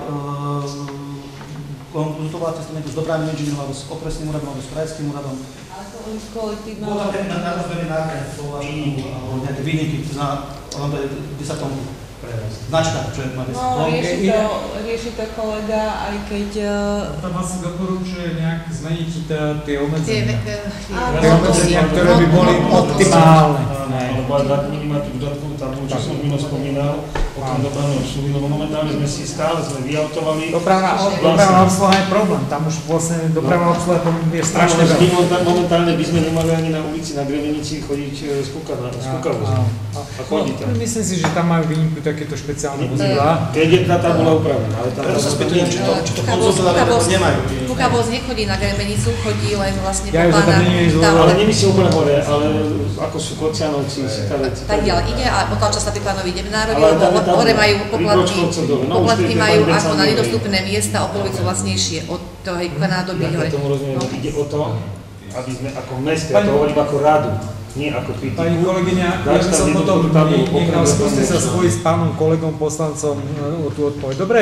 konzultoval ste s dopravným inžinierom, alebo s okresným úradom, alebo s krajským úradom? Kolektívna... Bolo tam na rozbery náklad, alebo nejaké výniky, to znamená, ono to je desať tón značka, čo je máte. No, rieši to, rieši to kolega, aj keď... Tam asi doporučuje nejak zmeniť tie obmedzenia. Tie obmedzenia, ktoré by boli optimálne. Lebo aj minimálne tú dodatkovú tabulu, čo som mimo spomínal, o tom dopravnom obsluhu, lebo momentálne sme si stále sme vyautovali. Dopravná obsluha je problém, tam už vlastne dopravná obsluha je strašne veľa. Momentálne by sme nemali ani na ulici, na Grevenici chodiť z kúkavozom. A chodí tam. Myslím si, že tam majú výnimku tak takéto špeciálne vozidlá. Keď je tá tabuľa upravená, ale tá Preto sa spýtujem, či to, či to konzultovali, Fukaboz nemajú. Fukaboz nechodí na Gremenicu, chodí len vlastne Ja po ju tam plána. nie je Ale nemyslím úplne hore, ale ako sú Kocianovci, Sitaveci. Tak ďalej ide a pokiaľ čas sa pri plánovi ide v národe, Ale lebo tam je tam hore majú poplatky, Výbočkovcov dole. No, už poplatky tie majú Bajbec ako sa na nie- nedostupné miesta o polovicu vlastnejšie od toho nádoby Ja hore. tomu rozumiem, No. ide o to, aby sme ako meste, ja to hovorím ako radu, nie ako pýtiku. Pani kolegyňa, ja by som potom nechal, skúste sa spojiť s pánom kolegom poslancom o tú odpoveď. Dobre?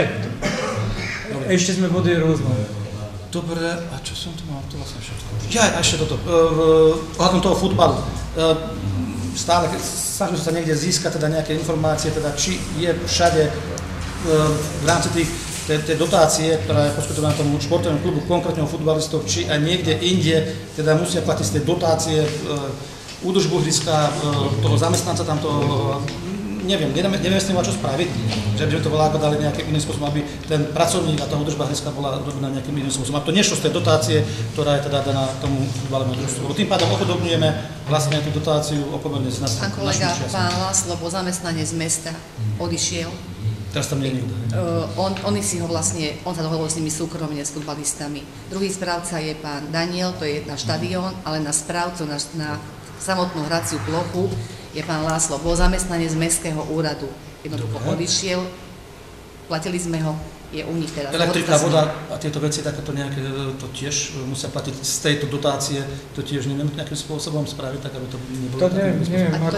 Ešte sme body rôzno. Dobre, a čo som tu mal? To vlastne všetko. Ja, a ešte toto. Ohľadom toho futbalu. Stále snažím sa niekde získať teda nejaké informácie, teda či je všade v rámci tých tej, tej dotácie, ktorá je poskytovaná tomu športovému klubu, konkrétne futbalistov, či aj niekde inde teda musia platiť z tej dotácie údržbu ihriska, toho zamestnanca tamto, neviem, nevieme, nevieme s tým čo spraviť, že by sme to bola ako dali nejakým iným spôsobom, aby ten pracovník a tá údržba ihriska bola robená nejakým iným spôsobom. A to nešlo z tej dotácie, ktorá je teda daná tomu futbalovému družstvu. Tým pádom ochudobňujeme vlastne tú dotáciu o pomerne z nás. Pán kolega, pán László bol zamestnanec z mesta, odišiel. Teraz tam nie je nikto. Uh, on, oni si ho vlastne, on sa dohodol s nimi súkromne, s futbalistami. Druhý správca je pán Daniel, to je na štadión, ale na správcu, na, na samotnú hraciu plochu je pán László. Bol zamestnanec z mestského úradu. Jednoducho odišiel, platili sme ho, je u nich teraz. Elektrika, voda a tieto veci, takéto nejaké, to tiež musia platiť z tejto dotácie, to tiež neviem nejakým spôsobom spraviť, tak aby to nebolo. To neviem, neviem, ako...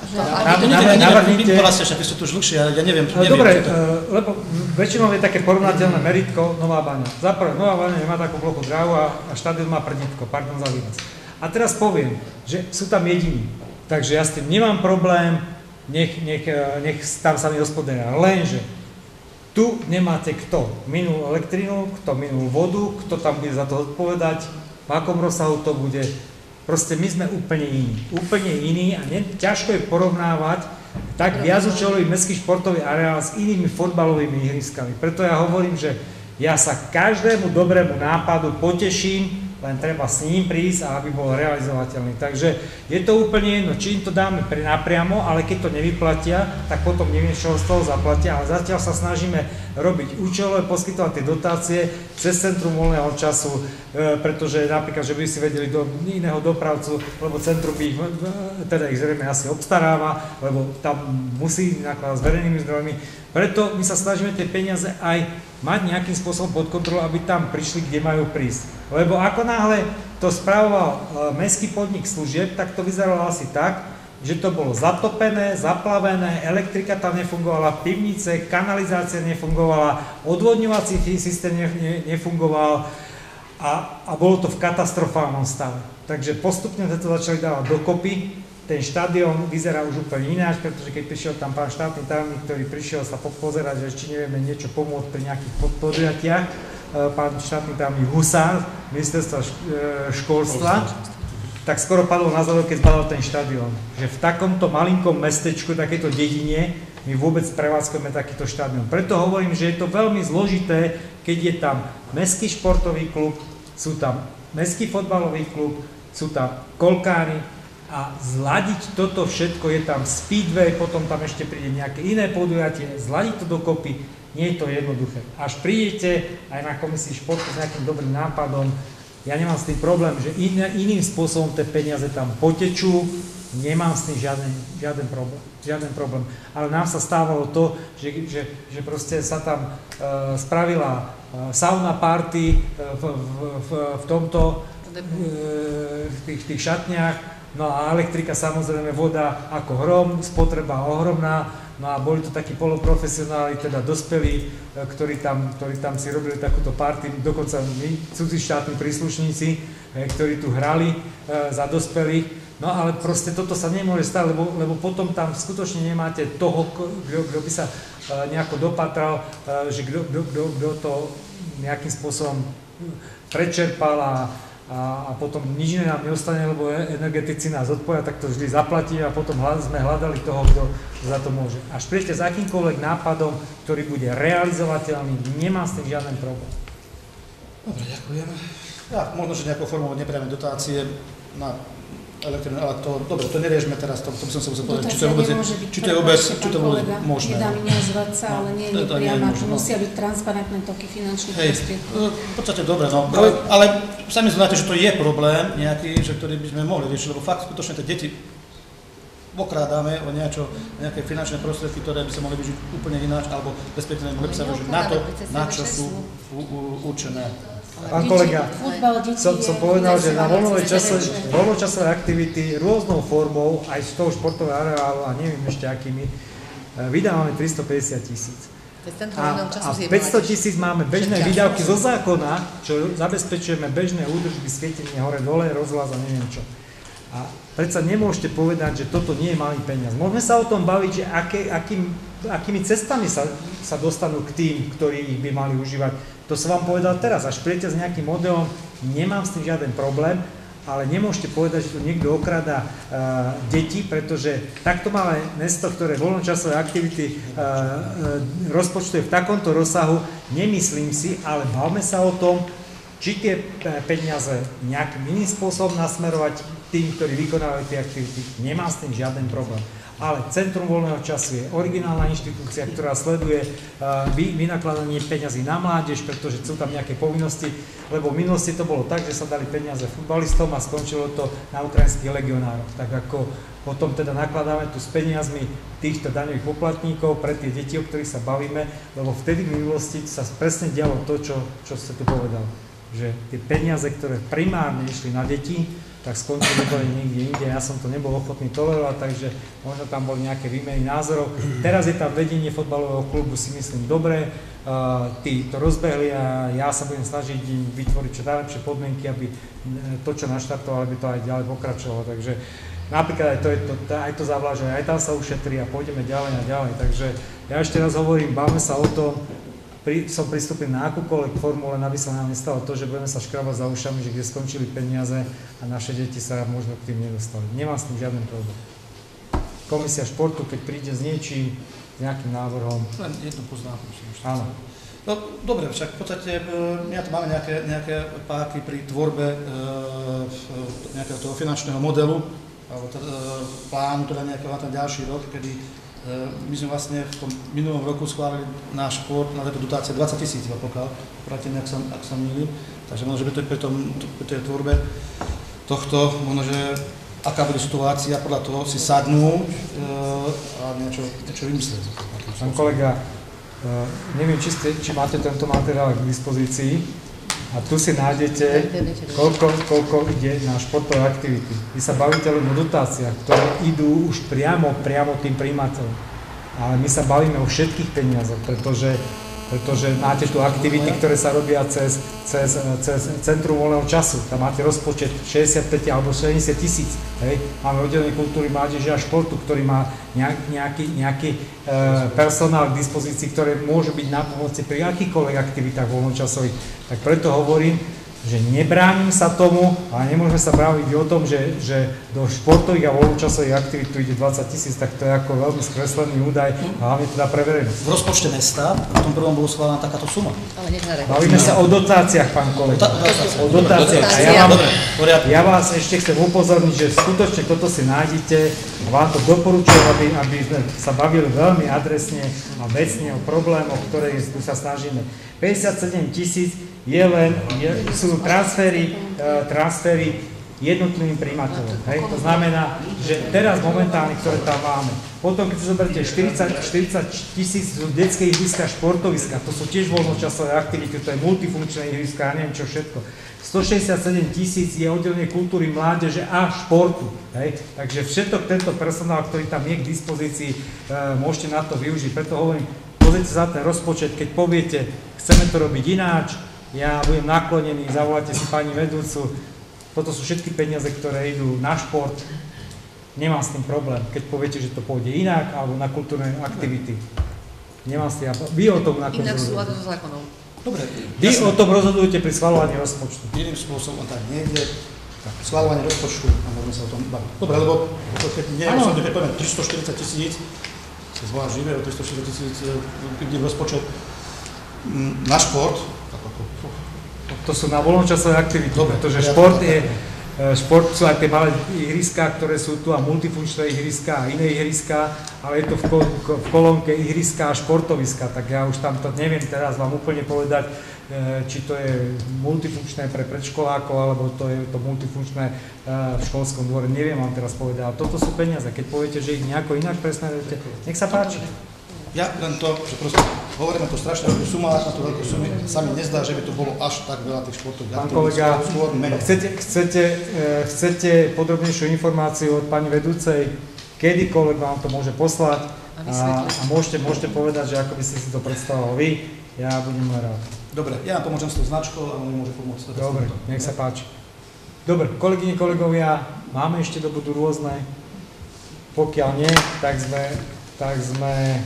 Navrhnite... Vlastne, však vy ste tu už dlhšie, ja neviem. Dobre, lebo väčšinou je také porovnateľné meritko Nová Baňa. Za prvé, Nová Baňa nemá takú plochu dráhu a štadión má prdítko, pardon za výraz. A teraz poviem, že sú tam jediní, takže ja s tým nemám problém, nech, nech, nech tam sa mi hospodária, lenže tu nemáte kto minul elektrínu, kto minul vodu, kto tam bude za to odpovedať, v akom rozsahu to bude. Proste my sme úplne iní. Úplne iní a ne, ťažko je porovnávať tak viacúčelový mestský športový areál s inými fotbalovými ihriskami. Preto ja hovorím, že ja sa každému dobrému nápadu poteším, len treba s ním prísť a aby bol realizovateľný. Takže je to úplne jedno, či im to dáme napriamo, ale keď to nevyplatia, tak potom neviem, čo z toho zaplatia, ale zatiaľ sa snažíme robiť účelové, poskytovať tie dotácie cez centrum voľného času, e, pretože napríklad, že by si vedeli do iného dopravcu, lebo centrum by ich, teda ich zrejme asi obstaráva, lebo tam musí nakladať s verejnými zdrojmi. Preto my sa snažíme tie peniaze aj mať nejakým spôsobom pod kontrolou, aby tam prišli, kde majú prísť. Lebo ako náhle to spravoval mestský podnik služieb, tak to vyzeralo asi tak, že to bolo zatopené, zaplavené, elektrika tam nefungovala, pivnice, kanalizácia nefungovala, odvodňovací systém ne, ne, nefungoval a, a bolo to v katastrofálnom stave. Takže postupne sme to začali dávať dokopy. Ten štadión vyzerá už úplne ináč, pretože keď prišiel tam pán štátny tajomník, ktorý prišiel sa pozerať, že či nevieme niečo pomôcť pri nejakých podujatiach, pán štátny tajomník Husár, ministerstva školstva, tak skoro padol na záver, keď zbadal ten štadión. Že v takomto malinkom mestečku, takéto dedine, my vôbec prevádzkujeme takýto štadión. Preto hovorím, že je to veľmi zložité, keď je tam mestský športový klub, sú tam mestský fotbalový klub, sú tam kolkári, a zladiť toto všetko, je tam speedway, potom tam ešte príde nejaké iné podujatie, zladiť to dokopy, nie je to jednoduché. Až prídete aj na komisii športu s nejakým dobrým nápadom, ja nemám s tým problém, že in, iným spôsobom tie peniaze tam potečú, nemám s tým žiaden, žiaden, problém, žiaden problém. Ale nám sa stávalo to, že, že, že proste sa tam uh, spravila uh, sauna party uh, v, v, v, v tomto, uh, v tých, tých šatniach. No a elektrika, samozrejme, voda ako hrom, spotreba ohromná, no a boli to takí poloprofesionáli, teda dospelí, ktorí tam, ktorí tam si robili takúto party, dokonca my, cudzí štátni príslušníci, ktorí tu hrali e, za dospelých. No ale proste toto sa nemôže stať, lebo, lebo potom tam skutočne nemáte toho, kto by sa e, nejako dopatral, e, že kto to nejakým spôsobom prečerpal a A, a potom nič nám neostane, lebo energetici nás odpoja, tak to vždy zaplatí a potom hľad, sme hľadali toho, kto za to môže. Až príďte s akýmkoľvek nápadom, ktorý bude realizovateľný, nemá s tým žiaden problém. Dobre, ďakujem. Ja, možno, že nejakou formou nepriame dotácie na elektrárne, ale to, dobre, to neriešme teraz, to, to by som sa musel povedať, či to je Dotácia vôbec, nemôže byť, či to je vôbec, prepáčte, či to pán vôbec kolega, možné. Nedá mi nazvať sa, ale nie je to- to nie je priama, možné, to no. musia byť transparentné toky finančných Hej, prostriedkov. v podstate dobre, no, ale, ale sami znáte, že to je problém nejaký, že ktorý by sme mohli riešiť, lebo fakt skutočne tie deti okrádame o niečo, nejaké finančné prostriedky, ktoré by sa mohli využiť úplne ináč, alebo respektíve mohli by sa využiť na to, na čo sú u- u- určené. Pán kolega, som, som povedal, že na voľnové časové, voľnočasové aktivity rôznou formou, aj z toho športového areálu a neviem ešte akými, vydávame tristopäťdesiat tisíc. A, a päťsto tisíc máme bežné výdavky zo zákona, čo zabezpečujeme bežné údržby, svietenie hore dole, rozhlas a neviem čo. A predsa nemôžete povedať, že toto nie je malý peniaz. Môžeme sa o tom baviť, že aké, akým, akými cestami sa, sa dostanú k tým, ktorí ich by mali užívať. To som vám povedal teraz, až príjete s nejakým modelom, nemám s tým žiaden problém, ale nemôžete povedať, že tu niekto okradá uh, deti, pretože takto malé mesto, ktoré voľnočasové aktivity uh, uh, rozpočtuje v takomto rozsahu, nemyslím si, ale bavme sa o tom, či tie peniaze nejakým iným spôsobom nasmerovať tým, ktorí vykonávajú tie aktivity. Nemám s tým žiaden problém. Ale Centrum voľného času je originálna inštitúcia, ktorá sleduje uh, vy, vynakladanie peňazí na mládež, pretože sú tam nejaké povinnosti, lebo v minulosti to bolo tak, že sa dali peniaze futbalistom a skončilo to na ukrajinských legionároch. Tak ako potom teda nakladáme tu s peniazmi týchto daňových poplatníkov pre tie deti, o ktorých sa bavíme, lebo vtedy v minulosti sa presne dialo to, čo, čo ste tu povedal. Že tie peniaze, ktoré primárne išli na deti, tak skončili boli niekde inde. Ja som to nebol ochotný tolerovať, takže možno tam boli nejaké výmeny názorov. Teraz je tam vedenie fotbalového klubu, si myslím, dobré. Uh, tí to rozbehli a ja sa budem snažiť im vytvoriť čo najlepšie podmienky, aby to, čo naštartovalo, aby to aj ďalej pokračovalo. Takže napríklad aj to, je to, aj to zavlažuje, aj tam sa ušetrí a pôjdeme ďalej a ďalej. Takže ja ešte raz hovorím, bavme sa o tom, Pri, som pristúpil na akúkoľvek formu, len aby sa nám nestalo to, že budeme sa škrabať za ušami, že kde skončili peniaze a naše deti sa možno k tým nedostali. Nemám s tým žiaden problém. Komisia športu, keď príde s niečím, s nejakým návrhom. Len jednu poznámku. Áno. No, dobre, však v podstate my tu máme nejaké, nejaké páky pri tvorbe e, nejakého toho finančného modelu, alebo teda, e, plánu teda nejakého na ten ďalší rok, kedy my sme vlastne v tom minulom roku schválili náš šport na tato dotácie dvadsať tisíc, pokiaľ práve ak sa, ak sa mýlim. Takže možno, že by to pri, tom, pri tej tvorbe tohto, možno, že aká bude situácia, podľa toho si sadnúť e, a niečo, niečo vymyslieť. Pán kolega, e, neviem, či, ste, či máte tento materiál k dispozícii. A tu si nájdete, koľko, koľko ide na športové aktivity. Vy sa bavíte len o dotáciách, ktoré idú už priamo, priamo tým prijímateľom. Ale my sa bavíme o všetkých peniazoch, pretože, pretože máte tu aktivity, ktoré sa robia cez, cez, cez Centrum voľného času. Tam máte rozpočet šesťdesiatpäť alebo sedemdesiat tisíc. Hej. Máme oddelenie kultúry, mládeže a športu, ktorý má nejaký, nejaký e, personál k dispozícii, ktoré môže byť na pomoci pri akýchkoľvek aktivitách voľnočasových. Tak preto hovorím, že nebránim sa tomu, ale nemôžeme sa baviť o tom, že, že do športových a voľnočasových aktivít tu ide dvadsať tisíc, tak to je ako veľmi skreslený údaj, hlavne teda pre verejnosť. V rozpočte mesta v tom prvom bolo schválená takáto suma. Bavíme sa o dotáciách, pán kolega. O dotáciách. A ja, vám, ja vás ešte chcem upozorniť, že skutočne toto si nájdete a vám to doporučujem, aby, aby sme sa bavili veľmi adresne a vecne o problémoch, ktoré tu sa snažíme. päťdesiatsedem tisíc je len, je, sú transfery, uh, transfery jednotlivým prijímateľom. Hej? To znamená, že teraz momentálne, ktoré tam máme, potom keď si zoberiete štyridsať, štyridsať tisíc sú detské ihriska, športoviska, to sú tiež voľnočasové aktivity, to je multifunkčné ihriska, ja neviem čo všetko. stošesťdesiatsedem tisíc je oddelenie kultúry, mládeže a športu. Hej? Takže všetok tento personál, ktorý tam je k dispozícii, uh, môžete na to využiť. Preto hovorím, pozrite sa na ten rozpočet, keď poviete, chceme to robiť ináč, ja budem naklonený, zavoláte si pani vedúcu. Toto sú všetky peniaze, ktoré idú na šport. Nemám s tým problém, keď poviete, že to pôjde inak, alebo na kultúrne aktivity. Nemám s tým. Vy o tom nakoniec Inak sú rozhodujete. so zákonom. Dobre. Vy o tom rozhodujete pri schvaľovaní rozpočtu. Iným spôsobom tak nejde. Schvaľovanie rozpočtu a môžeme sa o tom baviť. Dobre, lebo keď nie je osobne, keď poviem tristoštyridsať tisíc, sa zvlášť živé o tristoštyridsať tisíc, keď je rozpočet na šport. To sú na voľnočasové aktivity, pretože šport je, šport, sú aj tie malé ihriská, ktoré sú tu a multifunkčné ihriská a iné ihriská, ale je to v, kol- v kolónke ihriská a športoviska, tak ja už tam to neviem teraz vám úplne povedať, či to je multifunkčné pre predškolákov, alebo to je to multifunkčné v školskom dvore, neviem vám teraz povedať, ale toto sú peniaze, keď poviete, že ich nejako inak presmerujete, nech sa páči. Ja len to, že proste hovoríme to strašne veľkú sumu, na to veľkú sumu, sa mi nezdá, že by to bolo až tak veľa tých športových aktivít. Pán kolega, chcete, chcete, chcete podrobnejšiu informáciu od pani vedúcej, kedykoľvek vám to môže poslať a, a môžete, môžete povedať, že ako by ste si to predstavovali vy, ja budem rád. Dobre, ja pomôžem s tou značkou a on mi môže pomôcť. Dobre, nech sa páči. Dobre, kolegyne, kolegovia, máme ešte do bodu rôzne? Pokiaľ nie, tak sme, tak sme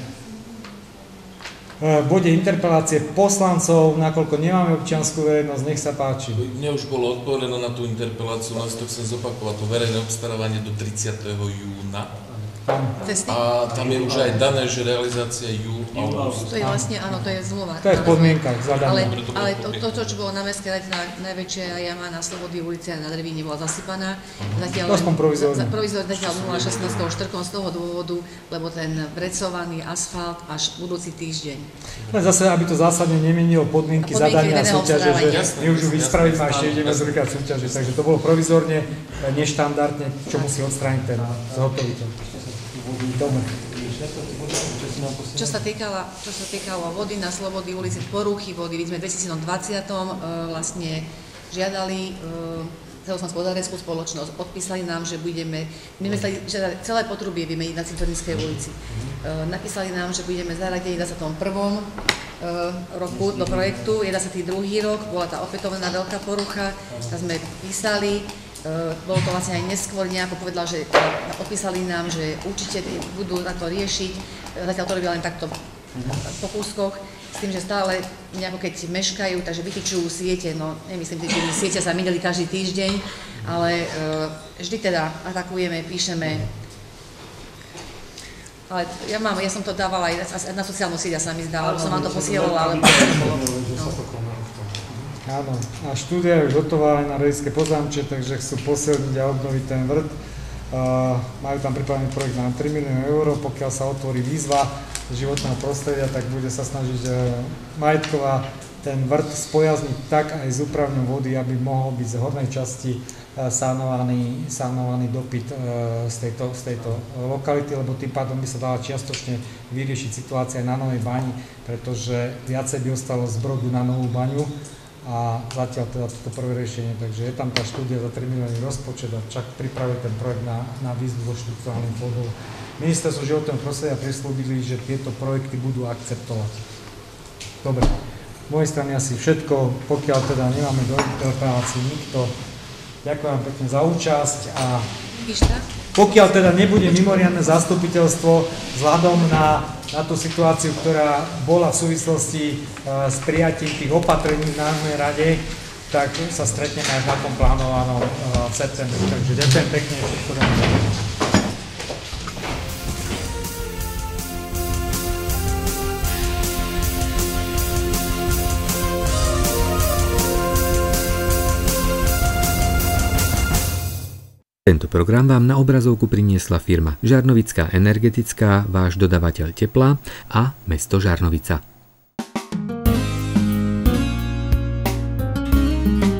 v bode interpelácie poslancov, nakoľko nemáme občiansku verejnosť, nech sa páči. Mne už bolo odpovedané na tú interpeláciu, len to chcem zopakovať, to verejné obstarávanie do tridsiateho júna. A tam je už aj dané, že realizácia júl, august. To je vlastne, áno, to je zmluva. To je v podmienkach zadané. Ale, ale to, to, to, čo bolo na Mestskej rade, najväčšia jama na Slobody ulici a na Drevíne bola zasypaná. Zatiaľ aspoň provizorne. Provizorne zatiaľ nula šestnásť štrkom z toho dôvodu, lebo ten vrecovaný asfalt až budúci týždeň. Ale zase, aby to zásadne nemenilo podmienky, podmienky zadania a súťaže, že my už ju vyspraviť a ešte ideme zrkať súťaže. Takže to bolo provizorne, neštandardne, čo musí odstrániť ten zhotoviteľ. Čo sa týkala, čo sa týkalo vody na Slobody ulici, poruchy vody, my sme v dvetisícdvadsať e, vlastne žiadali e, celoslovenskú vodárenskú spoločnosť, odpísali nám, že budeme, my sme žiadali celé potrubie vymeniť na Cintorinskej ulici. E, napísali nám, že budeme zaradení v dvadsiatom prvom E, roku do projektu, dvadsiaty druhý rok, bola tá opätovná veľká porucha, tam sme písali. Uh, bolo to vlastne aj neskôr nejako povedala, že uh, odpísali nám, že určite budú na to riešiť, zatiaľ to robia len takto po kúskoch, s tým, že stále nejako keď meškajú, takže vytýčujú siete, no nemyslím, že siete sa minuli každý týždeň, ale uh, vždy teda atakujeme, píšeme. Ale ja mám, ja som to dávala aj na sociálnu sieť, sa mi zdala, lebo som vám to posielala, ale nebolo. Áno, a štúdia je už hotová aj na Rejské Pozámče, takže chcú posilniť a obnoviť ten vrt. Uh, majú tam pripravený projekt na tri milióny eur, pokiaľ sa otvorí výzva životného prostredia, tak bude sa snažiť uh, Majetková ten vrt spojazniť tak aj s úpravňou vody, aby mohol byť z hornej časti uh, sanovaný, sanovaný dopyt uh, z, tejto, z tejto lokality, lebo tým pádom by sa dala čiastočne vyriešiť situácia aj na Novej Bani, pretože viacej by ostalo z Brodu na Novú Baňu. A zatiaľ teda toto prvé riešenie, takže je tam tá štúdia za tri milióny rozpočet a čak pripravuje ten projekt na, na výzvu vo štruktúrnych fondov. Ministerstvo životného prostredia prislúbili, že tieto projekty budú akceptovať. Dobre, z mojej strany asi všetko, pokiaľ teda nemáme do interpelácií nikto. Ďakujem pekne za účasť a pokiaľ teda nebude mimoriadne zastupiteľstvo vzhľadom na na tú situáciu, ktorá bola v súvislosti uh, s prijatím tých opatrení v Národnej rade, tak sa stretneme aj v takom plánovanom uh, septembri. Takže ďakujem pekne, všetko dobré. Tento program vám na obrazovku priniesla firma Žarnovická energetická, váš dodavateľ tepla a mesto Žarnovica.